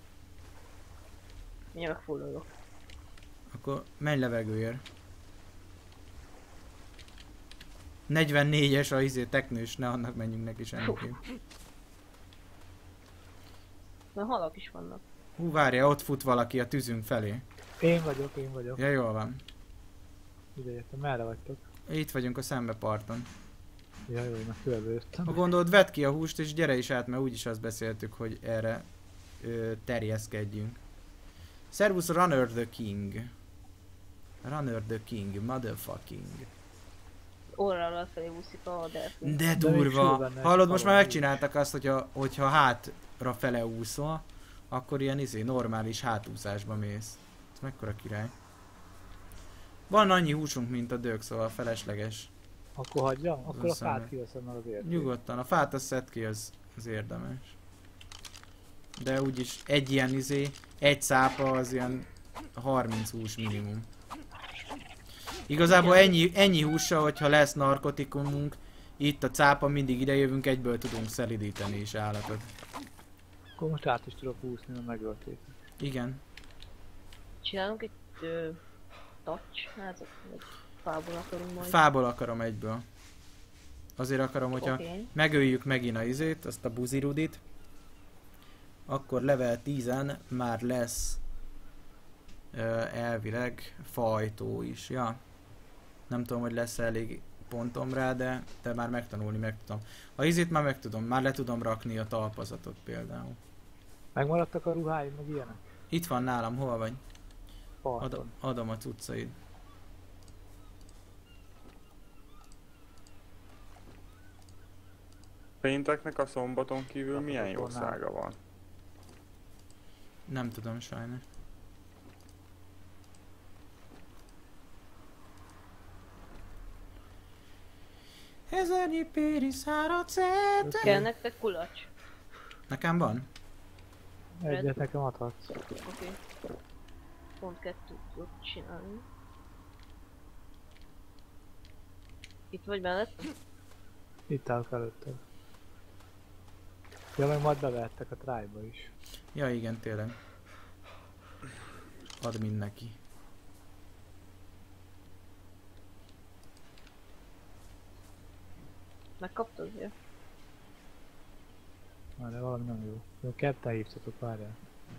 Mindjárt megfordulok.
Akkor menj levegőért. negyvennégyes a izé teknős, ne annak menjünk neki semmiképp.
Mert halak is vannak.
Hú, várja, ott fut valaki a tűzünk felé.
Én vagyok, én vagyok.
Ja, jól van.
Ide jöttem, merre vagytok?
Itt vagyunk a szembeparton.
Ja, jó, meg körbe jöttem.
Ha gondolod, vedd ki a húst és gyere is át, mert úgyis azt beszéltük, hogy erre ö, terjeszkedjünk. Servus Runner the King. Runner the King, motherfucking.
Orral lefelé úszik a delfin.
De
még
durva!
sül benne,
Hallod, most már
halom
megcsináltak azt, hogyha, hogyha hátra fele úszol, akkor ilyen izé normális hátúszásba mész. Ez mekkora király. Van annyi húsunk, mint a dög, szóval felesleges.
Akkor hagyjam? Akkor a
Köszönöm.
fát kiveszem meg az érték.
Nyugodtan, a fát azt szedd ki, az, az érdemes. De úgyis egy ilyen izé, egy szápa az ilyen harminc hús minimum. Igazából ennyi, ennyi hússal, hogyha lesz narkotikumunk, itt a cápa, mindig idejövünk, egyből tudunk szelidíteni is állatot.
Akkor most át is tudok úszni, mert megölték.
Igen.
Csinálunk egy ö, touch házat, vagy fából akarunk majd.
Fából akarom egyből. Azért akarom, hogyha
Oké.
megöljük megint a izét, azt a buzirudit, akkor level tízen már lesz ö, elvileg fajtó is, ja. Nem tudom, hogy lesz elég pontom rá, de, de már megtanulni meg tudom. A izét már meg tudom, már le tudom rakni a talpazatot például.
Megmaradtak a ruháim, meg ilyenek?
Itt van nálam, hol vagy?
Parton.
Adom, adom a cuccaid.
Pénteknek a szombaton kívül milyen
Napokon
jószága van?
Nem tudom sajnos. Ezernyi péri száradt szerte.
Kell nektek kulacs?
Nekem van?
Egyet nekem adhatsz.
Oké. Okay. Pont kettőt tudok csinálni. Itt vagy mellett?
Itt állok előtted. Ja, meg majd bevertek a trájba is.
Ja igen, tényleg. Add mind neki.
Megkaptad, ja?
Már de valami nem jó. Jó, ketten hívtatok, várjál.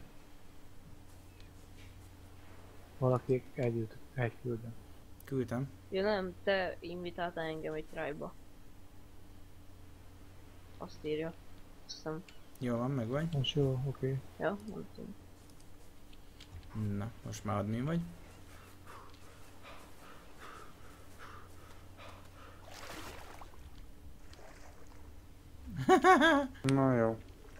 Valaki együtt, egy küldön.
Küldtem.
Ja nem, te invitáltál engem egy trájba. Azt írja. Azt hiszem.
Jó van, meg vagy.
Most jó, oké. Okay.
Ja, nem tudom.
Na, most már admin vagy.
Na jó.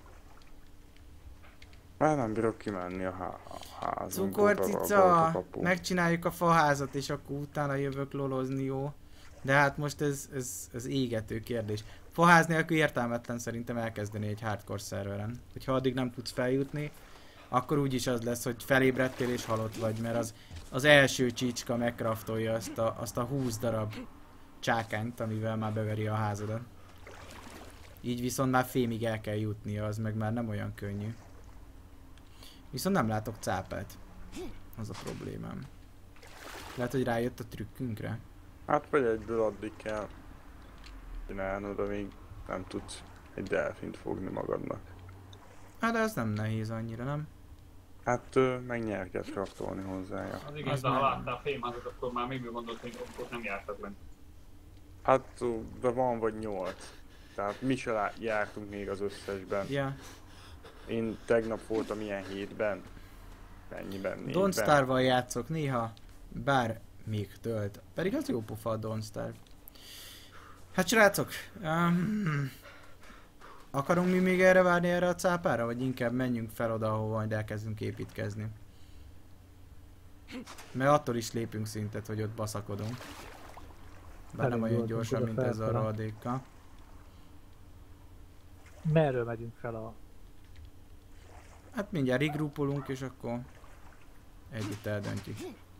Már nem bírok kimenni a, há a házunkból.
Cukorcica! Megcsináljuk a faházat és akkor utána jövök lolozni, jó? De hát most ez, ez, ez égető kérdés. Faház nélkül értelmetlen szerintem elkezdeni egy hardcore szerveren. Hogyha addig nem tudsz feljutni, akkor úgyis az lesz, hogy felébredtél és halott vagy, mert az, az első csicska megcraftolja azt a, azt a húsz darab csákányt, amivel már beveri a házadat. Így viszont már fémig el kell jutnia, az meg már nem olyan könnyű. Viszont nem látok cápát. Az a problémám. Lehet, hogy rájött a trükkünkre.
Hát vagy egyből addig kell csinálnod, amíg nem tudsz egy delfint fogni magadnak.
Hát de ez nem nehéz annyira, nem?
Hát ö, meg nyerget craftolni hozzája.
Az igaz, de ha láttál fémházat, akkor már még gondolt, hogy ott nem jártak bent.
Hát ö, de van vagy nyolc. Tehát mi se lá- jártunk még az összesben.
Ja.
Én tegnap voltam ilyen hétben. Ennyiben, négyben.
Don't Starve-val játszok néha, bár még tölt. Pedig az jó pofa a Don't Starve. Hát srácok, um, akarunk mi még erre várni erre a cápára, vagy inkább menjünk fel oda, ahol majd elkezdünk építkezni? Mert attól is lépünk szintet, hogy ott baszakodunk. Bár nem olyan gyorsan, mint ez a rohadékkal.
Merről megyünk fel a...
Hát mindjárt regroupolunk és akkor együtt eldöntjük.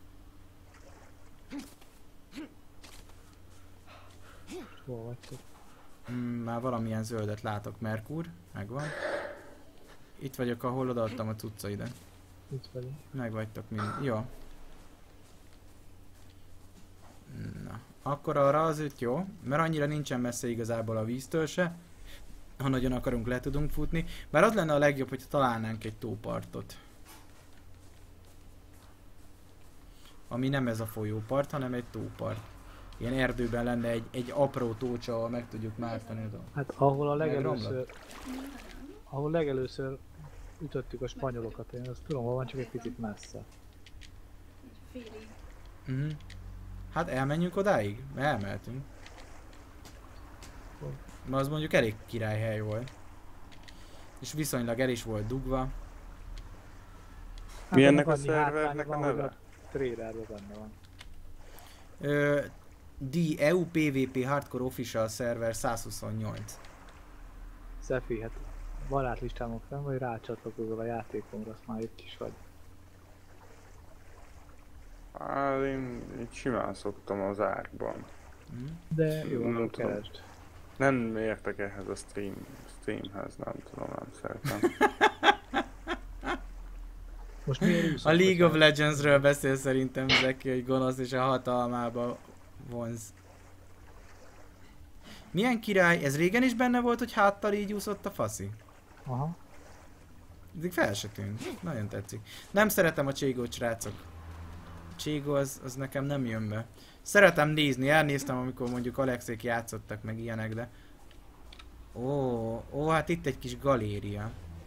Hol vagytok?
Mm, már valamilyen zöldet látok, Merkur, megvan. Itt vagyok, ahol odaadtam a cuccaidat.
Itt vagyunk.
Megvagytok mind. Jó. Na, akkor arra az itt jó, mert annyira nincsen messze igazából a víztől se. Ha nagyon akarunk, le tudunk futni. Bár az lenne a legjobb, hogyha találnánk egy tópartot. Ami nem ez a folyópart, hanem egy tópart. Ilyen erdőben lenne egy, egy apró tócsa, ahol meg tudjuk mártani oda.
Hát ahol a legelőször... Ahol legelőször ütöttük a spanyolokat, én azt tudom, hol van, csak egy picit messze.
Félig.
Mhm. Hát elmenjünk odáig? Elmehetünk.
akkor...
Ma az mondjuk elég királyhely volt. És viszonylag el is volt dugva.
Hát
Mi ennek
annak
a
annyi
szervernek
hátránya
a
van, hogy
neve?
trailerben benne van.
Ö, D E U P V P Hardcore Official Server százhuszonnyolc.
Szefi, hát barátlistámon fenn vagy rácsatlakozol a játékomra, azt már itt is vagy.
Hát én itt simán szoktam az árkban.
De jó,
Nem
akkor
tudom.
keresd.
Nem értek ehhez a stream, streamhez, nem tudom, nem szeretem.
Most miért úszol?
A League of Legendsről beszél szerintem Zeki, hogy gonosz és a hatalmába vonz. Milyen király? Ez régen is benne volt, hogy háttal így úszott a faszi?
Aha.
Eddig fel se tűnt. Nagyon tetszik. Nem szeretem a Cségót, srácok. A Cségó az, az nekem nem jön be. Szeretem nézni, elnéztem, amikor mondjuk Alexék játszottak meg ilyenek, de... Ó, ó, hát itt egy kis galéria.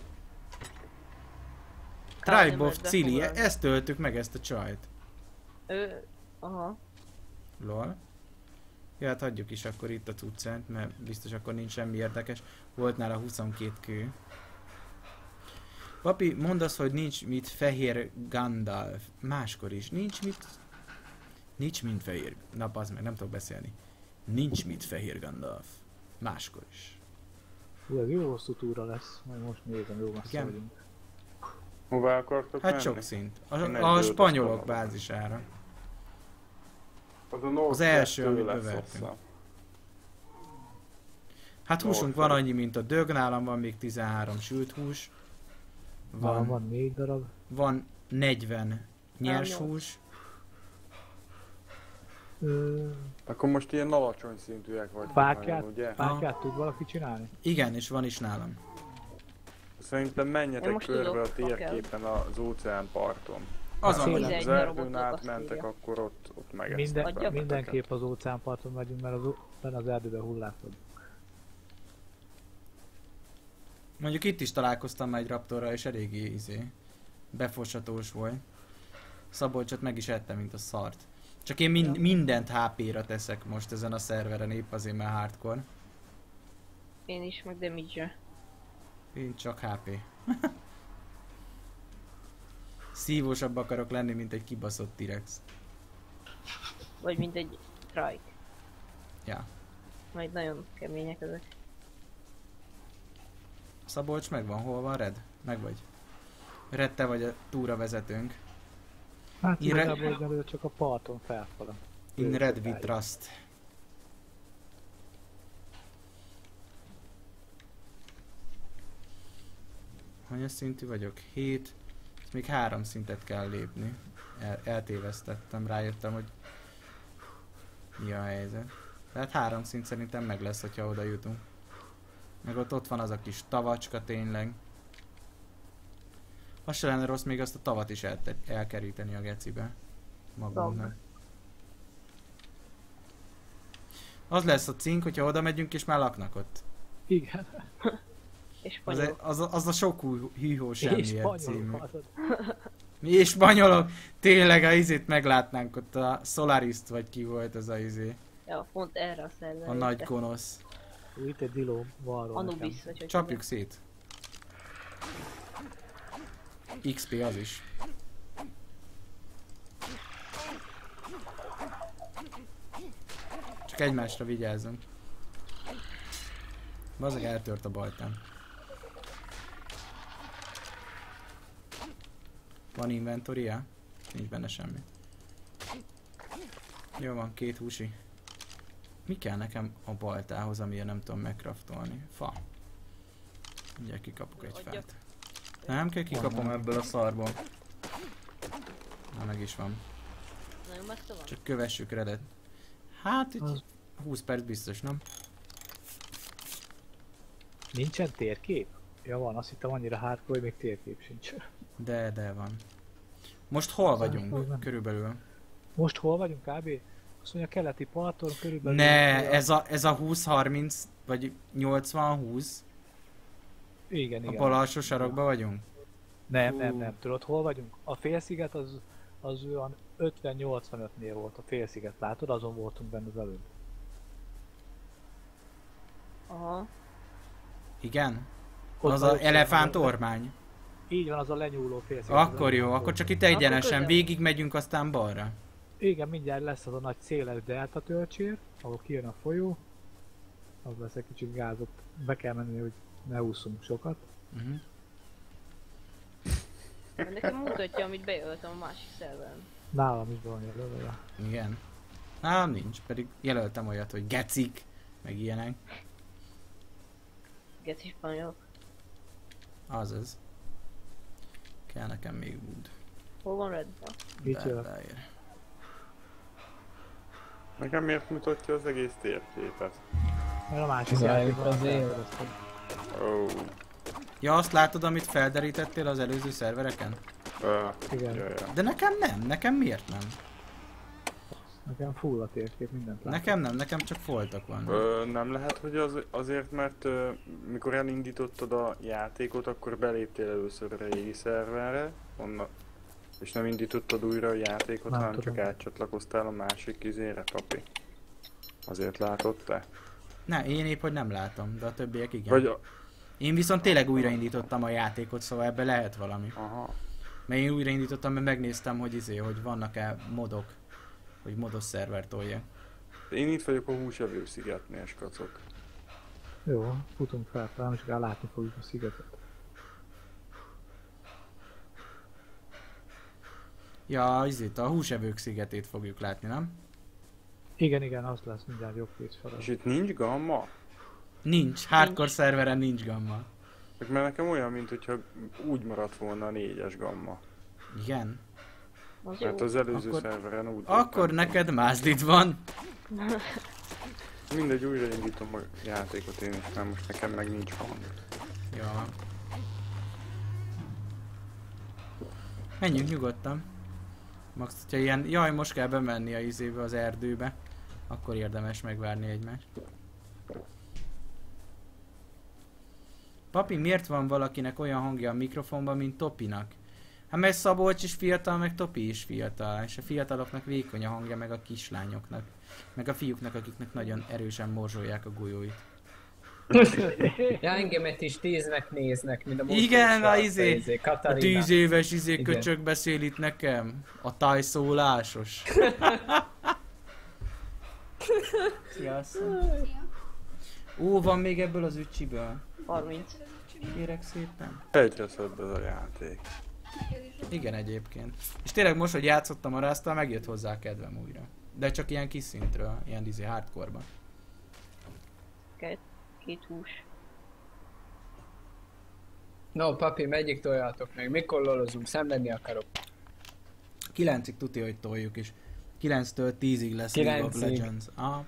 Tribe of Cili, ezt töltük meg, ezt a csajt.
Ő... Aha.
Lol. Ja, hát hagyjuk is akkor itt a cuccát, mert biztos akkor nincs semmi érdekes. Volt nála huszonkét kő. Papi, mondd azt, hogy nincs mit fehér Gandalf. Máskor is. Nincs mit... Nincs mint fehér... Na, bazd meg, nem tudok beszélni. Nincs mit fehér Gandalf. Máskor is.
Hú, ez jó hosszú túra lesz, majd most nézem, jó messze
Igen.
vagyunk.
Hová akartok
Hát
menni?
sok szint. A,
Én
a
egy
spanyolok
dőlt azt
bázisára.
Az, a North
Az első,
kettő
amit
lesz
bevertünk.
hossza.
Hát húsunk van annyi, mint a dög, nálam van még tizenhárom sült hús.
Van,
Van,
van négy darab.
van negyven nyers
nyolc.
hús.
Ö,
Akkor most ilyen alacsony szintűek vagytok
Fákját?
nagyon, ugye?
Fákját tud valaki csinálni?
Igen, és van is nálam.
Szerintem
Én
menjetek
most
körbe
tudok,
a térképen az óceán parton.
Azon
Szépen.
vagyok.
Az
tizenegy
erdőn
darabot
átmentek,
azt
akkor ott, ott megesznek
Minden,
benneteket.
mindenképp az óceánparton megyünk, mert az, ó- benne az erdőben hullák vagy.
Mondjuk itt is találkoztam már egy raptorral, és eléggé izé, befosatós volt. Szabolcsot meg is ettem, mint a szart. Csak én mind, mindent há pé-ra teszek most ezen a szerveren, épp azért, mert hardcore.
Én is, meg damage-re.
Én csak há pé. Szívósabb akarok lenni, mint egy kibaszott T-rex.
Vagy mint egy trike.
Ja.
Majd nagyon kemények ezek.
Szabolcs megvan, hol van Red? Meg vagy. Red, te vagy a túra vezetőnk.
Hát
Ire-
igazából egyelőre csak a parton felfele.
In Red we trust. Hanyas szintű vagyok? hét. Még három szintet kell lépni. El, eltévesztettem, rájöttem, hogy mi a helyzet. Tehát három szint szerintem meg lesz, hogyha oda jutunk. Meg ott, ott van az a kis tavacska tényleg. Az se lenne rossz még azt a tavat is el, elkeríteni a gecibe. Magunknak. Az lesz a cink, hogyha oda megyünk és már laknak ott.
Igen.
És
Az,
spanyolok.
az, a- az a sok hű- hűhó
És
semmiért című.
spanyolok. hallod?
Mi és spanyolok? Tényleg a izét meglátnánk ott, a Solariszt vagy ki volt az a izé.
Ja, pont erre a szerverre.
A nagy gonosz.
Ú, itt egy diló balról
Anubis,
nekem.
vagy hogy
Csapjuk szét. iksz pé az is. Csak egymásra vigyázzunk. Bazzeg eltört a baltán. Van inventoria? Nincs benne semmi. Jó van, két húsi. Mi kell nekem a baltához, amiért nem tudom megcraftolni? Fa. Ugye kikapok egy
Adjak.
fát. Nem kell, kikapom ebből a szarból. Na meg is van.
Nagyon messze van?
Csak kövessük Redet. Hát
Az-
így húsz perc biztos, nem?
Nincsen térkép? Ja van, azt hittem annyira hardcore, hogy még térkép sincs.
De, de van. Most hol
Az
vagyunk?
nem.
Körülbelül.
Most hol vagyunk kb? Azt mondja, keleti parton körülbelül...
Ne, ez a, ez a húsz harminc, vagy nyolcvan húsz.
Igen,
A
igen.
bal alsó sarokban vagyunk?
Nem, nem, nem. Tudod, hol vagyunk? A félsziget az, az olyan ötven nyolcvanötnél volt a félsziget, látod? Azon voltunk benne az előbb.
Aha.
Igen?
Ott
Az
van
a
jobb
elefánt
szélben.
ormány.
Így van, az a lenyúló félszik.
Akkor jó, akkor csak itt egyenesen
közel.
végig megyünk, aztán balra.
Igen, mindjárt lesz az a nagy széles delta tölcsér, ahol kijön a folyó. Az lesz egy kicsit gázott. Be kell menni, hogy ne ússzunk sokat.
Uh-huh.
Nekem mutatja, amit bejelöltem a másik szerveren.
Nálam is van jelölve.
Igen. Nálam nincs, pedig jelöltem olyat, hogy gecik, meg ilyenek.
Geci spanyolok.
Azaz. Kell nekem még wood.
Hol van Red?
Itt jön.
Beér.
Nekem miért mutatja az egész térképet?
Mert a másik
Zajlik
játékban
az élet.
felfedeztem.
Ó.
Ja, azt látod, amit felderítettél az előző szervereken?
Uh,
Igen.
ja, ja.
De nekem nem, nekem miért nem?
Nekem full a térkép, mindent látom.
Nekem nem, nekem csak foltok van.
Ö, nem lehet, hogy az, azért, mert ö, mikor elindítottad a játékot, akkor beléptél először a régi szerverre, onnan, és nem indítottad újra a játékot,
Nem
hanem
tudom.
csak átcsatlakoztál a másik izére, papi. Azért látod te?
Ne, én épp, hogy nem látom, de a többiek igen.
Vagy a...
Én viszont tényleg újraindítottam a játékot, szóval ebbe lehet valami.
Aha.
Mert én újraindítottam, mert megnéztem, hogy izé, hogy vannak-e modok, hogy modos szerver tolja.
Én itt vagyok a húsevő szigetnél, skacok.
Jó, futunk fel, talán is kell látni fogjuk a szigetet.
Ja, izét, a húsevők szigetét fogjuk látni, nem?
Igen, igen, az lesz mindjárt jobb kész fel.
És itt nincs gamma?
Nincs, hardcore szerveren nincs gamma.
Mert nekem olyan, mint hogyha úgy maradt volna a négyes gamma.
Igen.
Az jó.
Mert az előző
Akkor-
szerveren úgy
Akkor
voltam.
neked mázlid van.
Mindegy, újraindítom a játékot én is, mert most nekem meg nincs hang.
Ja. Menjünk nyugodtan. Max, hogyha ilyen, jaj, most kell bemenni a izébe, az erdőbe, akkor érdemes megvárni egymást. Papi, miért van valakinek olyan hangja a mikrofonban, mint Topinak? Hát mert Szabolcs is fiatal, meg Topi is fiatal, és a fiataloknak vékony a hangja, meg a kislányoknak. Meg a fiúknak, akiknek nagyon erősen morzsolják a golyóit.
Ja, engemet is tíznek néznek, mint a
Igen, a izé,
izé,
a
Katarina.
tíz éves izé
Igen.
köcsög beszél itt nekem. A tájszólásos. Sziasztok. Ó, van még ebből az ücsiből.
harminc.
Kérek szépen.
Egyre szebb ez a játék.
Igen, egyébként. És tényleg most, hogy játszottam a ráztal, megjött hozzá a kedvem újra. De csak ilyen kis szintről, ilyen izé hardcore-ban.
Két, két hús.
No, papi, megyik toljátok meg, mikor lolozunk, szenvedni akarok.
kilencig tuti, hogy toljuk, és kilenctől tízig lesz League of
kilencig.
Legends. Aha.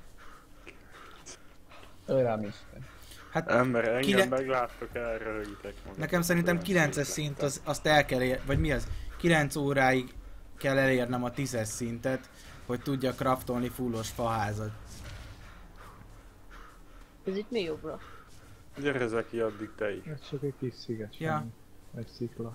Örám Isten.
Hát
Ember, engem
Kile-
megláttok, elröhögitek magam.
nekem szerintem kilences szint, az, azt el kell ér, vagy mi az? kilenc óráig kell elérnem a tízes szintet, hogy tudja craftolni fullos faházat.
Ez itt mi jobbra?
Gyere Zeki, addig te is.
Ez csak egy kis sziget,
Ja.
semmi. Egy szikla.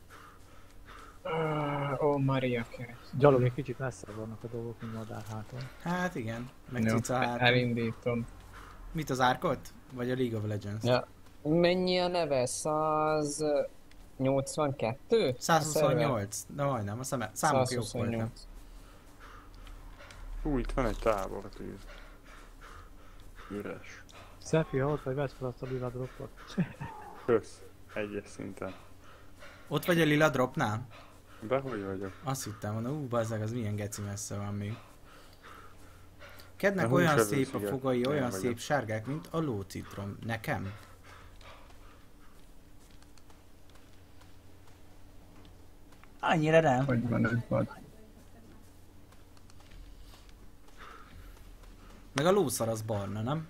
Ah, Ó, Maria kereszt.
Gyalog egy kicsit messzebb vannak a dolgok, mint madárháton.
Hát igen, meg
Jó,
cica hátul.
elindítom.
Mit, az árkot? Vagy a League of Legends?
Ja. Mennyi a neve? száz nyolcvankettő?
százhuszonnyolc, de majdnem, a szeme, számok jók voltak.
Hú, itt van egy tábortűz. Üres.
Szefi, ha ott vagy, vesz fel azt a lila dropot.
Kösz. Egyes szinten.
Ott vagy a lila dropnál?
De hogy vagyok?
Azt hittem, mondom, ú, bazzeg, az milyen geci messze van még. Kednek
A
olyan
húsevő
szép a
sziget.
fogai,
Én
olyan
vagyok.
szép sárgák, mint a lócitrom. Nekem? Annyira nem.
Hogy van ez van?
Meg a lószar az barna, nem?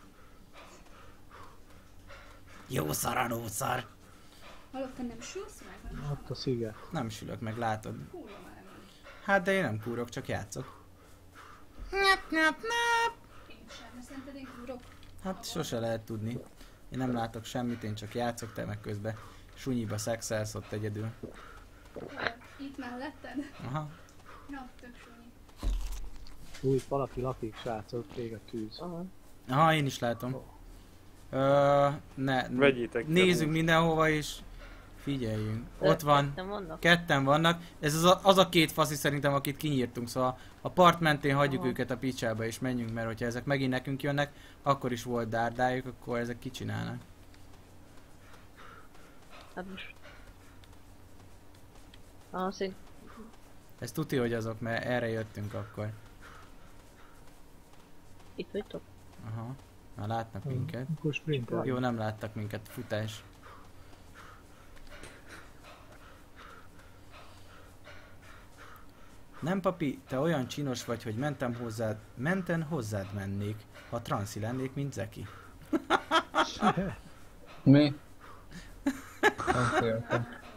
Jó szar a lószar.
Hallottam, nem sülsz meg? Nem
Ott a sziget.
Nem sülök meg, látod.
kurva már nem.
Hát de én nem kúrok, csak játszok. Nyap, nyap, nyap.
Én sem, mert szerinted én kurok.
Hát sose lehet tudni. Én nem látok semmit, én csak játszok, te meg közben sunyiba szexelsz ott egyedül.
Itt melletted?
Aha.
Na, tök sunyi.
Úgy, valaki lakik, srácok, ég a tűz.
Aha.
Aha, én is látom. Ö, ne,
Vegyétek ki
nézzünk
a
mindenhova és figyeljünk.
Ö,
Ott van.
ketten vannak?
Ketten vannak. Ez az a, az a két faszi szerintem, akit kinyírtunk, szóval a part mentén hagyjuk
Aha.
őket a picsába és menjünk, mert hogyha ezek megint nekünk jönnek, akkor is volt dárdájuk, akkor ezek kicsinálnak.
Hát most... Ah, szint...
Ez tuti, hogy azok, mert erre jöttünk akkor.
Itt vagytok?
Aha. Már látnak minket.
Akkor sprintel.
Jó, nem láttak minket. Futás. Nem papi, te olyan csinos vagy, hogy mentem hozzád, menten hozzád mennék, ha transzi lennék, mint Zeki.
Mi? Oké, oké.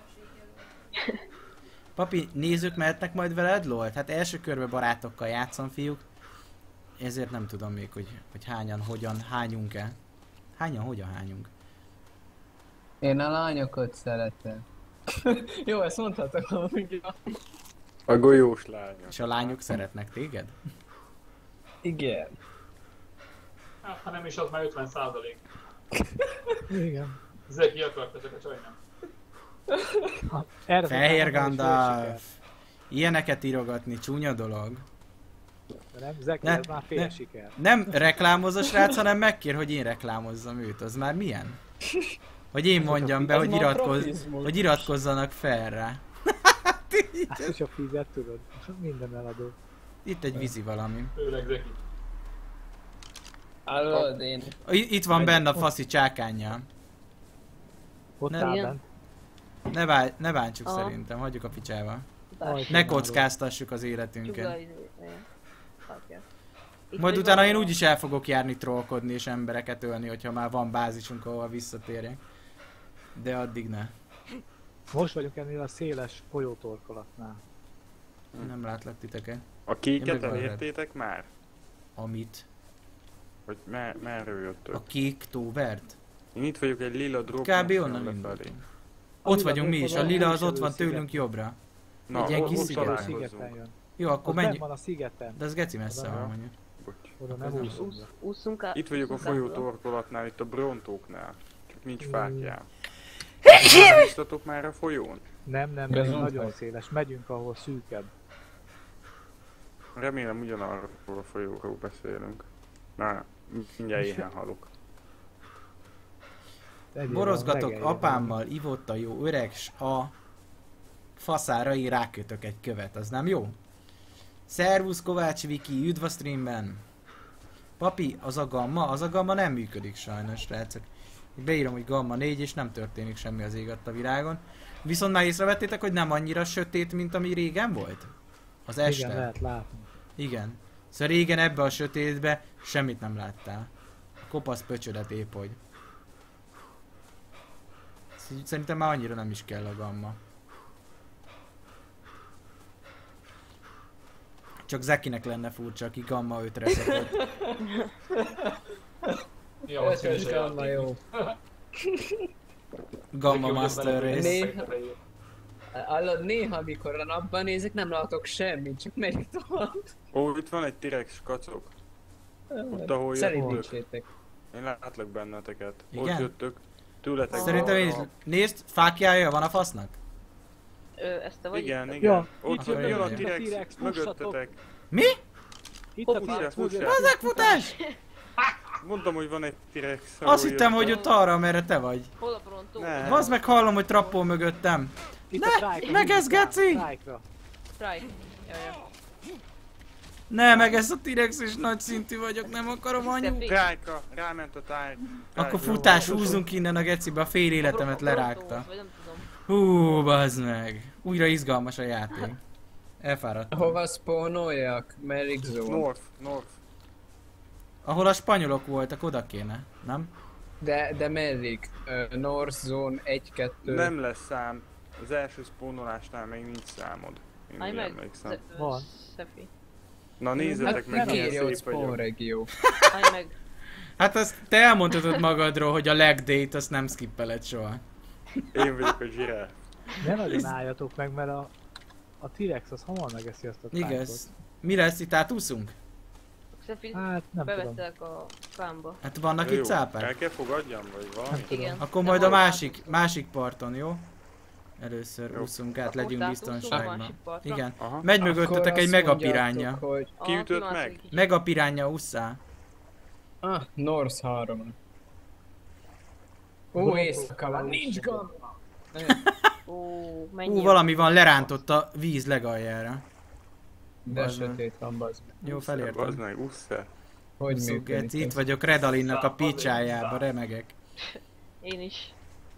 Papi, nézők mehetnek majd veled lolt? Hát első körben barátokkal játszom, fiúk. Ezért nem tudom még, hogy, hogy hányan, hogyan, hányunk-e. Hányan, hogyan hányunk?
Én a lányokat szeretem. Jó, ezt mondhatok amúgy.
A golyós lánya.
És a lányok szeretnek téged?
Igen.
Hát, ha nem is, az már ötven százalék.
Igen.
Zeki akart, ezek a csaj nem.
Ha, erre
Fehér
szoktam mondani, hogy
Gandalf. Ilyeneket írogatni, csúnya dolog.
fél siker. De nem, Zeki,
Ne,
ez már fél
ne.
siker.
Nem reklámoz a srác, hanem megkér, hogy én reklámozzam őt. Az már milyen? Hogy én mondjam be,
Ez
hogy,
már
iratkozz,
profizmus.
hogy iratkozzanak fel rá.
Hát is a fizet, tudod. Minden eladó.
Itt egy vízi valami.
Főleg Zeki.
Hallod, én...
I- Itt van benne a faszi csákánnyal.
Ott
Ne-
áll
Igen.
bent.
Ne, bá- ne bántsuk
Aha.
szerintem, hagyjuk a picsába.
Aj,
Ne kockáztassuk az életünket.
Csuga, izé, ilyen. Kapja. Itt
Majd
vagy
utána én
valahol?
úgyis el fogok járni trollkodni és embereket ölni, hogyha már van bázisunk, ahova visszatérjek. De addig ne.
Most vagyunk ennél a széles folyótorkolatnál.
Nem látlak titeket.
A
Én
kéket
meg arra.
elértétek már?
Amit?
Hogy mer merről jöttök?
A kék tóvert?
Én itt vagyok egy lila drop.
Kb. onnan indultunk. Ott
lila
vagyunk mi is, a
drop
lila
az
az ott van
elviselő
tőlünk
sziget.
jobbra.
Na,
Egy ilyen
ott-
kis
ott
szigeten.
találkozunk.
Szigeten jön.
Jó, akkor
Ott benn
menj.
van a szigeten.
De ez geci messze
Oda
van
nem.
mondjuk.
Bocs.
Oda nem
Ez nem
úszunk.
Úsz- Ússzunk át.
Itt vagyok a
ússzunk át
folyó
oda.
torkolatnál, itt a brontóknál. Csak nincs
Mm.
fákjám. Biztatok már a folyón?
Nem, nem,
De
nem,
zomb
nagyon
vagy.
széles. Megyünk, ahol szűkebb.
Remélem ugyanarról a folyóról beszélünk. Na, mindjárt éhen halok.
Egyébként
Borozgatok
legelje
apámmal, ivott a jó öreg, s a faszára én rákötök egy követ, az nem jó? Szervusz Kovács Viki, üdv a streamben! Papi, az a gamma? Az a gamma nem működik sajnos, srácok. Itt beírom, hogy gamma négy és nem történik semmi az ég a világon. Viszont már észrevettétek, hogy nem annyira sötét, mint ami régen volt? Az
van.
este.
Igen, lehet látni.
Igen. Szóval régen ebbe a sötétbe semmit nem láttál. A kopasz pöcsödet épp hogy. Szerintem már annyira nem is kell a gamma. Csak Zekinek lenne furcsa, aki gamma ötre szokott.
Ja, az
Ez
is
gamma jó.
Gamma Master Race.
Néha, hallod, néha amikor a napban nézek, nem látok semmit, csak megyek tovább.
Ó, itt van egy T-rex kacok. Ott, ahol jöttök.
Szerintítsétek.
Én látlak benneteket.
Igen?
Ott jöttök. Tőletek.
Szerintem én is... Nézd, fákjája van a fasznak?
Ö, ezt te vagy?
Igen,
itt?
igen.
Ja,
Ott
itt
jön,
jön
jön a
a
T-rex,
T-rex,
mögöttetek.
Mi?
Itt a
Fussál,
T-rex
fussál.
mögött.
Bazeg futás!
Mondtam, hogy van egy T-rex.
Azt
ahol
hittem, hogy
jöttök.
ott arra, merre te vagy.
Hol a brontó?
Ne.
Bazd meg, hallom, hogy trappol mögöttem.
Itt
Ne,
a Trike-ra.
meg ez, geci!
Trike-ra.
Strike. Jaj, jaj.
Ne, meg ez a T-rex is nagy szintű vagyok, nem akarom anyu.
Steffi.
Rájka, ráment a táj.
Akkor futás, húzzunk innen a gecibe, a fél életemet
A bro- a
lerágta.
brontóhoz, vagy nem tudom.
Hú, bazd meg. Újra izgalmas a játék. Elfáradtam.
Hova spawnoljak? Merrick Zone.
North, North.
Ahol a spanyolok voltak, oda kéne, nem?
De, de Merrick? Uh, North Zone egy kettő.
Nem lesz szám. Az első spónolásnál még nincs számod. Én
Állj
úgy
meg.
emlékszem.
Ze- ö,
Van.
Steffi.
Na nézzetek
Hát
meg,
nem
milyen
írja, hogy
szép
spawn
vagyok.
regió.
Állj meg.
Hát azt te elmondhatod magadról, hogy a leg date azt nem skippeled soha.
Én vagyok a zsiráf.
Ne nagyon álljatok meg, mert a, a T-rex az hamar megeszi azt a Trike-ot.
Igaz. Mi lesz, itt átúszunk?
Szefi,
Hát nem tudom.
bevettelek a fámba.
Hát vannak
Jó,
itt cápák?
El kell fogadjam, vagy valami?
Igen.
Akkor
De
majd a
hol
másik,
látok?
másik parton, jó? Először
Jó.
úszunk át,
Akkor
legyünk
most átúszunk a
biztonságban.
másik partra?
Igen.
Aha.
Megy
Akkor
mögöttetek egy
azt
megapiránja.
mondjátok, hogy...
Ah,
Ki ütött
kimászik
meg?
egy kicsit.
Megapiránja ússzál.
Ah, North három. Ó,
Gondolom,
éjszaka van,
hogy
nincs
nincs
gond!
Ó, mennyi?
Ú, valami van, lerántott a víz legaljára.
De
Bazd meg.
sötét van, bazd meg.
Jó,
Az
felértem.
meg, usszer.
Hogy
Úszunk,
működik
Geci, itt
ez?
vagyok Redalinnak a picsájába, remegek.
Én is.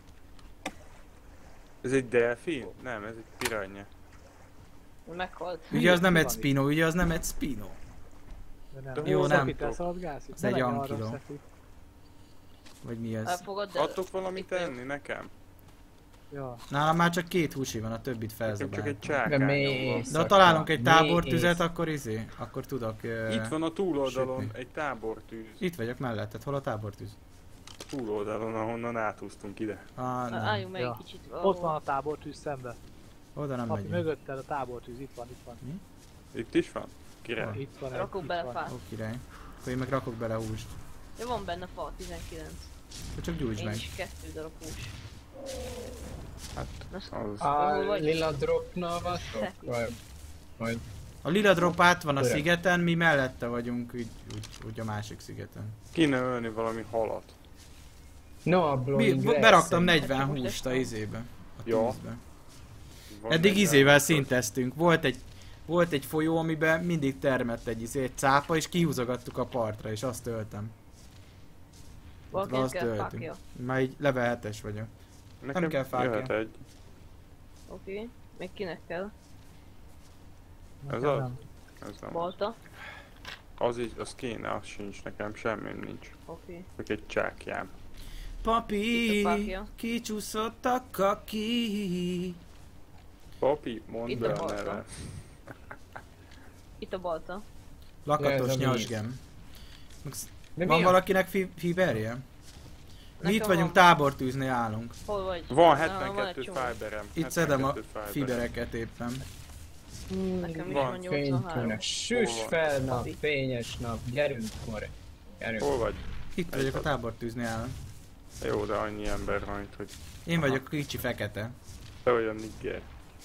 Ez egy delfin? Nem, ez egy piranha.
Meghalt.
Ugye az nem
Mi
egy
van itt?
spino, ugye az nem egy spino.
De
De
nem.
jó,
Jó,
nem
nem.
tudok.
Szaladgálsz?
Ez egy ankiló. Vagy mi ez?
Elfogad, de...
Adtok valamit enni nekem?
Ja.
Nálam már csak két húsi van, a többit
Nekem csak
felzabál.
egy
De
csákányom
mély
van.
De ha találunk egy
Mély
tábortüzet,
éjszaka.
akkor izé, akkor tudok... Uh,
Itt van a túloldalon
sütni.
egy tábortűz.
Itt vagyok melletted, hol a tábortűz?
Túloldalon, ahonnan átúztunk ide.
Ah,
Na,
nem.
álljunk meg
Ja.
egy kicsit valahol.
Ott van a tábortűz szembe.
Oda nem
Papi,
megyünk.
mögötted a tábortűz, itt van, itt van.
Itt is van? Király.
Itt van, egy,
Rakok
itt
bele
van.
fát.
Ó, király. Akkor én meg rakok bele húst.
Ja, van benne fa, tizenkilenc.
Akkor csak gyújtsd
Én
meg.
is kettő darab hús.
Hát,
Na, sz-
az...
A
Hol vagy?
lila dropnál vagytok?
Szeti.
Vagy... Vagy...
A lila drop át van a
Öreg.
szigeten, mi mellette vagyunk, úgy, úgy, úgy a másik szigeten.
Kéne ölni valami halat.
No, a
Mi,
blowing
b- beraktam
grass.
negyven
Most
húst a
ezt
izébe. A
Ja.
tűzbe.
Van
Eddig
negyven
izével
húszas.
szinteztünk. Volt egy, volt egy folyó, amiben mindig termett egy izé, egy cápa, és kihúzogattuk a partra, és azt öltem.
Valakinek
azt
kell
öltünk.
fákja.
Már így level hetes vagyok.
Nekem
kell fákja.
jöhet egy.
Oké. Még kinek kell?
Ez
Nekem
az?
nem.
Ez nem.
Balta.
Az is, az kéne, az sincs nekem, semmim nincs.
Oké.
Csak egy csákjám.
Papi,
Itt a fákja.
kicsúszott a kaki.
Papi, mondd
Itt a
be a
balta.
neve.
Itt a balta.
Ja,
Lakatos
ez a
nyasgem.
De
Van
mi a...
valakinek fi fiberje? Mi
Nekem
itt vagyunk,
van.
tábortűznél állunk.
Hol vagy?
Van
Nálam
hetvenkettő
egy csomó.
fiberem.
Itt szedem a
hetvenkettő fiberem.
fibereket éppen.
Nekem is
Van.
van nyolcvanhárom.
Fénytűnő. Süss
Hol van?
fel nap, fényes nap, gyerünk, more. Gyerünk.
Hol vagy?
Itt vagyok, a tábortűznél állunk.
Jó, de annyi ember van itt, hogy
Én vagyok a kicsi fekete.
te olyan nigger.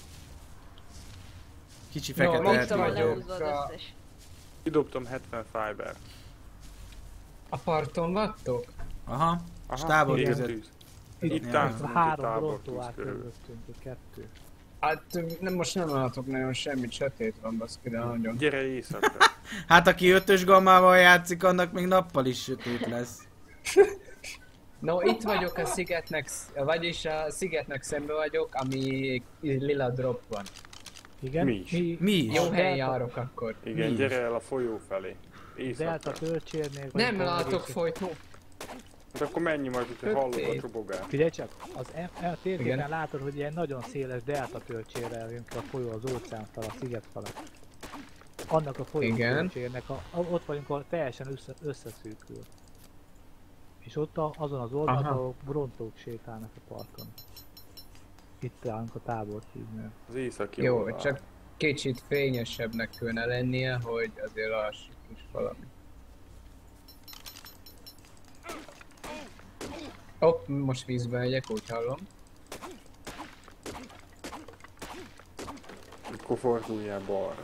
Kicsi
No,
fekete.
itt
Eddig
vagyok.
Lehúzza az
a-
összes.
Kidobtam hetven fiber.
A parton vagytok?
Aha, és
Aha,
tábortüzet.
tűz.
Itt
Itt
nem.
táncolunk egy
Három
tábortűz
brontó át
körül.
körülöttünk, vagy kettő.
Hát nem, most nem látok nagyon semmit, sötét van baszki, de nagyon.
Gyere éjszakra.
Hát aki ötös gammával játszik, annak még nappal is sötét lesz.
No, itt vagyok a szigetnek, sz- vagyis a szigetnek szembe vagyok, ami lila drop van.
Igen?
Mi is.
Mi,
Mi is?
Jó
A
helyen
delta-
járok akkor.
Igen,
Mi?
gyere el a folyó felé.
Delta
Éjszakra.
töltsérnél, vagy
Nem
valami
látok
részét-
folytó.
Hát akkor menj majd, hogyha
Sötét.
hallod a csobogát.
Figyelj csak, az e e a térképen
Igen.
látod, hogy ilyen nagyon széles delta töltsérrel jön ki a folyó az óceán fel, a sziget felett. Annak a folyó
Igen.
töltsérnek, a, a, ott vagyunk, ahol teljesen össze, összeszűkül. És ott a, azon az oldalon,
Aha.
ahol brontók sétálnak a parton. Itt állunk a tábortűznél.
Az északi
Jó,
oldal.
csak kicsit fényesebbnek kéne lennie, hogy azért lassuk is valami. Hopp, most vízbe megyek, úgy hallom.
Akkor forduljál balra.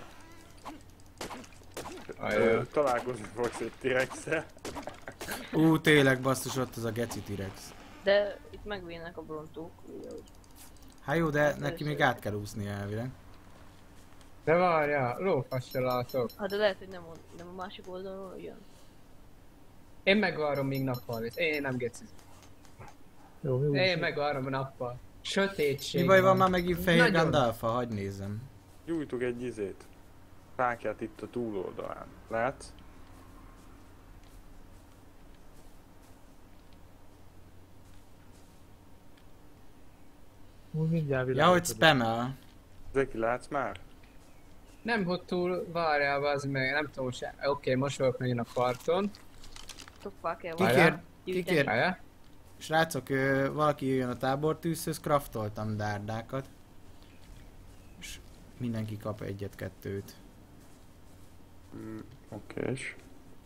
Ajaj.
Ö, Találkozni fogsz egy T-rexel.
Ú, tényleg basszus, ott az a geci T-rex.
De itt megvének a brontók. ugye, hogy-
Hát jó, de neki még át kell úszni elvileg.
De várjál, lófasz se látok.
Hát de lehet, hogy nem, a- nem a másik oldalról jön.
Én megvárom, míg nappal lesz. Én nem geciz.
Jó, mi úgy
Én megvárom a nappal. Sötétség
Mi baj van már megint fehér
Nagyon.
Gandalfa? Hadd nézzem.
Gyújtok egy izét. Fákját itt a túloldalán. Látsz?
úgy mindjárt
Ja, hogy
világosodott.
spamel.
Zeki, látsz már?
Nem, hogy túl, várjál, az meg, nem tudom se. Oké, okay, most vagyok megint a parton.
Sok fákjál
Ki
van.
kér,
Gyűjteni.
ki kér,
Várjál.
srácok, ö, valaki jöjjön a tábortűzhöz, craftoltam dárdákat. És mindenki kap egyet-kettőt.
Mm, Oké, és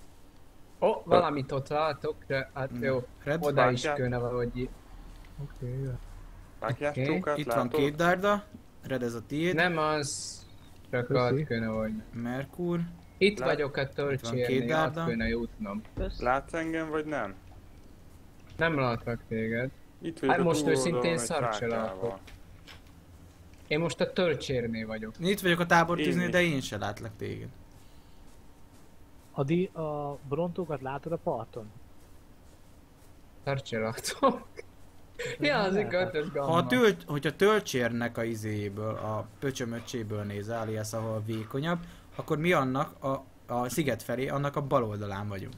valamit ott látok, de hát jó,
Red?
oda is
Bátyát?
kéne valahogy.
Oké, okay,
Vágjátókat
Itt van
látod?
két dárda. Red, ez a tiéd.
Nem az, csak
Köszi.
át kéne vagy.
Merkur.
Itt
Lát-
vagyok a
Itt van két
tölcsérnél, át
dárda.
kéne jutnom.
Kösz.
Látsz engem, vagy nem?
Nem látlak téged.
Itt vagyok
Hát
a
most
túloldalon
őszintén
egy
szart se
fákjával.
látok. Én most a tölcsérnél vagyok.
Itt vagyok a tábortűznél,
Én
de én se látlak téged.
A, di, a brontókat látod a parton?
Szart se látok. Ja, az egy ötös gamma.
Ha a tölt, hogyha töltsérnek a izéből, a pöcsömöcséből néz, alias ahol vékonyabb, akkor mi annak a, a sziget felé, annak a bal oldalán vagyunk.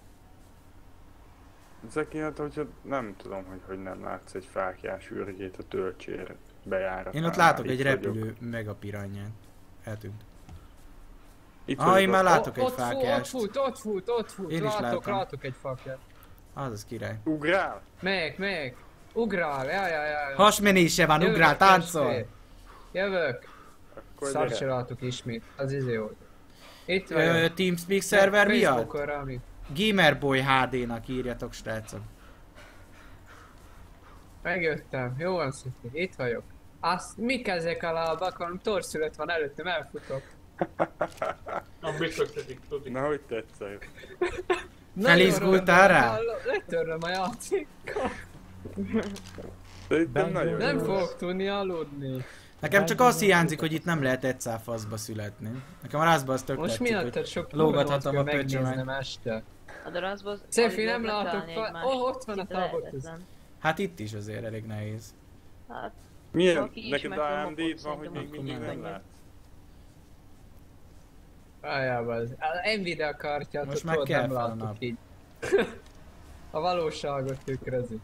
Zeki, hát hogyha nem tudom, hogy hogy nem látsz egy fákjás űrgét a tölcsér bejáratnál.
Én ott látok
Már
egy
itt
repülő megapiranyját. Eltűnt.
Itt
Ah,
vagyok
én
a-
már látok egy
ott, fut, ott
fákjást.
fut, ott fut, ott fut,
Én is
látok,
látom.
látok egy fakját.
Az az király.
Ugrál?
Melyik, melyik? Ugrál, jaj, jaj, jaj.
Hasmenése van,
Jövök,
ugrál, táncol!
testvére. Jövök.
Akkor
Szart
gyere.
se látok ismét, az izé volt. Itt
Ö,
vagyok.
Teamspeak szerver miatt?
Facebookon rám.
Gamerboy há dé-nak írjatok, srácok.
Megjöttem, jó van szépen, itt vagyok. Azt, mik ezek a lábak, valami torszület van előttem, elfutok.
Nem biztos tetik, tudik.
Na, hogy tetszett?
Felizgultál rá?
Letöröm a játékkal.
Szerintem
Ben
nagyon
Nem
jó.
fogok tudni aludni.
Nekem csak az hiányzik, hogy itt nem lehet egy faszba születni. Nekem a rázba az tök
Most
tetszik,
miatt
hogy
sok
lógathatom a
megnéznem
pöcsömet.
este.
A darázba az...
Szefi,
alig
nem
lehet
látok
letalálni
fa-
egymást.
Ó, ott van a
Szinte
tábortűz.
lehetetlen.
Hát itt is azért elég nehéz.
Hát,
Milyen?
Valaki
Neked
ismert
á
a
em dé-d
mapot,
van, hogy még
szerintem
mindig
akkor
nem
már.
látsz?
Álljában az. A Nvidia kártyát
Most
ott
már
ott
kell
nem
fel a
látok
nap.
így. A valóságot tükrözi.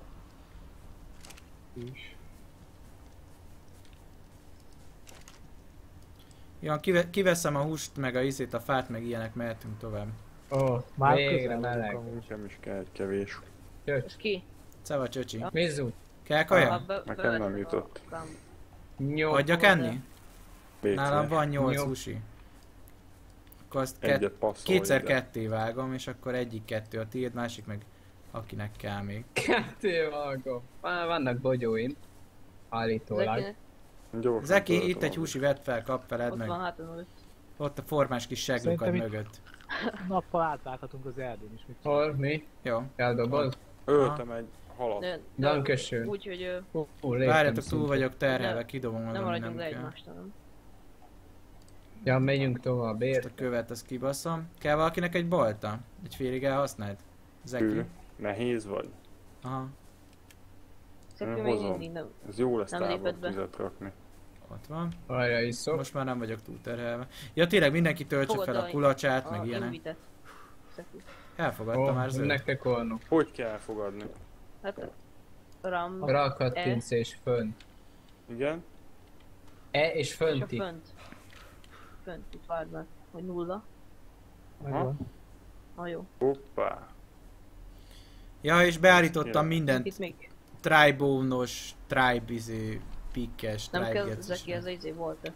Ja, kive- kiveszem a húst, meg a izét, a fát, meg ilyenek, mehetünk tovább.
Ó,
Már
végre
közel vagyunk
meleg.
amúgy.
Nekem is kell egy kevés.
Csöcs.
ez ki?
Szeva csöcsi.
Mizu.
Kell kaja?
Ah, be-
Nekem
bevettem
nem
a
jutott.
kám-
Nyom.
Adjak enni?
Bécé.
Nálam van nyolc
Jó.
húsi. Akkor azt
Egyet
kett,
passzolj
kétszer
ide.
ketté vágom, és akkor egyik kettő a tiéd, másik meg akinek kell még.
Ketté vágom. Már vannak bogyóim. Állítólag.
Zekinek
Gyorsan
Zeki,
töltöm
itt egy
a-
húsi, vedd fel, kap feled
ott
meg.
van hátul mögött.
Ott a formás kis seglukad
Szerintem itt-
mögött.
Nappal átvághatunk az erdőn is. Mit
Hol, mi?
Jó.
Eldobod?
Öltem egy halat.
De- de-
Dankeschön.
Úgy, hogy ö,
Hú, hú, léptem
Várjatok, túl
szintet.
vagyok terhelve,
Nem.
kidobom
nem
oda, ami
maradjunk
nem
le
kell.
egymástól, nem?
Ja, megyünk tovább,
Ezt
ér?
a követ, azt kibaszom. Kell valakinek egy bolta? Egy félig elhasználd? Zeki?
Ő. Nehéz vagy.
Aha,
Szeki
Én
még
hozom.
mindig nem.
Ez jó lesz
Nem lépett be.
tábortüzet rakni.
ott van.
Várja, iszok.
Most már nem vagyok túl terhelve. Ja tényleg mindenki töltse
Fogad
fel a
a-
kulacsát,
A
meg ilyenek.
invitet. Szeki.
Elfogadta
Ó,
már zöld.
nektek volna.
Hogy kell fogadni?
Hát ram.
Rákattintsz és fönt.
Igen?
E és
És a
fönti.
fönt. Fönt, itt várd meg, hogy nulla.
Megvan.
Na jó.
Hoppá.
Ja, és beállítottam
Ja.
mindent.
Itt még
Tribónos, tribe izé, pikkes,
nem kell,
tribe
Zeki, ez izé volt.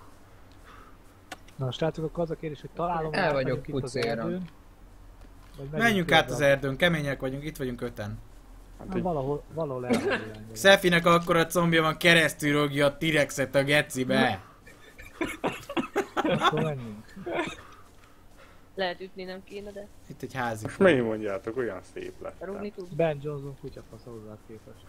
Na srácok, akkor az a kérdés, hogy találom
El
át,
vagyok
vagyunk itt az
pucéran.
erdőn. vagy megyünk
Menjünk át
körbe
az
a-
erdőn, kemények vagyunk, itt vagyunk öten.
Hát
Na,
egy
valahol, valahol el.
Szefinek akkor a combja van, keresztül rogja a T-rexet a gecibe.
Akkor menjünk.
Lehet ütni nem kéne, de
Itt egy házi.
most miért mondjátok, olyan szép lett.
rúgni tud.
Ben Johnson kutyafasz hozzá képest.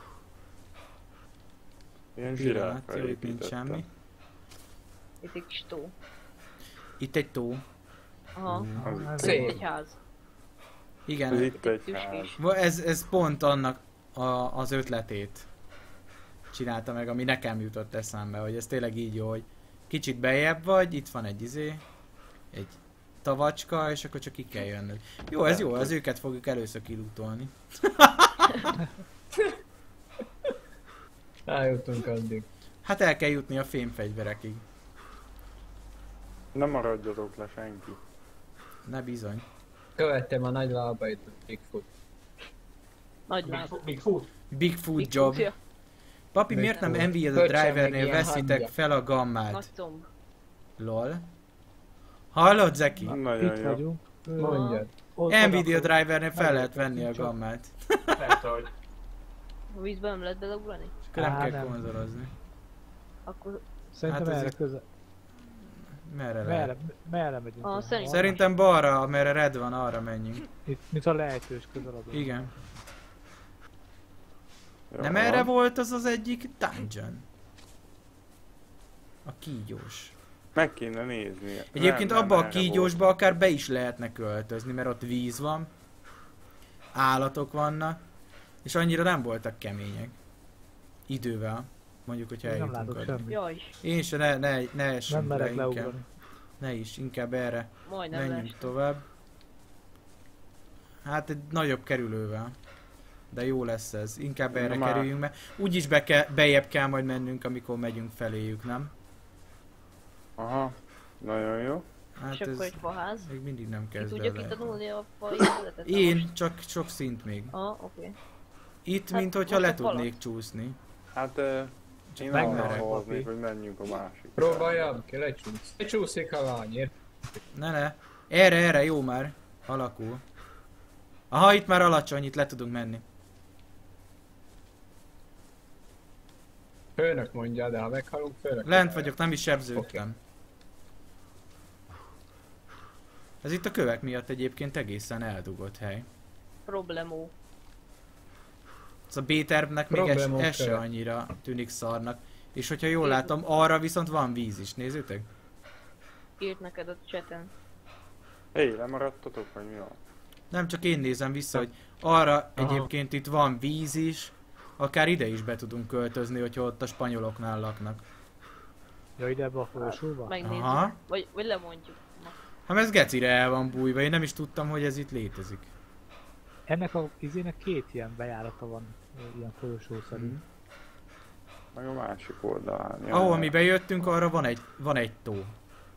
Ilyen
Pillanat,
zsiráffal
jó, itt nincs
építettem.
semmi.
Itt egy kis tó.
Itt egy tó.
Aha.
Az-
Hát,
Szép.
Itt egy ház.
Ez
Igen,
itt egy
Tüskés.
ház.
va- ez, ez pont annak a, az ötletét csinálta meg, ami nekem jutott eszembe, hogy ez tényleg így jó, hogy kicsit bejebb vagy, itt van egy izé, egy tavacska, és akkor csak ki kell jönnöd. Jó, ez jó, az őket fogjuk először kilútolni.
Eljutunk addig.
Hát el kell jutni a fémfegyverekig.
Nem maradjatok le senki.
Ne bizony.
Követtem a nagy lábait, a Bigfoot.
Nagy
Még
láb.
fu- Még fut.
Bigfoot
Big
job.
kutya.
Papi, miért nem
Bigfoot.
Nvidia
Pöccsen meg
drivernél
ilyen
veszitek
hangja.
fel a gammát?
Nagy comb.
Lol. Hallod, Zeki?
Nagyon
Itt
jó.
vagyunk. Ö,
Mondjad.
Nvidia drivernél fel lehet venni a gammát.
Persze, hogy
A vízbe nem lehet beleugrani?
Akkor nem
Á,
kell
nem.
konzolozni.
Akkor...
Szerintem
Hát ez
erre
itt-
közel.
Merre lehet?
Merre, merre megyünk?
Ah,
el?
szerintem-
Szerintem balra, amerre red van, arra menjünk.
Itt, mint a lejtős közel adó.
Igen.
Jó,
Nem
van.
erre volt az az egyik dungeon? A kígyós.
Meg kéne nézni.
Egyébként
Nem, nem
abba a
erre
kígyósba akár be is lehetne költözni, mert ott víz van. Állatok vannak. És annyira nem voltak kemények. Idővel. Mondjuk, hogyha
Én nem
eljutunk
látok
oda.
semmit.
Jaj,
Én se, ne, ne, ne
Nem
essünk le
merek
inkább.
leugrani.
Ne is, inkább erre.
majdnem
Menjünk
leestem.
tovább. Hát egy nagyobb kerülővel. De jó lesz ez. Inkább erre
Már.
kerüljünk be. Úgyis be ke- bejebb kell majd mennünk, amikor megyünk feléjük, nem?
Aha, nagyon jó.
Hát
És akkor
ez
egy faház.
még mindig nem
Ki
kezd
tudja
el.
kitanulni a fai életet?
Én, csak sok szint még.
Ah, oké.
Itt,
Hát
mint hogyha
most
le
a falat.
tudnék csúszni.
Hát uh, én
megmerek,
arra
papi.
hoznék, hogy menjünk a másik.
Próbáljam ki, lecsúsz. Lecsúszik a lány, ért?
Ne, ne. Erre, erre, jó már. Alakul. Aha, itt már alacsony, itt le tudunk menni.
Főnök mondja, de ha meghalunk, főnök.
Lent vagyok, nem is sebződtem. Ez itt a kövek miatt egyébként egészen eldugott hely.
Problemó.
Ez a B-tervnek még ez,
Problémok
ez se
kövek.
annyira tűnik szarnak. És hogyha jól látom, arra viszont van víz is, nézzétek.
Írt neked a chaten.
Hé, lemaradtatok, vagy mi van?
Nem csak én nézem vissza, hogy arra egyébként itt van víz is, akár ide is be tudunk költözni, hogyha ott a spanyoloknál laknak.
Ja, ide ebbe a folyosóba?
Megnézzük.
Aha.
Vagy, vagy lemondjuk. Ma.
Hát ez gecire el van bújva, én nem is tudtam, hogy ez itt létezik.
Ennek a izének két ilyen bejárata van, ilyen folyosószerű.
Mhm.
Meg a másik oldalán. Ja,
Ahol mi bejöttünk, arra van egy, van egy tó.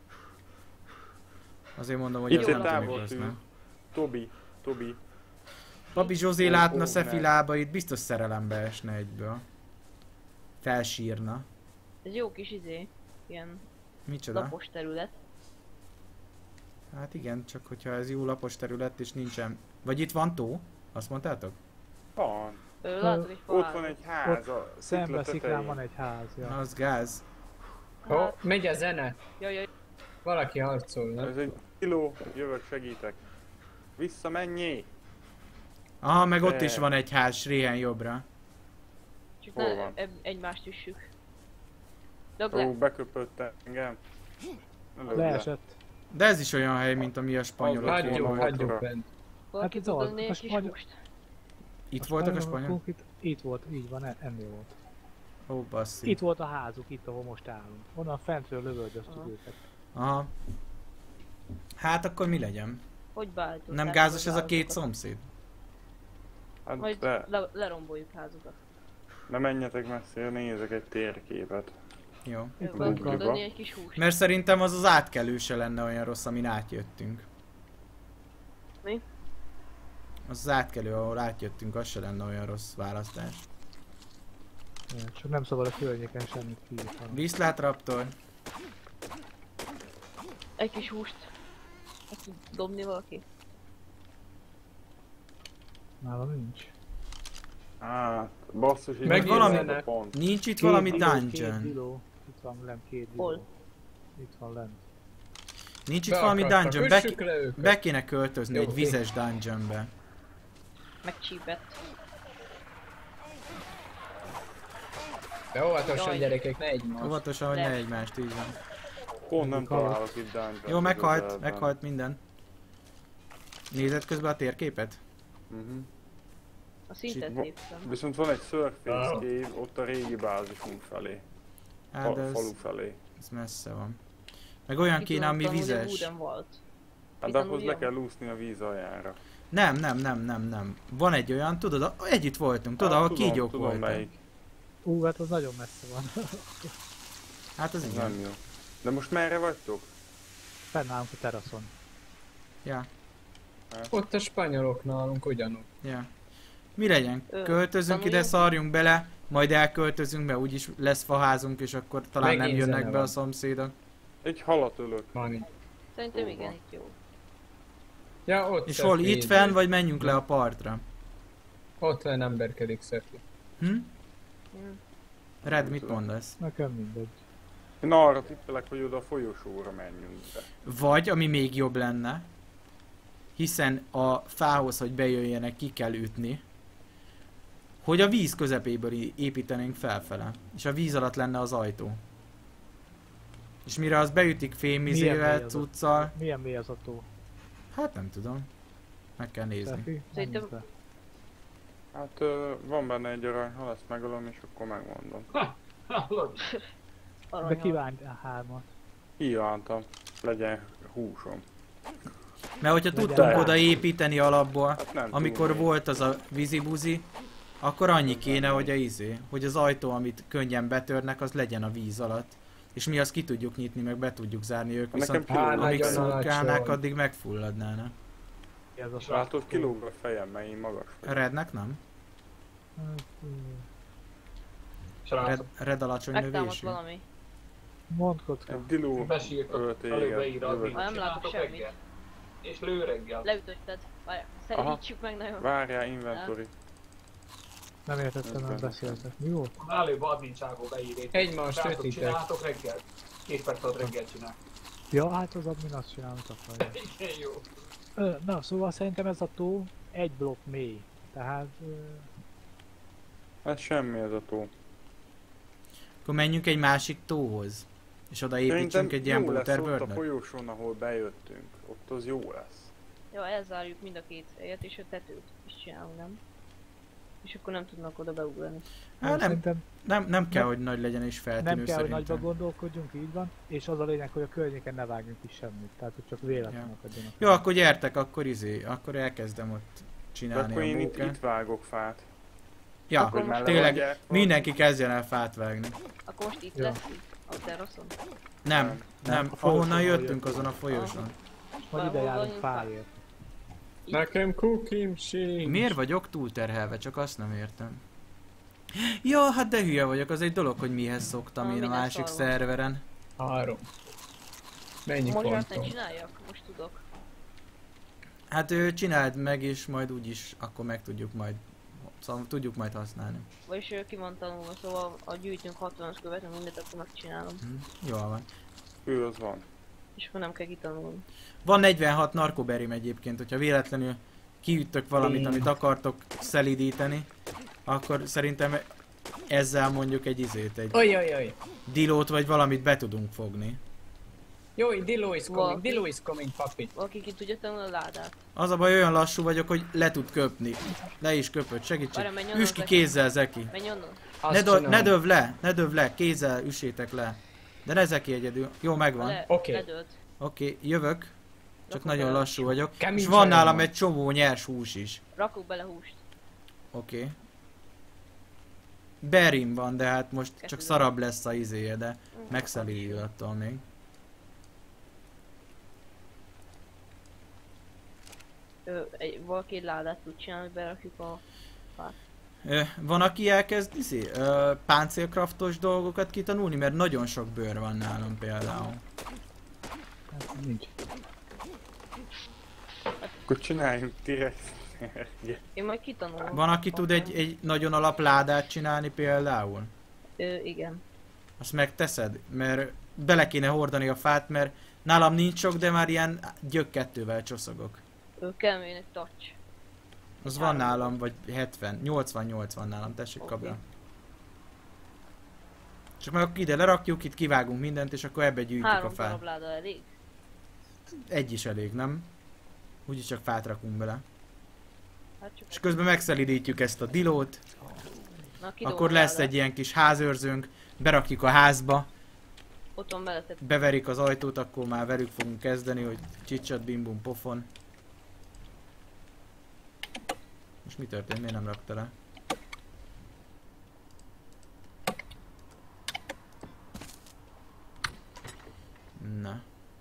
Azért mondom, hogy
Itt
ez
egy
nem tűnik
távol
rossz,
tűz.
nem?
Tobi, Tobi.
Papi Zsozé
Ó,
látna
ó,
Szefi
nem.
lábait, biztos szerelembe esne egyből. Felsírna.
Ez jó kis izé. Ilyen
Micsoda?
lapos terület.
Hát igen, csak hogyha ez jó lapos terület és nincsen... Vagy itt van tó? Azt mondtátok?
Van.
Ö, látok egy
Ott
faházat.
van egy ház a
Szembe
szikla
sziklán van
tetején.
egy ház, ja.
Na, az gáz.
Ó, megy a zene.
Jaj, jaj.
Valaki harcol, nem?
Ez egy kiló, jövök, segítek. Vissza, menjél!
Aha, meg ott
De-
is van egy ház, Sréhen jobbra.
Csak
Hol
ne
van?
eb- egymást üssük. Dög
Ó,
le.
beköpött engem. Ne lövd le.
Leesett.
De ez is olyan hely, mint ami a spanyolok.
Hagyjuk,
Hagyjuk,
van
hagyjuk
otthon.
bent.
Valaki
Hát
tud
az,
adni
a
egy kis
spanyol-
húst.
Itt voltak a spanyolok?
Itt, itt volt, így van, e- ennél volt.
Ó, basszi.
Itt volt a házuk, itt ahol most állunk. Onnan fentről lövöldöztük
Aha.
őket.
Aha. Hát akkor mi legyen?
Hogy beállították?
Nem
meg
gázos
az
ez a két
állatokat?
szomszéd?
Hát
Majd
de,
le- leromboljuk házukat.
ne menjetek messzire, nézek egy térképet.
Jó.
Itt
Valaki
vagyunk.
tud
Google-ba.
adni egy kis húst.
Mert szerintem az az átkelő se lenne olyan rossz, amin átjöttünk.
Mi?
Az az átkelő, ahol átjöttünk, az se lenne olyan rossz választás.
Igen, csak nem szabad a környéken semmit kiírtani.
Viszlát, Raptor.
Egy kis húst. Ezt tud dobni valaki?
Nálam nincs.
Hát, basszus, itt
Meg
van
valami-
a pont.
Nincs itt
Két
valami
kiló, Két
dungeon?
kiló. Itt van lent két kiló.
Hol?
Itt van lent.
Nincs itt
Be
valami
akartak,
dungeon? Be,
üssük le őket.
be kéne költözni
Jó,
egy vizes dungeonbe.
Megcsípett.
De óvatosan
Jaj.
gyerekek, ne egymás.
Óvatosan, hogy ne
De.
egymást, így van.
Pont nem
Hallott.
találok itt dungeon.
Jó, meghalt, meghalt minden. Nézed közben a térképet?
Uh-huh.
A szintet
Itt-
léptem.
Viszont van egy Surface Cave ott a régi bázisunk felé.
Hát
Fa-
de ez,
falu felé.
ez messze van. Meg olyan
Ki
kéne,
tudom
ami
tanulni a
vizes.
Wooden Vault.
Hát
Ki
de ahhoz
tanulja?
le kell úszni a víz aljára.
Nem, nem, nem, nem, nem. Van egy olyan, tudod, a- együtt voltunk, tudod,
Hát,
ahol
tudom,
kígyók
tudom
voltak.
melyik.
Ú, hát az nagyon messze van.
Hát az
Ez
igen.
nem jó. De most merre vagytok?
Fennállunk a teraszon.
Ja,
Ott a spanyolok nálunk ugyanúgy.
ja. Mi legyen?
Ö,
Költözünk ide,
tanuljunk?
szarjunk bele, majd elköltözünk be, úgyis lesz faházunk, és akkor talán nem
Megint
jönnek
zene
be a
van.
szomszédok.
Egy halat ölök.
Van így.
Szerintem
Hol
igen,
van?
itt jó.
Ja, ott
És hol
Szefi.
itt fenn, vagy menjünk le a partra?
Ott fenn emberkedik Szefi.
Hm? Red, mit mondasz?
Nekem mindegy.
Én arra tippelek, hogy oda a folyosóra menjünk be.
Vagy, ami még jobb lenne, hiszen a fához, hogy bejöjjenek, ki kell ütni, hogy a víz közepéből építenénk felfele. És a víz alatt lenne az ajtó. És mire az beütik fémizével, cuccal...
Milyen mély az a tó?
Hát nem tudom. Meg kell nézni.
Szefi?
Szerintem-
Menjünk be.
Hát ö, van benne egy aranyhal, ezt megölöm és akkor megmondom.
Hallod?
De
Aranyhal.
kívánt a hármat.
Kívántam, legyen húsom.
Mert hogyha
Legyen
tudtunk
rá.
oda építeni alapból,
Hát nem
amikor
tudom.
volt az a vízibuzi, akkor annyi kéne, hogy a izé, hogy az ajtó, amit könnyen betörnek, az legyen a víz alatt. És mi azt ki tudjuk nyitni, meg be tudjuk zárni ők,
Nekem
viszont
kilóg.
Hát,
amíg
nagyon
szurkálnák,
alacsony.
addig megfulladnának.
Ez a
Látod, kilóg a fejem, mert én magas vagyok.
Rednek nem?
Hát, ö,
Red,
Srácok,
red alacsony
Megtámadt
növésű.
valami.
mondd kocka.
Egy diló
besírtok,
ölt
előbb
éget.
beírod,
jövök.
mit
Nem látok
csináltok
semmit.
reggel. És lő reggel.
Leütötted. Várjál, szerítsük meg nagyon.
Várjál, inventory.
Nem értettem, nem beszéltek. Mi volt?
Előbb admincsából beírét.
Egymás
Srácok,
ötítek.
csináltok reggel. Két perc alatt reggel csinál.
Ja, hát az admin azt csinál, amit akarja.
Igen, jó.
Ö, Na, szóval szerintem ez a tó egy blokk mély. Tehát... ö,
Ez semmi ez a tó.
Akkor menjünk egy másik tóhoz. És oda építsünk
Szerintem
egy ilyen
jó lesz ott a
waterbirdnek.
folyosón, ahol bejöttünk. Ott az jó lesz.
Jó, elzárjuk mind a két helyet, és a tetőt is csinálunk, nem? És akkor nem tudnak oda beugrani.
Hát nem,
Szerintem
nem, nem kell,
nem-
hogy nagy legyen és feltűnő
nem kell, hogy nagyba
szerintem.
gondolkodjunk, így van. És az a lényeg, hogy a környéken ne vágjunk is semmit. Tehát, hogy csak véletlenek adjanak.
Jó, akkor gyertek, akkor izé, akkor elkezdem ott
De
csinálni
akkor
a
én itt,
mókát.
itt vágok fát.
Ja,
Akkor most
tényleg,
leadják,
mindenki kezdjen el fát vágni.
Akkor most itt
Jó.
lesz, itt, a teraszon.
Nem,
Nem.
nem,
A folyosón
ahonnan jöttünk
jöttünk.
azon a folyosón.
Majd ide
Hol
járunk
vagyunk?
fáért.
Nekem cookim sincs.
Miért vagyok túlterhelve, csak azt nem értem. Ja, hát de hülye vagyok, az egy dolog, hogy mihez szoktam
Ah,
én a
minden
másik
szar van.
szerveren.
Három. Mennyi
Most azt nem
pontom?
csináljak? Most tudok.
Hát ő csináld meg, és majd úgyis akkor meg tudjuk majd, szóval tudjuk majd használni.
Vagyis ő ki van tanulva, szóval a gyűjtünk hatvanas követünk mindent, akkor megcsinálom.
Hm, jól van.
Ő az van.
És akkor nem kell kitanulni.
Van negyvenhat narkoberim egyébként, hogyha véletlenül kiüttök valamit, amit akartok szelidíteni, akkor szerintem ezzel mondjuk egy izét, egy
Oj, oj, oj.
dilót vagy valamit be tudunk fogni.
Jó, Dilo is coming,
Valaki-
Dilo is coming, papi.
Valaki ki tudja tanulni a ládát.
Az a baj, olyan lassú vagyok, hogy le tud köpni. Le is köpött, segítség.
Várj, menj onnan,
Üss ki
Zeki.
kézzel, Zeki.
Menj onnan.
Azt
Ne, do-
csinálom.
ne döv le, ne döv le, kézzel üssétek le. De ne Zeki egyedül. Jó, megvan.
Le,
Oké.
ledőlt.
Oké, jövök. Csak
Rakok
nagyon
bele-
lassú vagyok.
Kemény
És van
csajom
nálam
van.
egy csomó nyers hús is.
Rakok bele húst.
Oké. Berim van, de hát most csak
Kettő.
szarabb lesz a izéje, de
Mm,
megszelídül attól még.
Ö, egy, valaki egy ládát tud csinálni, hogy berakjuk a fát.
Ö, van, aki elkezd izé, ö, páncélkraftos dolgokat kitanulni, mert nagyon sok bőr van nálam például.
Hát nincs.
Akkor csináljunk direkt.
Én majd kitanulom.
Van, aki tud egy, egy nagyon alapládát csinálni például?
Ö, igen.
Azt megteszed? Mert bele kéne hordani a fát, mert nálam nincs sok, de már ilyen gyök kettővel csoszogok.
Ö, kell még egy touch.
Az van nálam, vagy hetven, nyolcvannyolc van nálam, tessék
Oké.
kabra. Csak meg akkor ide lerakjuk, itt kivágunk mindent, és akkor ebbe gyűjtjük a
Három
fát.
darab láda elég?
Egy is elég, nem? Úgyis csak fát rakunk bele.
Hát csak
És közben megszelidítjük ezt a dilót,
Na, kidobom
akkor
a
lesz
ládát.
egy ilyen kis házőrzőnk, berakjuk a házba,
Ott van melletted.
beverik az ajtót, akkor már velük fogunk kezdeni, hogy csicsat, bimbum, pofon. Most mi történt? Miért nem rakta le? Na.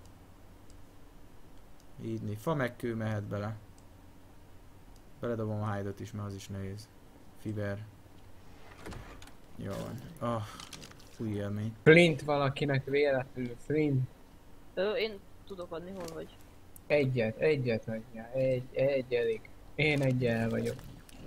Így, fa meg kő mehet bele. Beledobom a hide-ot is, mert az is nehéz. Fiber. Jó van. Oh, új élmény.
Flint valakinek véletlenül, Flint.
Ö, én tudok adni, hol vagy.
Egyet, egyet hagyjál, egy, egy elég. Én egyel vagyok.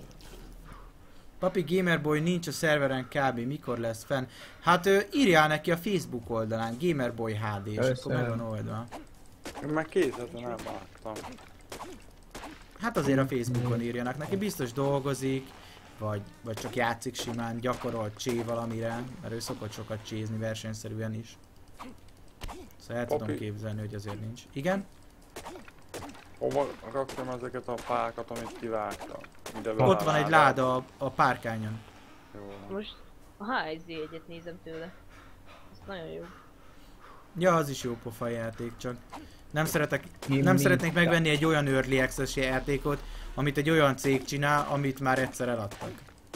Papi Gamerboy nincs a szerveren kb. Mikor lesz fenn? Hát ő, írjál neki a Facebook oldalán, Gamerboy há dé, és akkor meg van oldva.
Én már két heten elvágtam.
Hát azért a Facebookon írjanak neki, biztos dolgozik, vagy, vagy csak játszik simán, gyakorol csé valamire, mert ő szokott sokat csézni versenyszerűen is. Szóval el tudom
Papi.
képzelni, hogy azért nincs. Igen?
Hova raktam ezeket a fákat, amit kivágtam? Ide
Ott van egy láda a, a párkányon.
Jó.
Most a há egy zé egyet nézem tőle. Ez nagyon jó.
Ja, az is jó pofa játék, csak nem szeretek,
Mi-
nem
mi-
szeretnék megvenni egy olyan early access játékot, amit egy olyan cég csinál, amit már egyszer eladtak.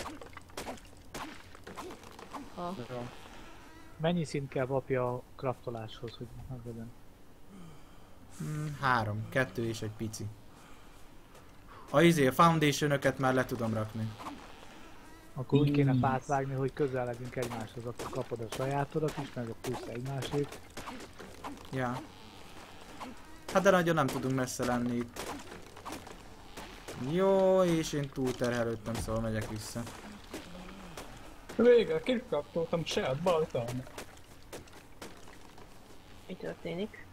Ha.
Mennyi szint kell papja a kraftoláshoz, hogy megvegyem?
Hmm, három, kettő és egy pici. A izé, a foundation-öket már le tudom rakni.
Akkor úgy kéne fát vágni, hogy közel legyünk egymáshoz, akkor kapod a sajátodat is, meg a plusz egymásét.
Ja. Hát de nagyon nem tudunk messze lenni itt. Jó, és én túlterhelődtem, szóval megyek vissza.
Végre kikaptoltam saját baltam.
Mi történik?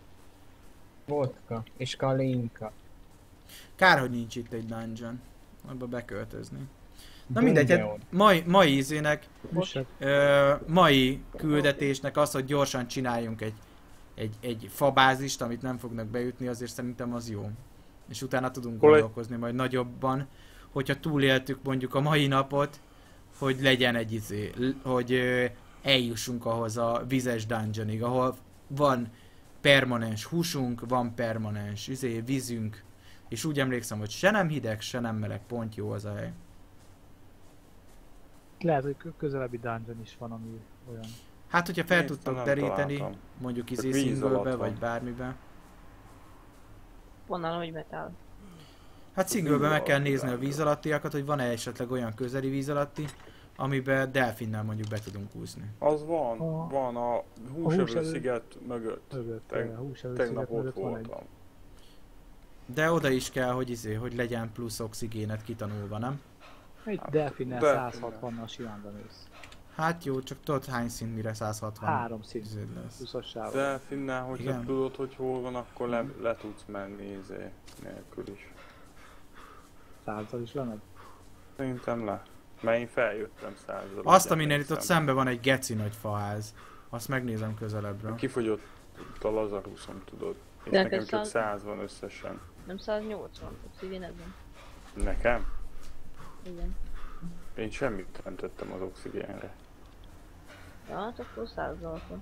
Vodka és kalinka.
Kár, hogy nincs itt egy dungeon. Abba beköltözni. Na mindegy, hát
Dungeon.
mai, mai izének,
Most
ö, mai küldetésnek az, hogy gyorsan csináljunk egy, egy, egy fabázist, amit nem fognak beütni, azért szerintem az jó. És utána tudunk
Hol egy-
gondolkozni majd nagyobban, hogyha túléltük mondjuk a mai napot, hogy legyen egy izé, l- hogy ö, eljussunk ahhoz a vizes dungeonig, ahol van permanens húsunk, van permanens izé, vízünk, és úgy emlékszem, hogy se nem hideg, se nem meleg, pont jó az a hely.
lehet, hogy kö- közelebbi dungeon is van, ami olyan.
Hát, hogyha fel
Néztem,
tudtok
nem
deríteni,
találtam.
mondjuk
Csak
izé
víz
singlebe,
alatt
vagy
van.
bármibe.
Van nálam egy metál.
Hát singlebe meg kell
alatt
nézni a
irányul.
víz alattiakat, hogy van-e esetleg olyan közeli víz alatti, amiben delfinnel mondjuk be tudunk úszni.
Az van,
A-
van a
húsevő-
húsevő sziget mögött.
Mögött,
Teg-
a húsevő
Tegnap
sziget
ott
mögött van egy.
voltam.
De oda is kell, hogy izé, hogy legyen plusz oxigénet kitanulva, nem?
Egy
Hát,
delfinnel
delfinnel.
száz hatvannal simán bemész.
Hát jó, csak tudod hány szint mire száz hatvan
Három szint.
izéd lesz.
húszas sávon.
De finnál, hogyha
Igen.
tudod, hogy hol van, akkor le, le tudsz menni izé nélkül is.
Százzal is lemegy.
Szerintem le. Mert én feljöttem százzal.
Azt, aminél itt ott szembe van egy geci nagy faház. Azt megnézem közelebbről.
Kifogyott a Lazaruszom, tudod. És
De
nekem
neked
csak
száz-
száz van összesen.
Nem száznyolcvan, oxigénedben.
Nekem?
Igen.
Én semmit nem tettem az oxigénre.
Ja, hát akkor százzal van.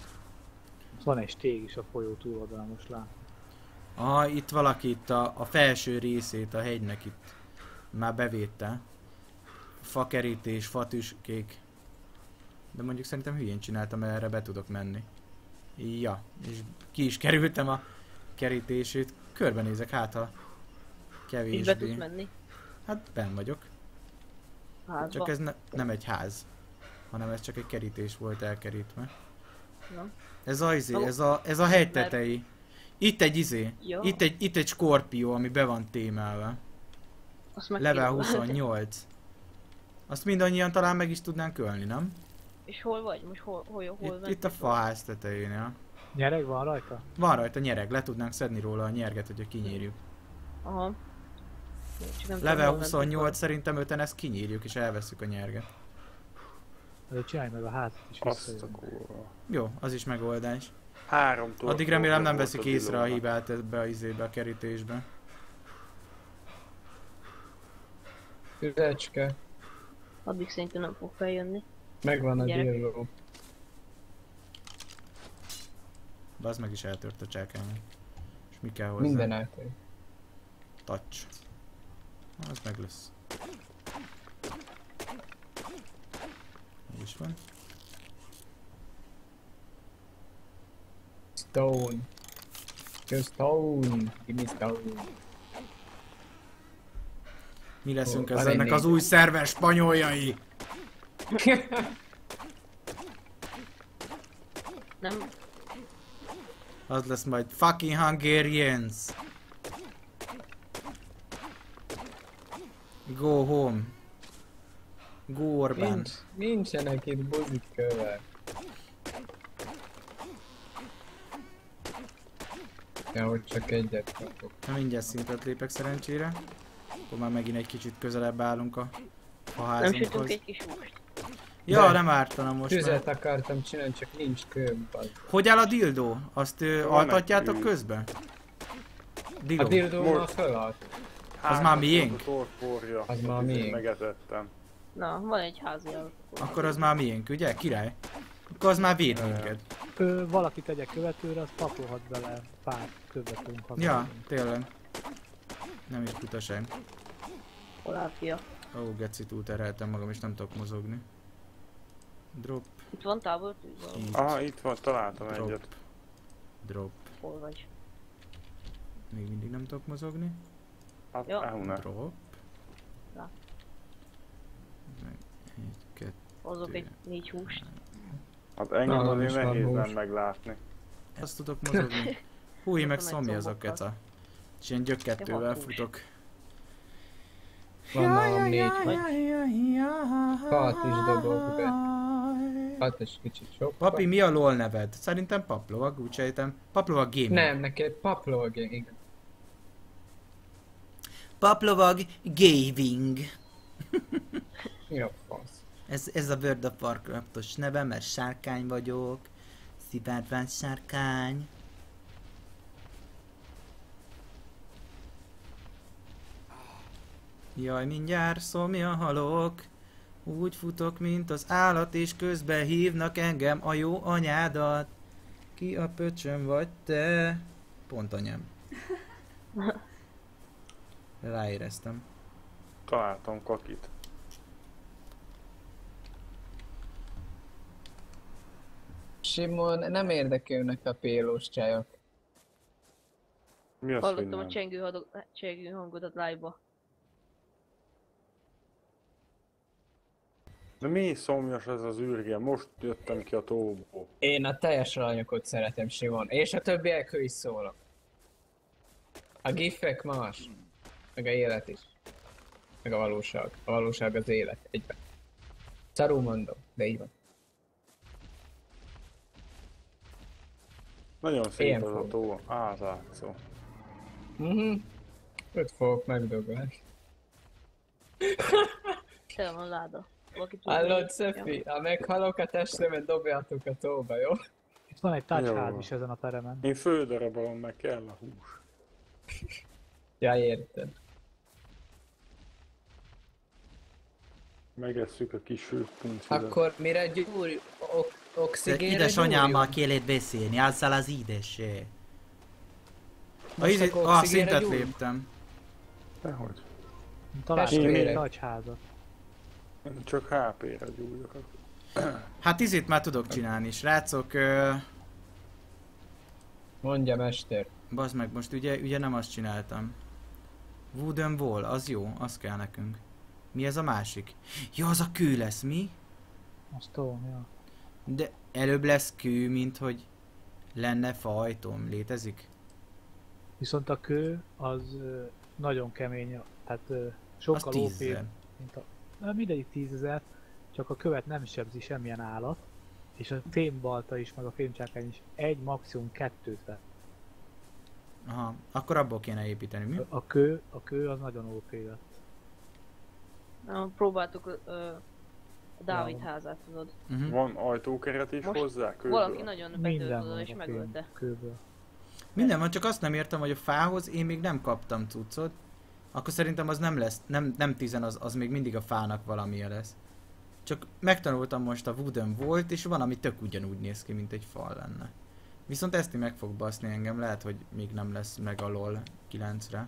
Van egy stég is a folyó túloldalán, most lát.
Ah, itt valaki itt a, a felső részét a hegynek itt már bevédte. Fakerítés, fatüskék. De mondjuk szerintem hülyén csináltam, mert erre be tudok menni. Ja, és ki is kerültem a kerítését. Körbenézek, hát ha
Így be tudsz
kevésbé.
menni.
Hát benn vagyok.
Házba.
Csak ez ne, nem egy ház, hanem ez csak egy kerítés volt elkerítve.
Na.
Ez a izé,
Ó.
ez a, ez a hegy tetei. Itt egy izé,
Jó.
itt egy, itt egy skorpió, ami be van témelve.
Azt meg
Level
kéne-
huszonnyolc. Azt mindannyian talán meg is tudnánk ölni, nem?
És hol vagy? Most hol, hol, hol, hol
Itt, itt a faház tetejénél.
Nyereg van rajta?
Van rajta nyereg, le tudnánk szedni róla a nyerget, hogyha kinyírjuk.
Aha. Csak nem tudom,
Level
hol mentünk
huszonnyolc, szerintem öten ezt kinyírjuk és elveszük a nyerget.
Azért csinálj meg a házat is
Azt a
visszajön.
kurva.
Jó, az is megoldás.
Három
Addig
tortója
remélem nem
volt
veszik
a
észre a
dilónak.
hibát ebbe a izébe, a kerítésbe.
Füzecske.
Addig szerintem nem fog feljönni.
Megvan a
Gyerek.
diló.
De az meg is eltört a csákánynak. És mi kell hozzá?
Minden eltűnt.
Touch. Az meg lesz. Így is van.
Stone. Just stone. Give me stone.
Mi leszünk
Ó,
ez
van egy
ennek az
négy.
új szerver spanyoljai?
Nem?
Az lesz majd fucking Hungarians. Go home. Go Orbán.
Nincs, nincsenek itt buzikövek. Ja, hogy csak egyet kapok.
Na mindjárt szintet lépek szerencsére. Akkor már megint egy kicsit közelebb állunk a, a
Nem sütünk
házunkhoz.
egy kis húst.
Ja,
De
nem ártana most.
Tüzet
Mert...
akartam csinálni, csak nincs kőm.
Hogy áll a dildó? Azt ö,
Van
altatjátok
egy-
közben?
A
Dildó.
dildó
Most-
már felállt.
Az már miénk?
A torporja.
Az már
Én
miénk.
Megetettem.
Na, van egy házi állat.
Akkor az már miénk, ugye? Király? Akkor az már véd minket.
Ö, valaki tegye követőre, az pakolhat bele pár követőnk haza.
Ja, tényleg. Nem is butaság.
Hol áll fia?
Ó, geci, túl terheltem magam és nem tudok mozogni. Drop,
Itt van tábortűz?
itt,
Aha, itt van, találtam
drop,
egyet.
drop.
Hol vagy?
Még mindig nem tudok mozogni.
Hát,
Ja.
elhúnál.
Drop.
Na.
Meg egy, kettő.
Hozok egy négy húst.
Hát engem
Na,
azért
most már
nehéz
hús.
nem meglátni.
Azt tudok mozogni. Húj, meg
Ott a
szomja
nagy
ez a
combokkal.
keca. És ilyen gyökkettővel
Ja, hat hús.
futok.
Van nálam négy vagy. Fát is dobok be. Hát egy kicsit sok.
Papi, mi a lol neved? Szerintem Paplovag, úgy sejtem. Paplovag Gaming.
Nem, neked paplog, igen.
Paplovag Gaming.
Mi a fasz?
Ez, ez a World of Warcraftos nevem, mert sárkány vagyok. Szivárvány sárkány. Jaj, mindjárt szomja halok. Úgy futok, mint az állat, és közben hívnak engem a jó anyádat. Ki a pöcsöm vagy te? Pont anyám. Ráéreztem.
Találtam kakit.
Simon, nem érdekelnek a pélós csajok.
Mi az, hogy
Hallottam a
nem?
csengő, hadog, csengő hangodat live-ba.
De mi szomjas ez az űrge? Most jöttem ki a tóból.
Én a teljes alanyokot szeretem, Simon. És a többiekről is szólok. A gifek más. Meg a élet is. Meg a valóság. A valóság az élet. Egyben. Szarul mondom, de így van.
Nagyon szép
Ilyen
az a
fog.
tó. Átátszó.
Mhm. Öt fogok megdobálni.
Tele van láda. Valaki tudja,
Hallod,
hogy-
Szefi? Ha meghalok a testemet, dobjátok a tóba, jó?
Itt van egy tácsház
Jó.
is ezen a teremen.
Én fődarabolom, meg kell a hús.
Ja, érted.
Megesszük a kis sült puncidat.
Akkor mire gyúrjuk? Ok- oxigénre
Édesanyámmal
gyúrjunk?
kellett beszélni, azzal az édessé. A
Most
izé...
akkor
Ah,
oxigénre
szintet
gyúrjunk?
léptem.
Dehogy.
Találtam
Testvérek.
egy nagy házat.
Én csak há pé-re gyújjak.
Hát izét már tudok csinálni, srácok. Ö...
Mondja, mester.
Bazd meg, most ugye, ugye nem azt csináltam. Wooden wall, az jó, az kell nekünk. Mi ez a másik? Ja, az a kő lesz, mi?
A stone, ja.
De előbb lesz kő, mint hogy lenne fajtom. Létezik?
Viszont a kő az ö, nagyon kemény, tehát ö,
Az
sokkal ó pé,
tízezer.
mint a... Na, mindegyik tízezer, csak a követ nem sebzi semmilyen állat, és a fémbalta is, meg a fémcsákány is egy, maximum kettőt vett.
Aha, akkor abból kéne építeni, mi?
A kő, a kő az nagyon ó pé lett.
Na, próbáltuk ö, a Dávid
Ja.
házát, tudod.
Uh-huh.
Van ajtókeret is
Most
hozzá? Kőből?
Valaki nagyon
Minden
bedőlt
van
oda és
a
megölte.
fém kőből.
Minden van, csak azt nem értem, hogy a fához én még nem kaptam cuccot. Akkor szerintem az nem lesz, nem, nem tizen, az, az még mindig a fának valamilyen lesz. Csak megtanultam most a wooden volt, és van, ami tök ugyanúgy néz ki, mint egy fal lenne. Viszont ezt meg fog baszni engem, lehet, hogy még nem lesz meg a LOL kilencre.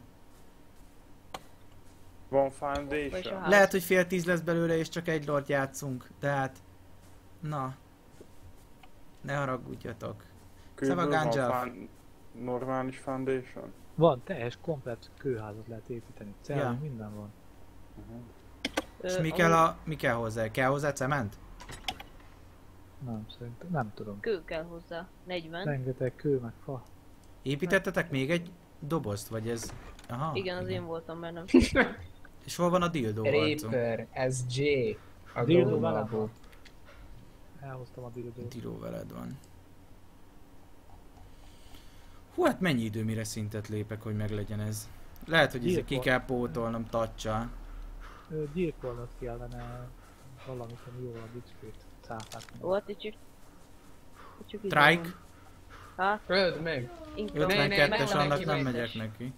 Van
Vagyis a
foundation?
ház.
Lehet, hogy fél tíz lesz belőle, és csak egy lord játszunk, de hát... Na. Ne haragudjatok.
Kőből van
Ganja.
fan... normális foundation?
Van, teljes, komplet kőházat lehet építeni. Cell,
Ja.
minden van.
Ö,
És mi
amúgy
kell, a, mi kell hozzá? Kell hozzá cement?
Nem, szerintem, nem tudom.
Kő kell hozzá. negyven.
Rengeteg kő, meg fa.
Építettetek még egy dobozt, vagy ez... Aha.
Igen, az én voltam benne.
És hol van a dildó harcunk?
Reaper, es jé. A
Dildó
Dildó
velem
Malbó.
van. Elhoztam a dildót.
Diló veled van. Hú, hát mennyi idő mire szintet lépek, hogy meglegyen ez? Lehet, hogy ezzel ki
Gyilkol.
kell pótolnom touch-sal.
Ö, Gyilkolnod kellene valamit, ami jól a iksz pét cáfát.
Volt egy csak... csak így
Trike.
van. Hát,
Öld meg!
inkább...
ötvenkettes,
ne, ne,
annak
neki
nem
megy.
megyek neki.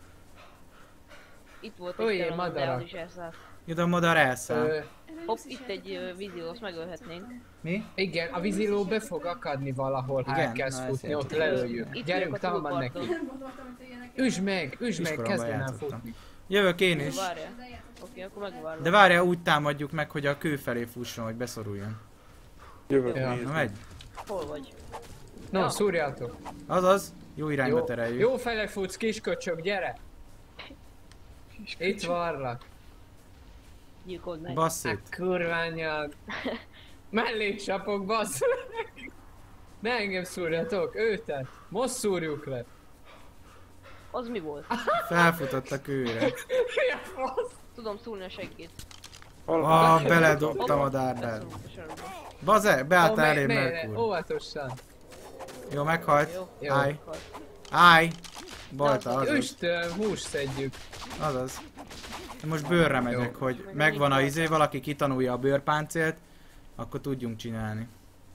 Itt volt
Új,
egy terem,
madarak.
amiben is elszállt.
Ide a madár elszáll.
Ö,
Hopp, itt egy ö, vízió, azt megölhetnénk.
Mi?
igen, a víziló be fog akadni valahol, ha
Igen?
elkezd
Na,
futni,
ezt
ott
értem.
lelőjük.
Itt
Gyerünk,
vagyok a
támad neki.
túlparton.
Üsd meg, üsd meg,
Iskolomban
kezdjen el
játszottam.
futni.
Jövök én is.
Várjál. Oké, akkor megvárlak.
De várjál, úgy támadjuk meg, hogy a kő felé fusson, hogy beszoruljon.
Jövök
Ja.
Na
nézni.
megy.
Hol vagy?
No,
Ja.
szúrjátok.
Azaz, jó irányba
Jó,
tereljük.
jó fele futsz, kisköcsög, gyere! Itt varlak.
Gyilkold meg.
Bassz
Hát
szét.
kurványád. Mellé csapok, bassz. Ne engem szúrjatok, őtet. Most szúrjuk le.
Az mi volt?
Felfutott a kőre.
Mi a fasz?
Tudom szúrni a seggét.
Ah, beledobtam a dárdát.
Beszorult a sarokba.
Baze,
Ó,
beállt
me-
elém
ne- ne,
Merkur.
Óvatosan.
Jó, meghalt.
Jó.
Jó.
Állj. Állj. Balta,
Na,
azaz.
Üst, ö, húst szedjük.
Azaz. Most bőrre megyek,
Jó.
hogy
Meg
megvan a
mennyi
izé, valaki kitanulja a bőrpáncélt, akkor tudjunk csinálni.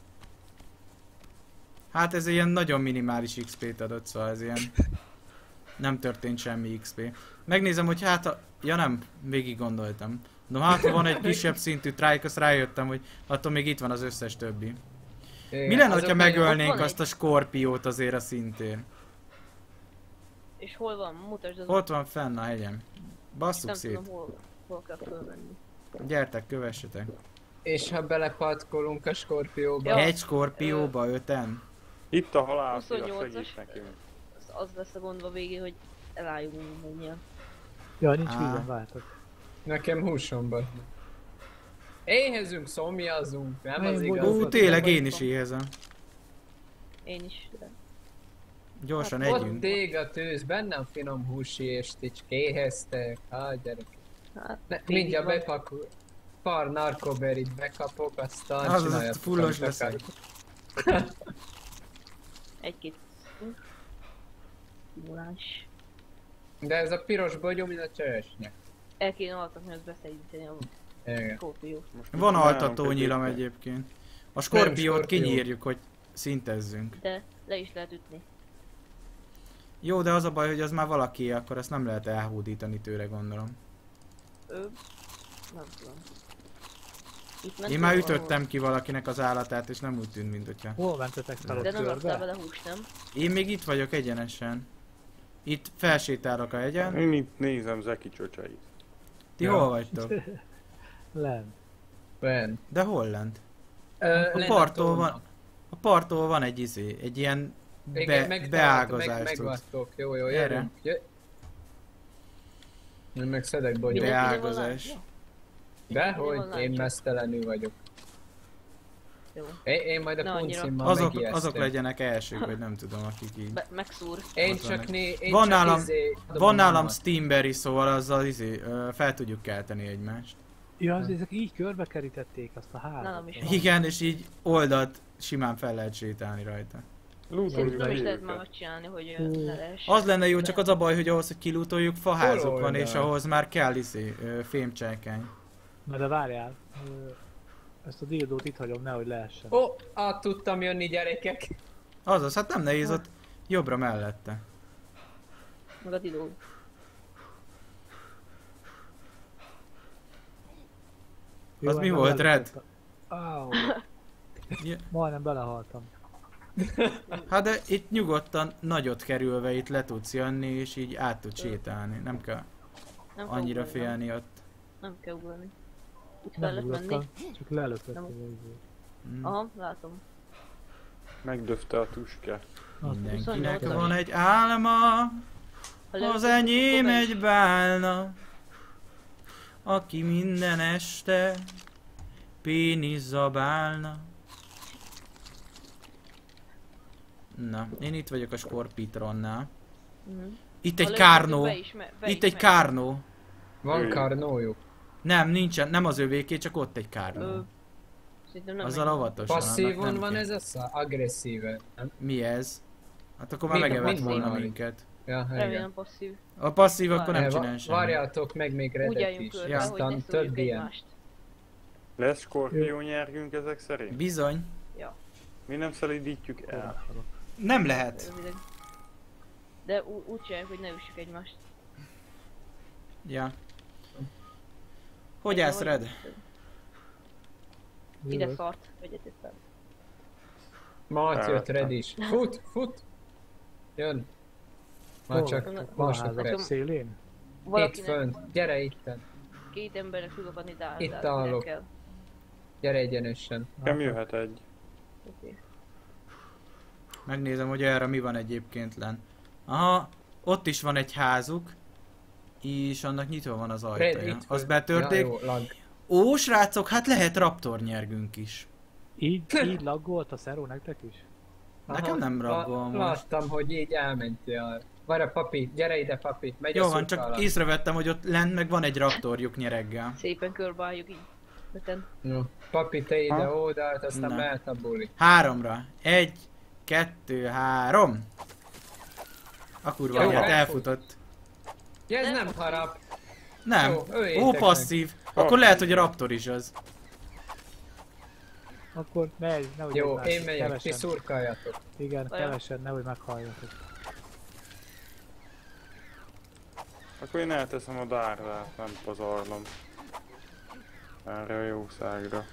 Hát ez ilyen nagyon minimális iksz pét adott, szóval ez ilyen... Nem történt semmi iksz pé. Megnézem, hogy hát a... Ja nem, végig gondoltam. No hát ha van egy kisebb szintű trike, azt rájöttem, hogy attól még itt van az összes többi.
Igen,
Mi lenne,
azok
ha
meg-
megölnénk
ott van
azt a skorpiót azért a szintén?
És hol van? Mutasd az...
Ott van fenn a hegyen.
Nem
Basszuk szét.
tudom, hol, hol kell fölvenni.
Gyertek, kövessetek.
És ha belepatkolunk a skorpióba.
Ja.
Egy skorpióba, öten?
Itt a halál,
huszonnyolcas.
segít nekünk.
Az, az lesz a gondva végén, hogy elálljuk mindannyian.
Ja, nincs
Á.
vízem, váltok.
Nekem húsomban. Éhezünk, szomjazunk, nem
Én
az
vagyok.
igaz.
Ú, tényleg én is éhezem.
Én is. De...
Gyorsan
Hát,
Ott
együnk.
ég a tűz, bennem finom húsi és ticsk, éheztek. Hát gyerek.
Hát,
Ne,
félig
mindjárt
van.
bepakul. Pár narkoberit bekapok, aztán
Az
csináljatok,
az fullos
amit
leszek.
akartok.
Egy-két stimuláns.
De ez a piros bogyó, mint a csösnyek.
El kéne altatni, hogy beszéljíteni a
Igen.
skorpiót.
Van
Nálunk
altató nyilam egyébként. A skorpiót
skorpió.
kinyírjuk, hogy szintezzünk.
De le is lehet ütni.
Jó, de az a baj, hogy az már valaki, akkor ezt nem lehet elhódítani tőle, gondolom.
Ö... Nem tudom. Itt
Én
mentünk
már
valahol.
ütöttem ki valakinek az állatát, és nem úgy tűnt, mint hogyha...
Hol mentetek fel ott
De nem raktál
körbe?
vele húst, nem?
Én még itt vagyok egyenesen. Itt felsétálok a hegyen.
Én itt nézem Zeki csöcseit.
Ti
Ja.
hol vagytok?
Len.
Ben.
De hol lent?
Ö,
A
lenne
parttól
tónak.
van, a parttól van egy izé, egy ilyen
Igen,
be,
megtaláltam,
beágazás
meg,
tud.
megvattok. Jó, jó,
Erre.
jövünk. Jö... Én meg szedek bogyót.
Mindenki ide van
Beágazás.
látva?
Dehogy,
Ide van
én
látva?
mesztelenül vagyok.
Jó.
Én, én majd a
Ne annyira.
puncimmal
Azok,
megijesztem.
azok legyenek elsők, vagy nem tudom, akik így.
Be, megszúr.
Én
Ott
csak
vannak.
né... Én
Van
csak
nálam-
izé, adom
Van
a
nálam
nyomat.
Steamberry, szóval azzal izé, ö, fel tudjuk kelteni egymást.
Ja, az, ezek így körbe kerítették azt a házat.
Nálam is.
Igen, és így oldalt simán fel lehet sétálni rajta.
Lootoljuk
Nem
a
is lehet már
hőket.
megcsinálni, hogy ö, ne lehessen.
Az lenne jó, csak az a baj, hogy ahhoz, hogy kilútoljuk, faházok
Hol
van, és
oldal?
ahhoz már kell izé, ö, fémcselkány.
Na de várjál. Ö, Ezt a dildót itt hagyom, nehogy lehessen.
Ó, át tudtam jönni, gyerekek.
Azaz, hát nem nehéz ott jobbra mellette.
Meg a diló.
Jó,
Az mi
engem
volt, Red?
lelökött a- Áú,
Ja,
majdnem belehaltam.
hát de itt nyugodtan nagyot kerülve itt le tudsz jönni, és így át tudsz sétálni. Nem kell
Nem kell
annyira
ugrani, nem?
félni ott.
Nem kell ugrani. Itt fel
Nem
lehet menni.
ugrottam, csak lelökött.
Nem.
az izé.
Mm.
Aha, látom.
Megdöfte a tuske.
Mindenkinek
huszonnyolcas.
van egy álma,
Ha
az
leütött,
enyém
akkor meg-
egy bálna, aki minden este pénisz zabálna. Na, én itt vagyok a Skorpitronnál.
Mhm.
Itt
Ha
egy
lőttük,
kárnó.
be is me- be
Itt
is
egy
megy.
kárnó.
Van
Ő.
karnójuk.
Nem, nincsen, nem az övéké, csak ott egy
Ö,
kárnó.
Szerintem nem
Azzal
megy.
óvatosan. annak
Passzívon
nem
van
kell.
ez a szá? Agresszíve. Nem?
Mi ez? Hát akkor már
Mi-
megevett
mit
volna
van?
minket.
Ja, igen.
Remélem passzív.
A passzív akkor nem
Eh,
csinál
va-
semmit.
Várjátok meg még
Úgy
redet
álljunk
is.
körbe,
Ja.
hogy ne
Aztán
szóljuk
több ilyen.
egymást.
Lesz skorpió nyergünk ezek szerint?
Bizony.
Ja,
Mi nem szelídítjük el?
Nem lehet.
röviden. De ú- úgy csináljuk, hogy ne üssük egymást.
Ja. Hogy
Egy
állsz,
vagy-
Red?
Ide
Jövök.
szart, vegyetek fel.
Ma jött
Elvettem.
red is. Fut, fut! Jön. Már
Hol?
csak
Hol
Hol a
mások
házak
red.
szélén?
Itt
Valakinek,
fönt. Gyere itten.
két embernek tudok adni dál,
Itt
dál,
állok.
minek kell.
Gyere egyenesen.
Nem jöhet egy.
Oké.
Megnézem, hogy erre mi van egyébként len. Aha, ott is van egy házuk. És annak nyitva van az
Red
ajtaja.
itt
Azt
fönt.
betörték.
Ja, jó, lag.
Ó, srácok, hát lehet raptor nyergünk is.
Így, így laggolt a Zero nektek is?
Nekem nem
la-
raggol most.
Láttam, hogy így elmentél. Várj, papi, gyere ide, papi. Megy
Jó
a
van, csak
szurkálat.
észrevettem, hogy ott lent meg van egy raptorjuk nyereggel.
Szépen körbeálljuk így. Beten.
Jó. Papi, te ide
Ha?
oldalt, aztán
Na.
mehet a buli.
Háromra. Egy, kettő, három. A kurva
Jó,
anyát
elfut.
elfutott.
Ja, ez
Nem
nem
passzív.
harap.
Nem.
Jó, öljétek
Ó,
meg.
passzív. Akkor lehet, hogy a raptor is az.
Akkor megy, nehogy
Jó,
egymás-
én megyek, ti
kevesen.
szurkáljatok.
Igen,
Vajon?
kevesen, nehogy meghalljatok.
Akkor én elteszem a dárdát, nem pazarlom. Erre a jószágra.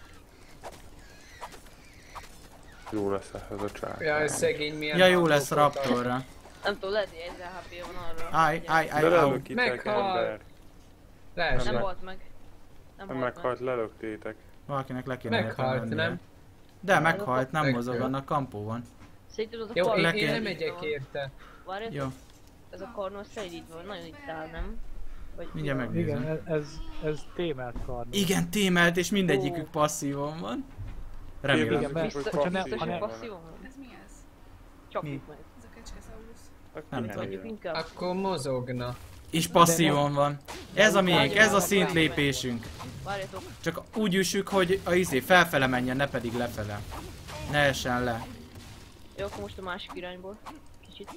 Jó lesz ehhez a csár.
Ja, ez szegény milyen...
Ja, jó lesz
hangokat ad.
raptorra.
Nem tudom, lehet, hogy ezer há pé van arra.
Áj, áj, áj,
De
áj.
lelökitek
Meghal.
ember.
Leesett.
Nem
meg-
halt meg. Nem
Nem
halt meg.
meghalt, lelöktétek.
Valakinek le kéne
Meghalt,
értem
nem?
lennie. De meghalt, nem
Meghalt.
mozog, annak kampó van.
Szerintem az a
Jó,
karnó
én,
le
én
kell-
nem megyek érte.
Várjatok,
Jó,
ez a karnó szelídítva van, nagyon itt áll, nem? Vagy
mindjárt megnézem.
Igen, ez, ez témelt karnó.
Igen, témelt, és mindegyikük
Ó.
passzívon van. Remélem.
Igen, mert-
Biztos,
hogyha
biztos,
nem-
hogy
ha nem-
passzívom van?
Ez mi ez?
Csapjuk meg.
Ez a kecskesaurus.
Nem
Nem
tudom.
Mondjuk inkább.
Akkor mozogna.
És passzívon van. Ez a miénk, ez a szintlépésünk.
Várjatok,
Csak úgy üssük, hogy a izé felfele menjen, ne pedig lefele. Ne essen le.
jó, akkor most a másik irányból. Kicsit.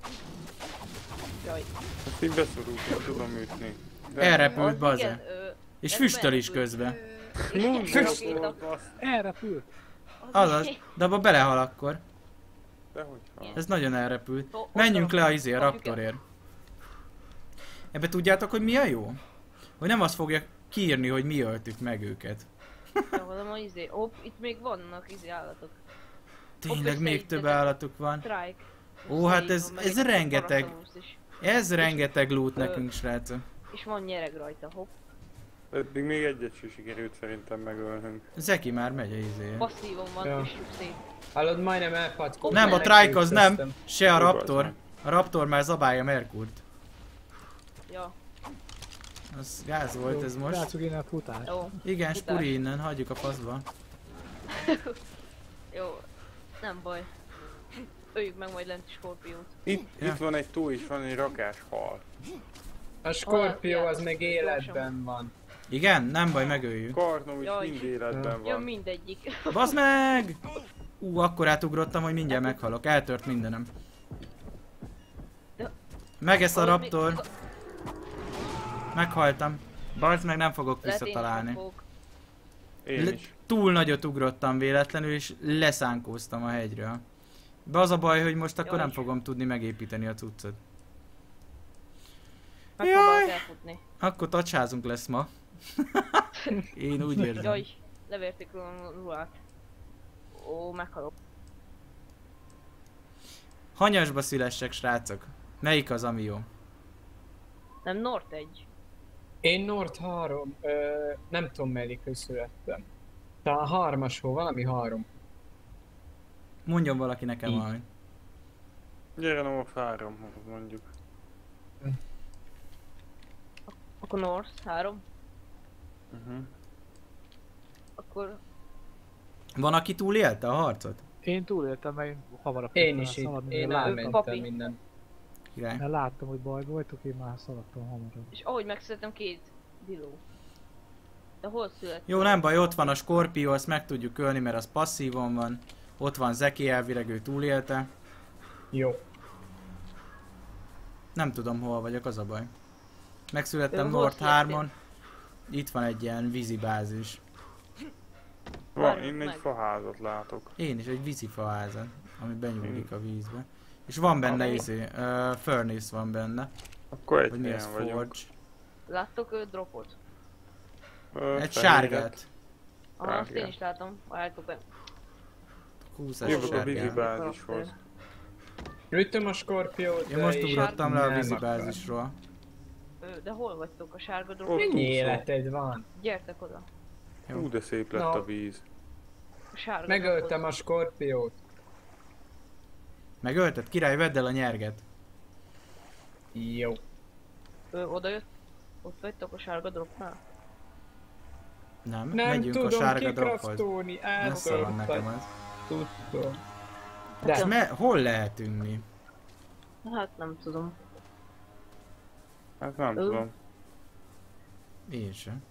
Jaj.
Ezt így beszorult, nem tudom ütni. De
Elrepült,
Az igen,
baze.
ö,
És
ez
füstöl is
berepült.
közben.
Ö,
Mondjuk,
Ö,
volt, azt,
Elrepült.
Azaz, de abba belehal akkor.
de hogyha.
Ez nagyon elrepült.
Ott- ott
Menjünk
a-
le a izé, a
kapjuk
raptorért. Ebbe tudjátok, hogy mi a jó? Hogy nem azt fogja kiírni, hogy mi öltük meg őket.
Ja, hanem a izé. Hopp, itt még vannak izé állatok.
Tényleg még több állatuk van.
Strike.
Ó, hát ez- ez rengeteg.
Is.
Ez rengeteg loot
Ö,
nekünk, srácok.
És van nyereg rajta, hopp.
Eddig még egyet sem sikerült szerintem megölnünk.
Zeki már megy a izé.
Passzívon van,
Ja.
és szét.
Hallod, majdnem elpatkolt.
Nem, a
Neki
Trike az nem,
ütköztem.
se a
Jó,
Raptor.
bazd
A Raptor már zabálja Merkurt.
Ja,
Az gáz volt ez most.
Látszuk innen futás.
jó,
Igen,
futás.
spuri innen, hagyjuk a faszba.
jó. Nem baj. Öljük meg majd lent a Skorpiót.
Itt,
Ja.
itt van egy tó is, van egy rakás hal.
A Skorpió az
Hol-
meg
gyorsan.
életben van.
Igen? Nem baj, megöljük.
Karnó is
Jaj.
mind életben
Ja,
van.
mindegyik.
Basz meg! Ú, akkor átugrottam, hogy mindjárt meghalok. Eltört mindenem. Megesz a
Valami-
Raptor. Meghaltam. Bazd meg, nem fogok
Lehet én is
visszatalálni.
megfogok.
Én
Le-
is.
Túl nagyot ugrottam véletlenül, és leszánkóztam a hegyről. De az a baj, hogy most akkor
Jaj.
nem fogom tudni megépíteni a cuccot.
Megpróbálok
Jaj.
elfutni.
Akkor tacsázunk lesz ma. Én úgy érzem.
Jaj, leverték róla a ruhát. Ó, meghalok.
Hanyasba szülessek, srácok. Melyik az, ami jó?
Nem, North egy.
Én Nord három, ö, nem tudom melyikről születtem. Talán hármas hó, valami három.
Mondjon valaki nekem
Így.
valamit.
Gyere, nem a fárom, mondjuk.
Akkor North három.
Uh-huh.
Akkor
Van, aki túlélte a harcot?
Én túléltem, mert én hamarabb
Én
kezdtem
is
el
itt,
szaladni,
én
mert láttam,
elmentem minden.
Király.
mert láttam, hogy baj voltok, én már szaladtam hamarabb.
És ahogy megszülettem két diló. De hol születtem?
Jó, nem baj, ott van a Skorpió, azt meg tudjuk ölni, mert az passzívon van. Ott van Zeki, elvileg ő túlélte.
Jó.
Nem tudom hol vagyok, az a baj. Megszülettem
Ő hol
Nord
születtél?
hármon. Itt van egy ilyen vízibázis.
Van,
Várjunk
én egy
meg.
faházat látok.
Én is egy vízifaházat, ami benyúlik a vízbe. És van benne
Ami?
izé, uh, furnace van benne.
Akkor egy
Hogy mi ez,
helyen vagyunk.
forge.
Láttok ő dropot?
Ö,
Egy
fehéret.
sárgát.
Aha, azt én
Sárgát.
is látom. Várjátok be.
húszas
Jövök a
sárgát.
vízibázishoz.
Ütöm a Skorpiót,
Én most
de
ugrottam le a
nem
vízibázisról.
Ö, de hol vagytok? A sárga
Ott.
drop?
Mennyi életed van?
Gyertek oda.
Jó.
Hú, de szép lett
Na.
a víz.
A sárga
Megöltem a
dropot.
Skorpiót.
Megölted? Király, vedd el a nyerget.
Jó.
Ö, oda jött. Ott vagytok a sárga dropnál?
Nem,
Nem
megyünk a
tudom
sárga drophoz.
kikraftolni,
Messze van nekem
eltörtem.
az.
Tudom.
De
De
me- hol lehetünk mi?
Hát nem tudom.
Hát nem
Ö.
tudom.
Én sem.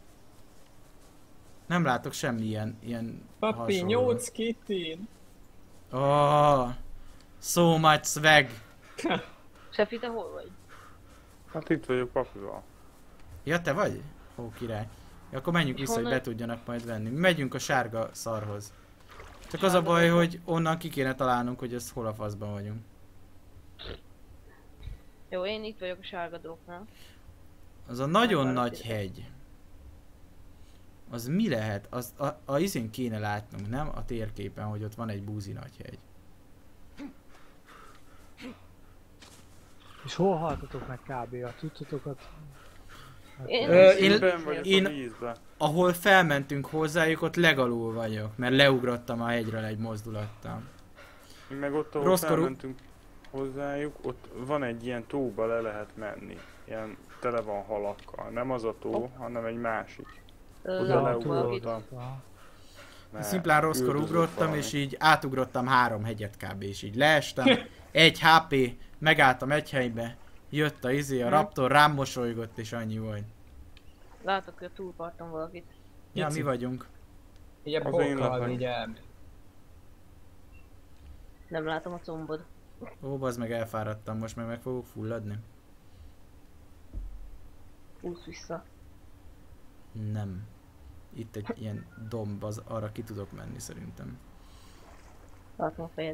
Nem látok semmi ilyen, ilyen
papi,
hasonlót.
nyolc kitin.
Oh, so much swag.
Sefi, te hol vagy?
Hát itt vagyok papival.
Ja, te vagy? Ó, király. Ja, akkor menjünk
És
vissza, hogy
honnan-
be tudjanak majd venni. Mi megyünk a sárga szarhoz. Csak az a
Sárga
baj,
drophoz.
hogy onnan ki kéne találnunk, hogy ez hol a faszban vagyunk.
Jó, én itt vagyok a sárga dropnál.
Az a nagyon
Nem
nagy
várjuk.
hegy. Az mi lehet? Az a, a izén kéne látnunk, nem? A térképen, hogy ott van egy búzi nagy hegy.
És hol haltatok meg kb. A cuccotokat?
Én,
Ö,
Én
én-
ben vagyok
én-
a vízbe.
Ahol felmentünk hozzájuk, ott legalul vagyok, mert leugrottam a hegyről egy mozdulattal.
Én meg ott, ahol
Rosszkorú-
felmentünk hozzájuk, ott van egy ilyen tóba, le lehet menni. Ilyen tele van halakkal. Nem az a tó, hanem egy másik.
Ö,
Oda
valakit-
leugrottam.
Aha.
Mert
Szimplán rosszkor
üldözött
ugrottam,
valami.
és így átugrottam három hegyet kb. És így leestem. Egy há pé, megálltam egy helybe. Jött a izé, a raptor, rám mosolygott, és annyi volt.
Látok, hogy a túlparton valakit.
Ja, mi
Pici.
vagyunk.
Ilyen
Az én
bokkal
lapom.
így elmegy.
Nem látom a combod.
Ó, bazd meg, elfáradtam, most meg meg fogok fulladni.
Húsz vissza.
Nem. Itt egy ilyen domb, az arra ki tudok menni szerintem.
Látom a fejed.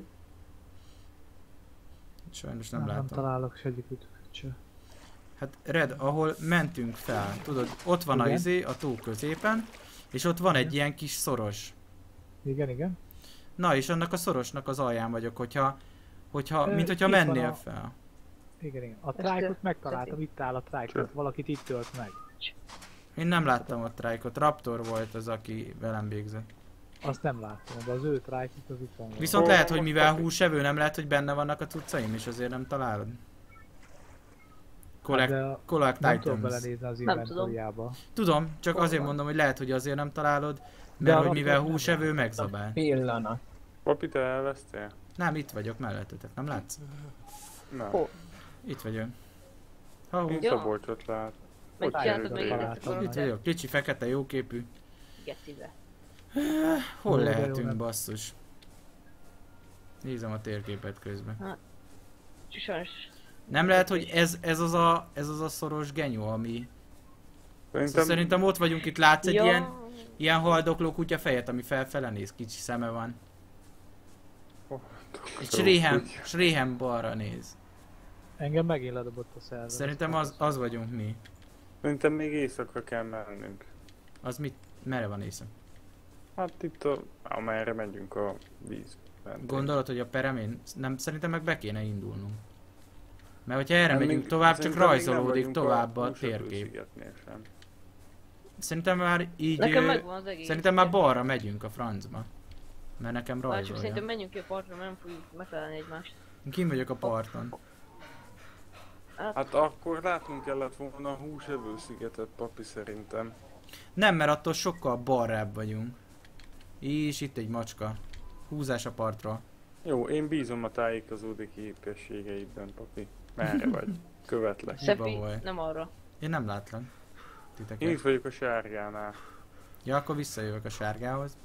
Sajnos nem,
Nem, nem
látom.
találok se egyiküket se.
Hát Red, ahol mentünk fel, tudod, ott van a
Igen.
izé, a tó középen, és ott van egy ilyen kis szoros.
Igen, igen.
Na, és annak a szorosnak az alján vagyok, hogyha, hogyha
Ö,
mint hogyha
itt van
mennél
a-
fel.
Igen, igen. A
Ezt
trájkot
te-
megtaláltam, itt áll a trájkot. Valakit itt tölt meg.
Én nem láttam a trájkot, Raptor volt az, aki velem végzett.
Azt nem láttam, de az ő trájkot az itt van.
Viszont
Ó,
lehet, hogy
most
mivel
papi.
húsevő, nem lehet, hogy benne vannak a cuccaim, és azért nem találod. Collect,
Hát, de a-
collect
nem tudok
items.
belenézni az
Nem tudom.
inventoriába.
Tudom, csak
Hol
azért
van?
mondom, hogy lehet, hogy azért nem találod,
De
mert
a
hogy mivel
Raptor nem
húsevő
látom.
megzabál.
Pillanat.
Papi, te elvesztél?
Nem, itt vagyok mellettetek, nem látsz?
Nem.
Hol?
Itt vagyok. Ha,
Én
Jó.
Szabolcsot lát. Hogy
Megcsináltad
jövök
még
én?
egyszer
Találtam.
itt
valamit?
vagyok, kicsi, fekete, jóképű.
Gecibe.
Hol
Jó, de jó,
lehetünk,
nem.
basszus? Nézem a térképet közben.
Sajnos.
Nem lehet, hogy ez, ez, az, a, ez az a szoros genyó, ami...
Szerintem,
Szóval szerintem ott vagyunk, itt látsz egy
Ja.
ilyen, ilyen haldokló kutya fejet, ami felfele néz, kicsi szeme van. Egy sréhem, sréhem balra néz.
Engem megint ledobott a szerver.
Szerintem az, az vagyunk mi.
Szerintem még éjszakra kell mennünk.
Az mit, merre van észak?
Hát itt a... amerre megyünk a víz mentén.
Gondolod, hogy a peremén? Nem, szerintem meg be kéne indulnunk. Mert hogyha erre
Nem,
megyünk
még-
tovább, csak
szerintem még nem
rajzolódik
vagyunk
tovább a
húsevő
térkép.
szigetnél sem.
Szerintem már így...
Nekem
ö,
megvan az egész.
Szerintem már balra megyünk a francba. Mert nekem
Már csak szerintem
rajzolja.
menjünk ki a partra, mert nem fogjuk megtalálni egymást.
Én kim vagyok a parton.
Hát akkor látnunk kellett volna a húsevő szigetet, papi, szerintem.
Nem, mert attól sokkal balrább vagyunk. És itt egy macska. Húzás a partról.
Jó, én bízom a tájékozódi képességeidben, papi. Merre vagy? Követlek.
Szefi,
volt.
nem arra.
Én nem látlak. Titeket.
Én itt vagyok a sárgánál.
Ja, akkor visszajövök a sárgához.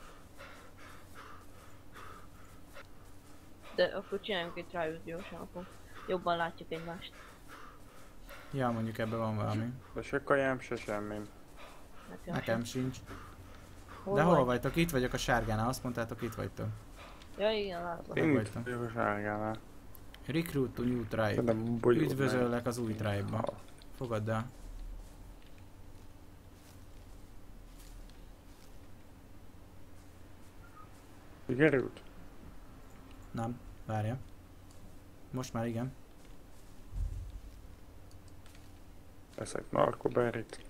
De akkor csináljunk egy try-ot gyorsan, akkor jobban látjuk egymást.
Ja, mondjuk ebben van valami.
De se kajám, se semmim.
Nekem,
Nekem sincs.
Hol
De hol
vagy?
vagytok? Itt vagyok a sárgánál, azt mondtátok itt vagytok.
Ja, igen, látom.
Én itt
vagytam.
vagyok a sárgánál.
Recruit to new tribe.
Szerintem bolyód meg.
Üdvözöllek az új tribe-ba. Fogadd el.
Sikerült?
Nem, várja. Most már igen.
Eszek narkoberit.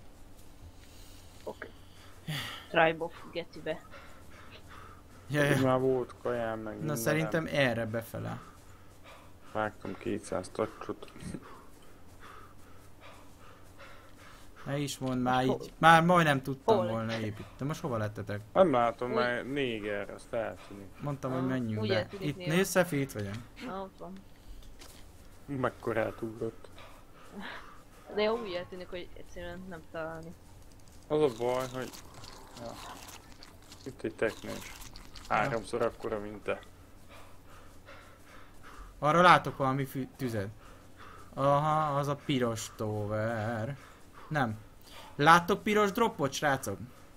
Oké. Tribe of Getibe.
Ja, ja.
Már volt kajám, meg
Na
mindenem.
szerintem erre befele.
Vágtam kétszáz tacsot.
Ne is mondd már
Hol?
így. Már majdnem tudtam
Hol?
volna építeni. De most hova lettetek?
Nem látom,
Új.
mert néger, azt eltűnik.
Mondtam,
Ah,
hogy menjünk
úgy
be.
eltűnik
Itt
néha.
nézd, Szefi, itt vagyok.
Na, ott van.
Mekkorát ugrott.
De jó, úgy eltűnik, hogy egyszerűen nem találni.
Az a baj, hogy... Ja. Itt egy teknős. Háromszor akkora, mint te.
Arra látok valami fű- tüzet. Aha, az a piros tover. Nem. Láttok piros droppot, srácok?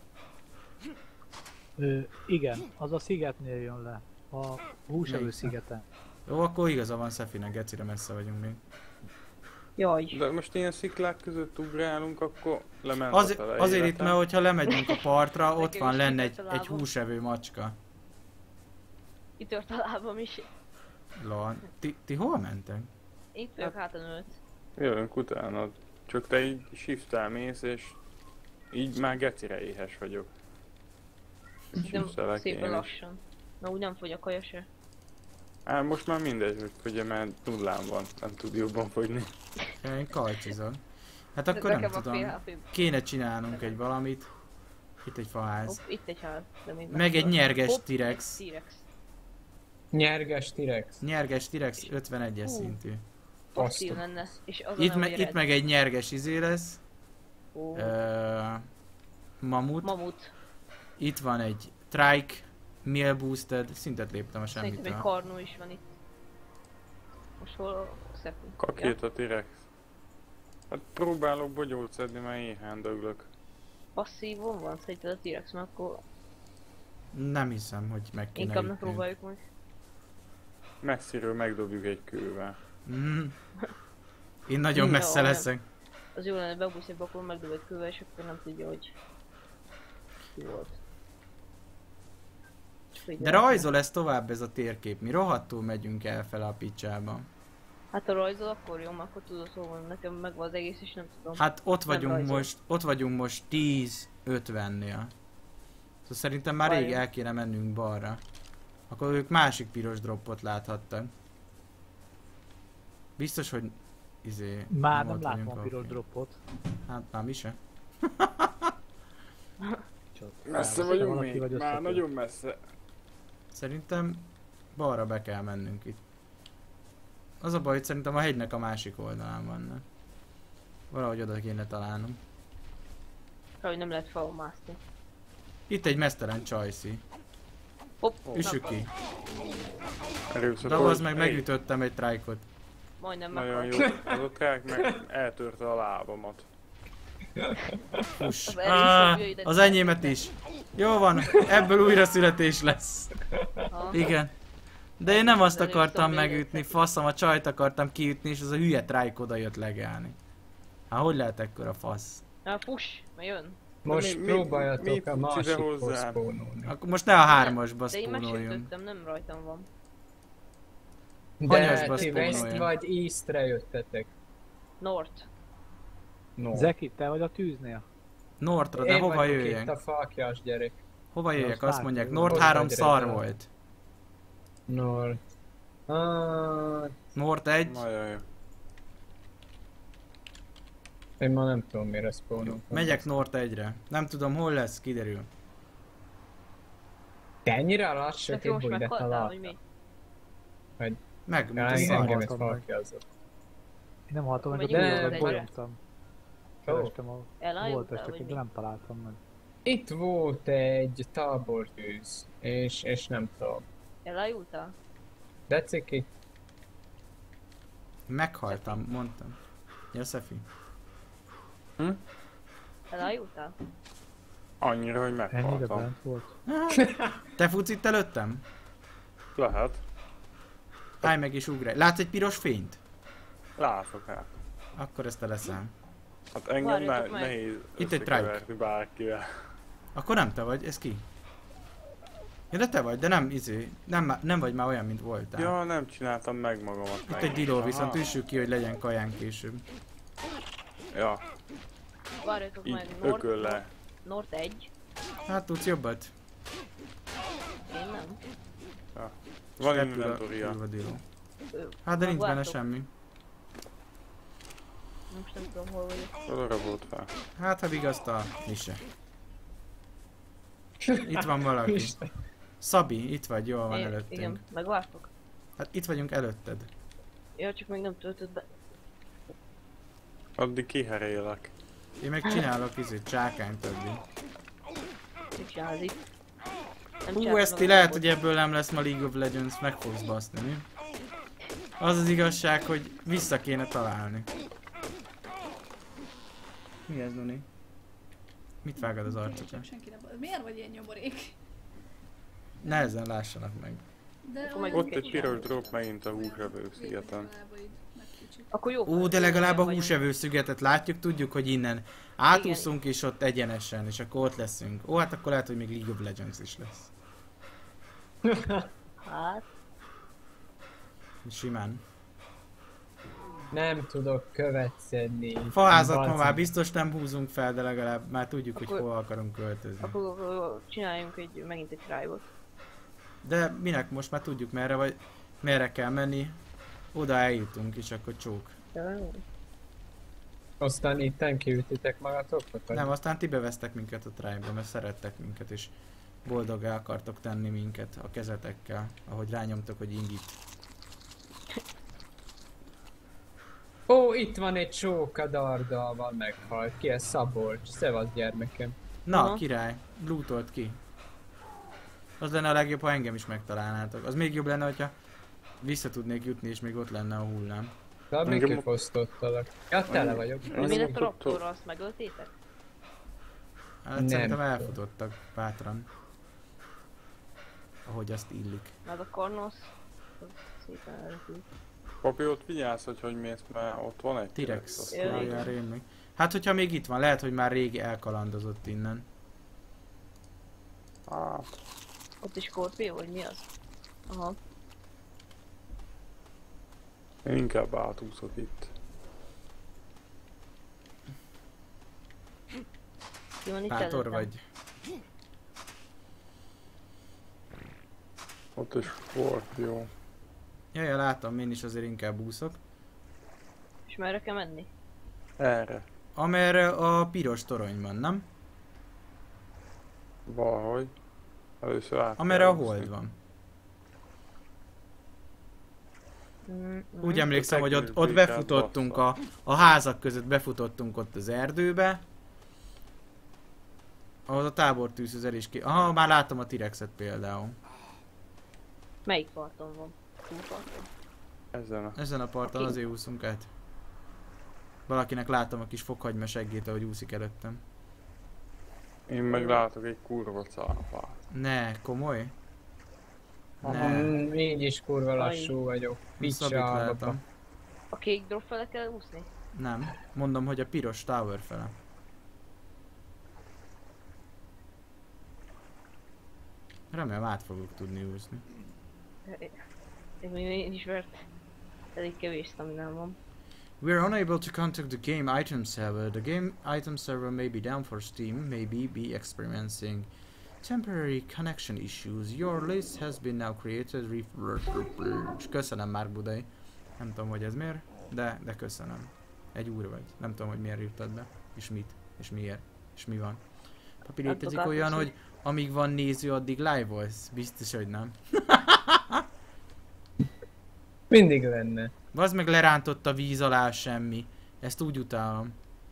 Ö, igen, az a szigetnél jön le. A húsevő
Melyik?
szigeten.
Jó, akkor igaza van Szefinek, gecire messze vagyunk még.
Jaj.
De most ilyen sziklák között ugrálunk, akkor lement
Az,
a fele
azért itt,
életem.
mert hogyha lemegyünk a partra, ott
Nekem
van
is
lenne egy,
kitört a
egy
lábam.
húsevő macska.
Kitört a lábam is.
Lol. Ti, ti hol mentek?
Itt vagyok hátan ült.
Jövünk utána. Csak te így shift-tel mész, és így már gecire éhes vagyok.
Nem
Shiftelek
szépen
én is.
lassan. Na úgy nem fogy a kaja se.
Á, most már mindegy, hogy ugye, mert nullán van, nem tud jobban fogyni.
Én kajcsizom. Hát
De
akkor nem
nekem a
tudom.
fél há pé.
Kéne csinálnunk egy valamit. Itt egy faház.
Hopp, itt egy ház. De még
Meg egy nyerges
Hopp,
T-rex.
egy T-rex.
Nyerges T-rex.
Nyerges T-rex ötvenegyes
Hú.
szintű.
Passzív lenne. És az
Itt,
a
me, itt meg egy nyerges izé lesz.
Ó,
Ö, mamut.
mamut.
Itt van egy trike. Meal boosted. Szintet léptem a
Szerintem egy
semmitől.
karnó is van itt. Most hol a Szefi?
Kakét a T-rex. Hát próbálok bogyót szedni, mert éhen döglök.
Passzívon van szerinted a T-rex, mert akkor
Nem hiszem, hogy meg kéne
inkább ne
ütnünk.
próbáljuk meg.
Messziről megdobjuk egy kővel.
Mm. Én nagyon
Jó,
messze
olyan.
leszek.
Az jó lenne bebúszni, akkor megdob egy kővel, és akkor nem tudja, hogy ki volt.
De rajzol ez tovább ez a térkép. Mi rohadtul megyünk el fel a picsába.
Hát a rajzol akkor jó, mert akkor tudod hol nekem megvan az egész, és nem tudom.
Hát ott
Nem
vagyunk
rajzol.
most, ott vagyunk most tíz ötvennél. Szóval szerintem már rég
Vajon?
el kéne mennünk balra. Akkor ők másik piros droppot láthattak. Biztos, hogy izé...
Már nem
ott
látom
vagyunk,
a piros
oké.
droppot.
Hát már mi se.
Csak
Messze
te
vagyunk
valaki
még,
vagy
már
összetört.
nagyon messze.
Szerintem balra be kell mennünk itt. Az a baj, hogy szerintem a hegynek a másik oldalán vannak. Valahogy oda kéne találnom.
Hogy nem lehet felmászni.
Itt egy mesztelen csajszi.
Hopp,
Üssük
na,
ki.
Erőszakos.
De az meg
Hey,
megütöttem egy trájkot.
majdnem
Nagyon
meghalt.
jó. Az a trák meg eltörte a lábamat.
Fuss.
Az elég
Ah,
fogja ide-
az enyémet is. Jó van, ebből újra születés lesz.
Ha.
Igen. De én nem azt
Az elég
akartam
szomorú
megütni,
érzek.
faszom, a csajt akartam kiütni, és az a hülye trájk oda jött legelni. Hát hogy lehet ekkora fasz?
Na, push, mert jön.
Most
mi- mi-
próbáljatok
mi
a
tudsz ide
másikhoz
hozzá?
spónolni.
Akkor most ne a hármasba
De én
spónoljunk.
megsértődtem, nem rajtam van.
De
Hanyasba
ti west
spónoljunk.
vagy eastre jöttetek.
North.
No.
Zeki, te vagy a tűznél?
Nortra, de
Én
hova
vagyok
jöjjek?
itt a fakjas gyerek.
Hova jöjjek?
Az
Azt mondják,
vágó.
Nord
Ott
három
vagy
szar
reggel.
volt.
North. Ah,
Nord egy.
Nagyon jó.
én ma nem tudom mire spónolok.
Megyek Nord egyre. Nem tudom hol lesz, kiderül.
Te ennyire lassú,
Csak
hogy
most
ide
meghaltál, vagy
találtam.
mi?
Meg, mint a
Engem
szar.
engem is
haltam meg.
falkiazott.
Nem haltam meg, a
Megyünk
bújókat
együtt.
bolyongtam. Kerestem a volt
Elájultál, vagy
esteket,
mi?
de nem találtam meg.
Itt volt egy tábortűz, és, és nem tudom.
Elájultál?
De ciki.
Meghaltam, mondtam. Ja, Szefi.
Elájultál?
Annyira, hogy
Ennyire
meghaltam.
bent volt.
Te futsz itt előttem?
Lehet.
Állj meg és ugrálj. Látsz egy piros fényt?
Látok hát.
Akkor ezt te leszel.
Hát engem ne,
Várjatok meg.
nehéz
Itt egy
összekeverni bárkivel.
Akkor nem te vagy, ez ki? Ja, de te vagy, de nem izé. Nem, nem vagy már olyan, mint voltál.
Ja, nem csináltam meg magamat.
Itt egy diló,
Aha.
viszont üssük ki, hogy legyen kaján később.
Ja,
Várjatok
így
meg,
ököl
Nord,
le.
Nord egy.
Hát tudsz jobbat?
Én nem.
Van
Repül a-
inventoria.
repül a diló.
Ő,
Hát de nincs benne
megvártok.
semmi.
Most nem tudom, hol vagyok.
Oda volt fel.
Hát ha vigasztal, mi se. Itt van valaki. Szabi, itt vagy, jól van
É,
előttünk.
igen, megvártok?
Hát itt vagyunk előtted.
Ja, csak még nem töltött be.
Addig kiherélek.
Én meg csinálok izét, csákányt addig.
Mit csinálsz itt? Nem
Hú,
csinálsz
Eszti,
meg
lehet,
a
hogy ebből nem lesz ma League of Legends, meg fogsz baszni, mi? Az az igazság, hogy vissza kéne találni. Mi ez, Nuni? Mit vágod az arcokra?
Csak senki nem... Miért vagy ilyen nyomorék?
Nehezen lássanak meg.
De
Akkor meg
Ott egy piros drop megint a húsevő szigeten.
Akkor jó.
Ó, de legalább a húsevő szügetet látjuk, tudjuk, hogy innen átúszunk és ott egyenesen, és akkor ott leszünk. Ó, hát akkor lehet, hogy még League of Legends is lesz.
Hát,
Simán.
Nem tudok követ szedni.
Faházat ma
Balcim.
már biztos nem húzunk fel, de legalább már tudjuk, hogy
Akkor-
hol akarunk költözni.
akkor, akkor csináljunk egy, megint egy tribe-ot.
De minek most már tudjuk merre vagy, merre kell menni. Oda eljutunk, és akkor csók.
Jó.
Aztán itten kiütitek magatokat? vagy?
Nem, aztán ti beveztek minket a tribe-ba, mert szerettek minket, és boldoggá akartok tenni minket a kezetekkel, ahogy rányomtok, hogy ingit.
Ó, itt van egy csóka dardalval meghalt. Ki ez? Szabolcs. Szevasz gyermekem.
Na,
Aha.
király, lootolt ki. Az lenne a legjobb, ha engem is megtalálnátok. Az még jobb lenne, hogyha vissza tudnék jutni, és még ott lenne a hullám.
De még
Engem-
kifosztottalak. Ja, tele vagyok.
Mi lett a raptorra, azt megöltétek?
Hát
Nem.
szerintem elfutottak bátran. Ahogy azt illik.
Meg a Kornosz. az Szépen elrepült.
Papi, ott vigyázz, hogy hogy mész, mert ott van egy
T-rex,
ott
Jaj.
van.
olyan rémlik. Hát hogyha még itt van, lehet, hogy már régi elkalandozott innen.
Hát,
Ott is Scorpio, vagy mi az? Aha.
én inkább átúszok itt.
Ki van itt
Bátor
előttem?
vagy.
Ott is Scorpio.
Jaj, ja, látom, én is azért inkább úszok.
És merre kell menni?
Erre.
Amerre a piros torony van, nem?
Valahogy. Először át
Amerre
kell
a
úszni.
hold van.
Mm,
Úgy
mm.
emlékszem, hogy ott, ott
Technikai
befutottunk a, a házak között, befutottunk ott az erdőbe. Ahhoz a tábortűzhöz el is ki... Aha, már látom a T-rexet például.
Melyik parton van? Túlparton?
Ezen a...
Ezen a parton
Oké.
azért úszunk át. Valakinek látom a kis fokhagyma seggét, ahogy úszik előttem.
Én meg látok egy kurva cápát.
Ne, komoly?
Aha.
Ne,
Mm, így is kurva lassú vagyok.
Szabit
Picsa.
látom.
A kék drop fele kell úszni?
Nem, mondom, hogy a piros tower fele. Remélem át fogok tudni úszni.
Én még én is, mert elég kevés staminám van.
We are unable to contact the game item server. The game item server may be down for Steam, maybe be experiencing temporary connection issues. Your list has been now created. Re- köszönöm, Mark Budai. Nem tudom, hogy ez miért, de, de köszönöm. Egy úr vagy. Nem tudom, hogy miért írtad be, és mit, és miért, és mi van. Papi, létezik olyan, hogy amíg van néző, addig live-olsz? Biztos, hogy nem.
Mindig lenne.
Vazd meg lerántott a víz alá semmi. Ezt úgy utálom.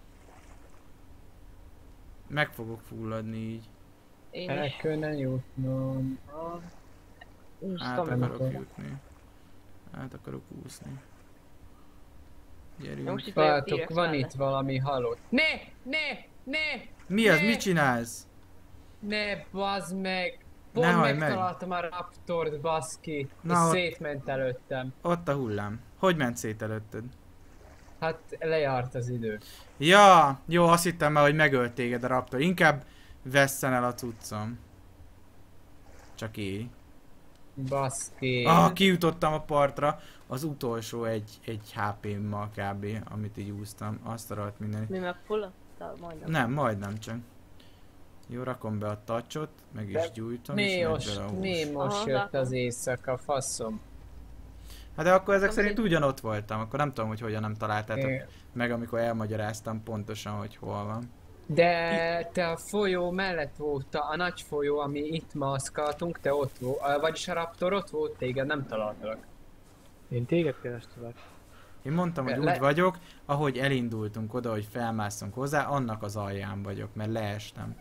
Meg fogok fulladni így.
Én
El
is.
kellene jutnom.
Át akarok jutni. Át akarok úszni. Gyerünk.
Most itt vagyok,
Vártok,
T-rex
van
mellett.
itt valami halott. Ne! Ne! Ne!
Mi az?
Ne!
Mit csinálsz?
Ne, bazd meg! Pont
Ne hajj meg.
megtaláltam a raptort, baszki,
Na,
és
ott-
szétment előttem.
Ott a hullám. Hogy ment szét előtted?
Hát lejárt az idő.
Ja, jó, azt hittem már, hogy megölt téged a raptor. Inkább vesszen el a cuccom. Csak így.
Baszki.
Ah, kijutottam a partra. Az utolsó egy, egy há pé-mmal kb. Amit így úsztam. Azt a rohadt mindenit.
Mi megfulladtál majdnem?
Nem, majdnem csak. Jó, rakom be a touchot, meg is gyújtom, és
Mi
megy
most,
bele a hús.
mi most
Aha,
jött
látom.
az éjszaka, faszom.
Hát de akkor ezek
Nem,
szerint
egy-
ugyanott voltam, akkor nem tudom, hogy hogyan nem találtátok
Igen.
meg, amikor elmagyaráztam pontosan, hogy hol van.
De te a folyó mellett volt, a nagy folyó, ami itt maszkaltunk, te ott volt, vagyis a raptor ott volt, téged nem találtalak.
Én téged kerestelek.
Én mondtam, hogy
Le-
úgy vagyok, ahogy elindultunk oda, hogy felmászunk hozzá, annak az alján vagyok, mert leestem.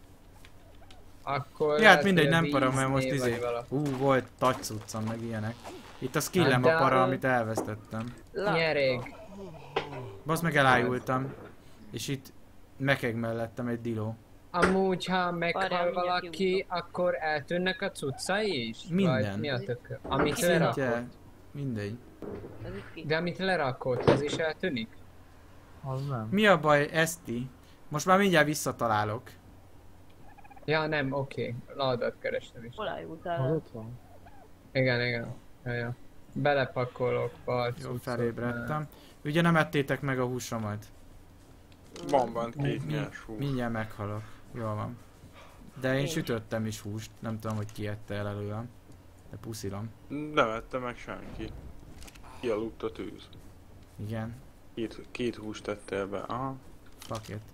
Akkor
Ja, hát
lehet,
mindegy,
hogy a
nem para, mert most
víznél vagy
izé...
vala.
Hú, volt touch cuccom, meg ilyenek. Itt a skillem
Hát
a
de
para,
a-
amit elvesztettem.
Látom.
Nyerég.
Basz meg elájultam. És itt mekeg mellettem egy diló.
Amúgy, ha
Várjál,
meghal
mindjárt
valaki,
kiutok.
akkor eltűnnek a cuccai is?
Minden.
Vagy mi a tök? Amit
Szintje,
lerakott.
mindegy.
Ez itt ki?
De amit lerakott, az is eltűnik?
Az nem.
Mi a baj, Eszti? Most már mindjárt visszatalálok.
Ja, nem, oké. Okay. Ládat kerestem is.
Hol
Az
állultál?
ott van.
Igen, igen. Ja, ja. Belepakolok pár
Jó,
cuccot,
felébredtem. Ugye nem ettétek meg a húsomat?
Van bent
Mi-
két
mi-
nyers hús.
Mindjárt meghalok. Jól van. De én
Én.
sütöttem is húst, nem tudom, hogy ki ette el előlem. De puszilom.
Nem ette meg senki. Kialudt a tűz.
Igen.
Két, két húst tettél be. Aha.
Fuck it.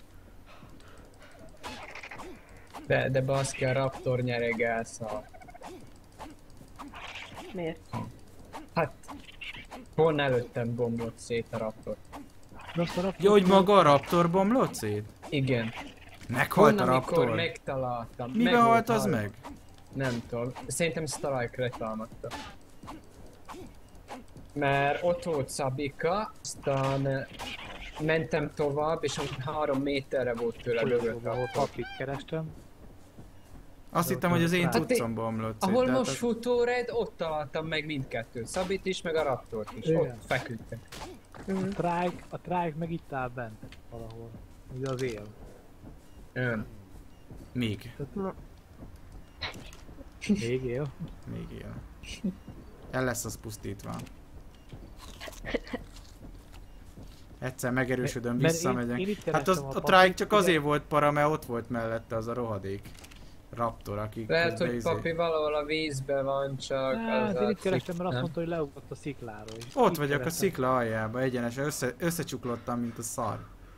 De, de baszki, a raptor nyereg elszal.
Miért?
Hát, pont előttem bomlott szét a raptor.
De azt a raptor-
Jó, hogy maga a raptor bomlott szét?
Igen.
Meghalt
Pont
a
amikor
raptor?
megtaláltam.
Miben
meg
halt
volt
az
halva.
meg?
Nem tudom. Szerintem Strike retámadta. Mert ott volt Szabika, aztán eh, mentem tovább, és amikor három méterre volt tőle bögött
Folyosóban, ahol
raptor.
papit kerestem.
Azt
Jó,
hittem, hogy az én
hát
cuccom bomlott szét.
Ahol
de hát
most
az-
futóred, ott találtam meg mindkettőt. Szabit is, meg a raptort is.
Igen.
Ott feküdtek.
A Trike, a Trike meg itt áll bent valahol. Ugye az él.
Ön.
Még.
Még él.
Még él. El lesz az pusztítva. Egyszer megerősödöm,
Mert
visszamegyek.
én- én itt
Hát az,
kerestem a
a
papírt,
Trike csak
ugye?
azért volt para, mert ott volt mellette az a rohadék raptor, aki
Lehet,
közben
hogy
izé-
papi valahol a vízben van, csak
Hát
az
én
a
itt kerestem, mert azt
nem?
mondta, hogy leugrott a szikláról. és
Ott
itt
vagyok a
kerestem.
szikla aljába, egyenesen össze, összecsuklottam, mint a szar.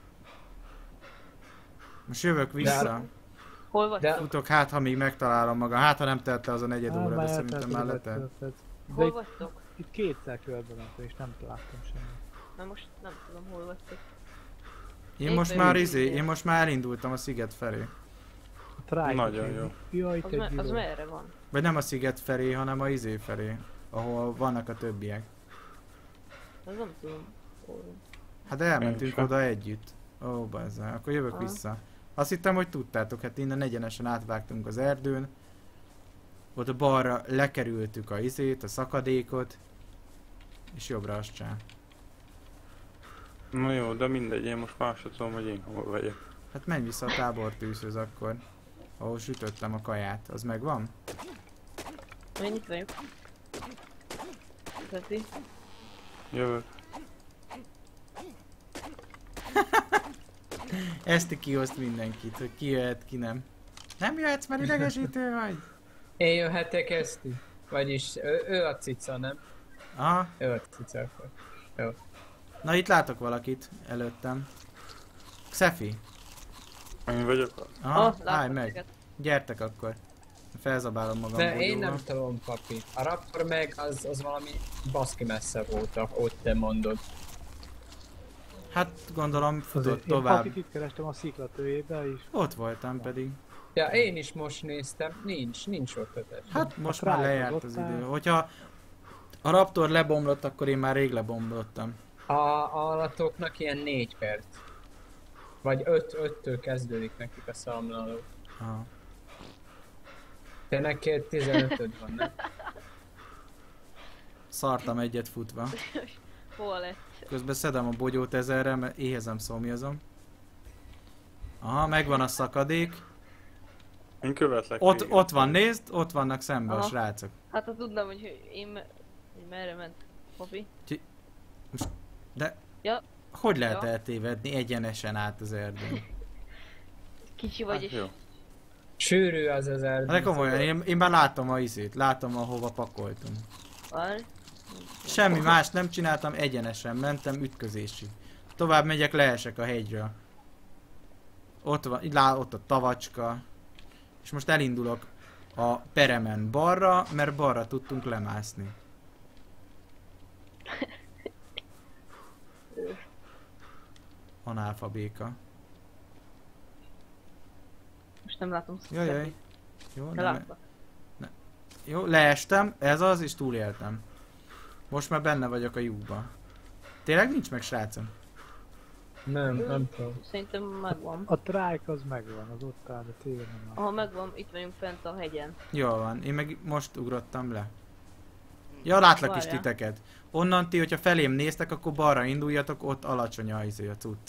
Most jövök vissza.
Hol vagytok?
Futok, hát ha még megtalálom magam. Hát ha nem telt le az a negyed
Á,
óra, de
már
szerintem
eltelt
már
az
letelt.
öt perc. De
Hol
itt,
vagytok?
itt kétszer körbe mentem, és nem találtam semmit.
Mert most nem tudom, hol vagytok.
Én
Én
most
vagyok.
már izé, én most már elindultam a sziget felé.
A Trike.
Nagyon jó.
Jaj,
Az,
te
me- az
gyiló.
merre van?
Vagy nem a sziget felé, hanem a izé felé. Ahol vannak a többiek.
Az nem tudom. Hol van.
Hát elmentünk
sem.
oda együtt. Ó, bazzá, akkor jövök
Aha.
vissza. Azt hittem, hogy tudtátok, hát innen egyenesen átvágtunk az erdőn. Ott a balra lekerültük a izét, a szakadékot. És jobbra azt csinál.
Na jó, de mindegy, én most már sem tudom, hogy én hol vagyok.
Hát menj vissza a tábortűzhöz akkor. Ahol sütöttem a kaját. Az megvan?
Én itt vagyok. Zeti.
Jövök.
Ezt kioszt mindenkit, hogy ki jöhet, ki nem. Nem jöhetsz, mert idegesítő vagy?
Én jöhetek Eszti? Vagyis ő, ő a cica, nem?
Aha.
Ő a cica akkor. Jó.
Na itt látok valakit előttem. Xefi.
Én vagyok az.
Aha,
Ah,
állj
látom
meg.
őket.
Gyertek akkor. Felzabálom magam
De én
bogyóval.
nem tudom, papi. A Raptor meg az, az valami baszki messze volt, ott te mondod.
Hát gondolom futott
Azért én
tovább.
papit itt kerestem a sziklatőjébe is.
Ott voltam pedig.
Ja, én is most néztem, nincs, nincs ott ötös.
Hát most
A
már
Trájk
lejárt
az
az
ott áll.
idő. Hogyha a Raptor lebomlott, akkor én már rég lebomlottam.
A állatoknak ilyen négy perc. Vagy öt, öttől kezdődik nekik a számláló.
Aha.
Te neked tizenötöd van, nem?
Szartam egyet futva.
Hol lett?
Közben szedem a bogyót ezerre, mert éhezem, szomjazom. Aha, megvan a szakadék.
Én követlek.
Ott,
téged.
ott van, nézd, ott vannak szembe a
Aha.
srácok.
Hát ha tudnám, hogy én me... hogy merre ment papi.
De
Ja.
hogy lehet
Ja.
eltévedni egyenesen át az erdőn?
Kicsi vagy
Hát
és...
jó.
Sűrű az az erdő.
De komolyan, én, én már látom a izét, látom ahova pakoltunk.
Várj.
Semmi más nem csináltam, egyenesen mentem ütközésig. Tovább megyek, leesek a hegyről. Ott van, így lá, ott a tavacska. És most elindulok a peremen balra, mert balra tudtunk lemászni. Analfabéka.
Most nem látom.
Jajjaj. Jó,
De
nem,
látlak.
jó, leestem, ez az, és túléltem. Most már benne vagyok a lyukba. Tényleg nincs meg, srácom?
Nem, nem tudom.
Szerintem megvan.
A Trájk az megvan, az ott áll, de tényleg nem áll.
Aha, megvan, itt vagyunk fent a hegyen.
Jól van, én meg most ugrottam le. Ja, látlak is
Várjál.
titeket. Onnan ti, hogyha felém néztek, akkor balra induljatok, ott alacsony a izé a cucc.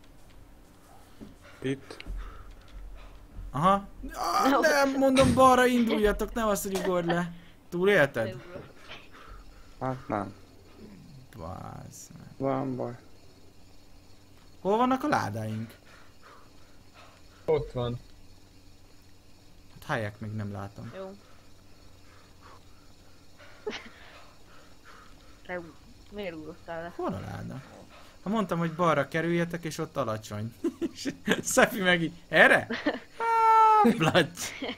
Itt.
Aha. Ah, nem, mondom, balra induljatok, nem azt, hogy ugorj le. Túlélted?
Leugrok.
Hát nem.
Bász.
Van baj.
Hol vannak a ládáink?
Ott van.
Hát helyek még nem látom.
Jó. Te ú- miért ugrottál le?
Hol a láda? Ha mondtam, hogy balra kerüljetek, és ott alacsony. És Szefi meg így, erre? Ah, Blagy.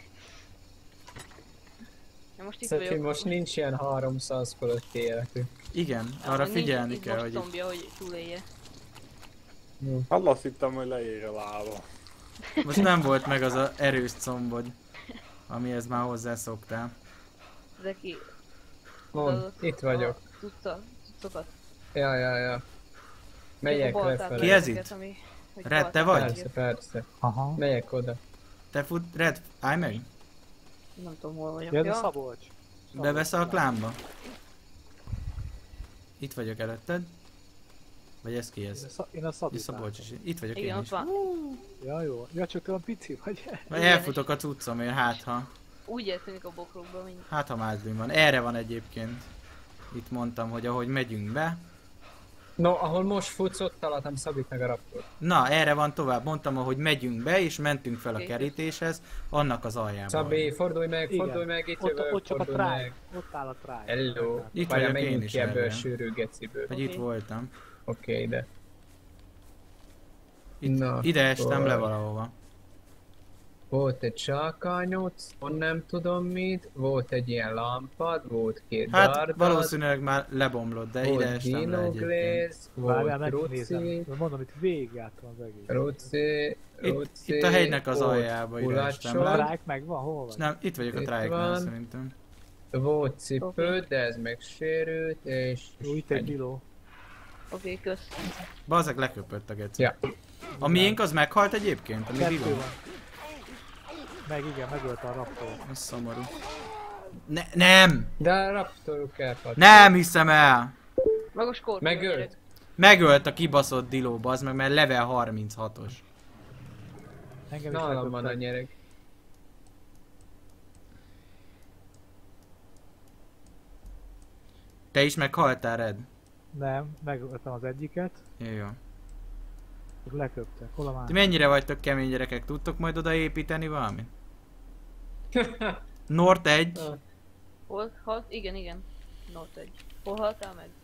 Ja, most itt
Szefi,
vagyok.
most nincs ilyen háromszáz fölötti életük.
Igen,
Ja,
arra
nincs
figyelni
itt
kell,
most
hogy itt...
zombja, hogy túlélje.
Hát azt hittem, hogy leér a lába.
Most nem volt meg az a erős combod, amihez már hozzászoktál.
Zeki,
Mond,
tudod,
itt vagyok.
a Cucca, cuccokat.
Ja, ja, ja. Megyek
Baltán
lefelé.
Ki ez
ezeket,
itt?
ami- hogy
Red, te
baltán
vagy?
Persze,
vagyok.
persze.
Aha.
Megyek oda.
Te fut, Red, állj meg!
Nem tudom, hol vagyok.
Ja, ez a
Ja,
Szabolcs.
Bevesz a klámba? Itt vagyok előtted. Vagy ez ki
Én a
ez?
Sza- Én a Szabit
Szabolcs is. Itt vagyok
igen,
én
ott
is.
van.
Ja, jó. Ja, csak olyan pici vagy.
Vagy
Igen,
elfutok a cuccomért, hát ha.
Úgy eltűnik a bokrokba, mint...
Hát ha mázlim van. Erre van egyébként. Itt mondtam, hogy ahogy megyünk be.
No, ahol most futsz, ott találtam Szabit meg a Raptor.
Na, erre van tovább. Mondtam, ahogy megyünk be, és mentünk fel a
Oké.
kerítéshez, annak az aljában.
Szabi, fordulj meg,
Igen.
fordulj meg, itt
Ott,
jövök,
ott csak a
fordulj
Trájk.
meg.
Ott áll a Trájk.
Hello.
Itt
Várjál,
vagyok én
menjünk
is
ki ebből a
erre.
sűrű geciből.
Vagy
Oké.
itt voltam.
Oké, okay, ide.
Itt,
Na,
ide estem
akkor-
le valahova.
Volt egy csákányóc, on nem tudom mit, volt egy ilyen lámpad, volt két
Hát
dardad,
valószínűleg már lebomlott, de ide
volt
estem le egyébként.
dinogléz,
Várjál,
volt
megnézem.
ruci,
Mondom, itt végigjártam az egész.
ruci,
Itt,
ruci,
itt a hegynek az
volt
aljába ide estem
kulacsod,
A
le.
Trájk megvan? Hol vagy?
Nem, itt vagyok a
Itt
trájknál
van.
szerintem.
volt cipő,
Oké.
de ez megsérült, és
Jó, itt egy diló.
Oké, kösz.
Bazzeg leköpött a geci.
Ja.
A miénk az meghalt egyébként? A mi
Kettő
villan?
van. Meg igen, megölte a Raptor.
Ez szomorú. Ne, nem!
De a Raptoruk elfalt.
Nem hiszem el!
Magas korpó.
Megölt?
Megölt a kibaszott diló, bazd meg, mert level harminchatos.
Engem is
Nálam van a
leköptek.
nyereg.
Te is meghaltál, Red?
Nem, megöltem az egyiket.
Jó, jó.
Akkor leköptek. Hol a
Ti
másik?
mennyire vagytok kemény gyerekek? Tudtok majd odaépíteni valamit? Nord egy.
Hol halt? Igen, igen. Not egy. Hol haltál meg?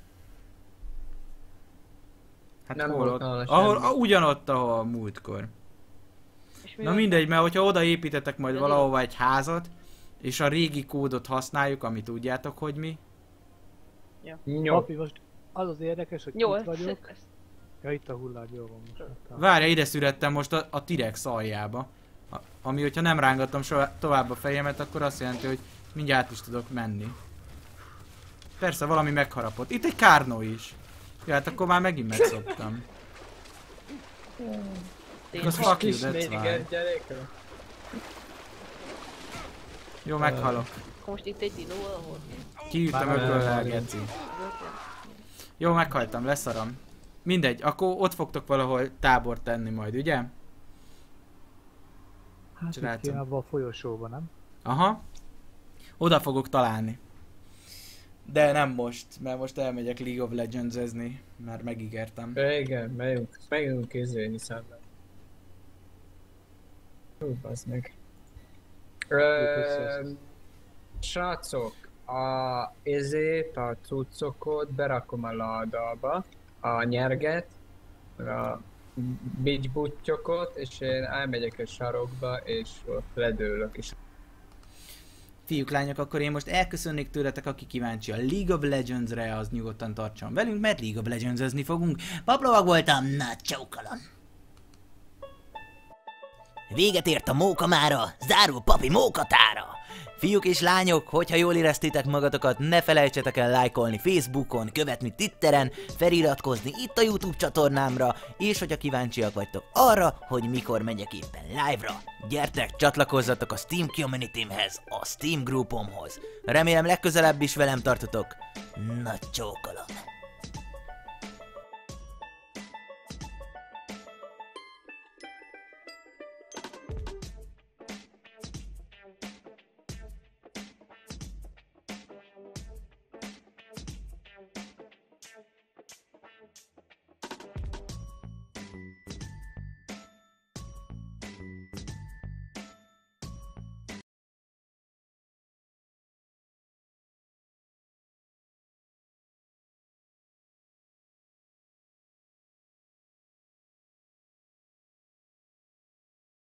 Hát
Nem
hol
volt
ott?
nála
Ahol,
semmi.
a, ugyanott, ahol a múltkor. Na mindegy, mert hogyha odaépítetek majd valahova egy házat, és a régi kódot használjuk, amit tudjátok, hogy mi.
Jó. Papi, most az az érdekes, hogy
Jó,
itt vagyok. Ja, itt a hullám, jó van most.
Várja, ide születtem most a, a T-rex aljába. A, ami, hogyha nem rángattam soha tovább a fejemet, akkor azt jelenti, hogy mindjárt át is tudok menni. Persze, valami megharapott. Itt egy kárnó is. Ja, hát akkor már megint megszoktam. Az fuck you, that's why. Jó, meghalok.
Most itt egy dinó valahol.
Kiírtam ökölrel, geci. Jó, meghaltam, leszarom. Mindegy, akkor ott fogtok valahol tábort tenni majd, ugye?
Hát itt kéne abban a folyosóban, nem?
Aha. Oda fogok találni. De nem most, mert most elmegyek League of Legends-ezni, mert megígértem.
Igen, megyünk, megyünk kézélni szemben. Hú, bazd meg. Ö, srácok, a ezért a cuccokat berakom a ládába, a nyerget, a bicsbutyokot, és én elmegyek a sarokba, és ott ledőlök is.
Fiúk, lányok, akkor én most elköszönnék tőletek, aki kíváncsi a League of Legends-re, az nyugodtan tartson velünk, mert League of Legends-ezni fogunk. Paplovag voltam, na csókolom!
Véget ért a mókamára, zárul papi mókatára! Fiúk és lányok, hogyha jól éreztétek magatokat, ne felejtsetek el lájkolni Facebookon, követni Twitteren, feliratkozni itt a YouTube csatornámra, és hogyha kíváncsiak vagytok arra, hogy mikor megyek éppen live-ra, gyertek, csatlakozzatok a Steam Communitymhez, a Steam groupomhoz. Remélem legközelebb is velem tartotok. Nagy csókolom!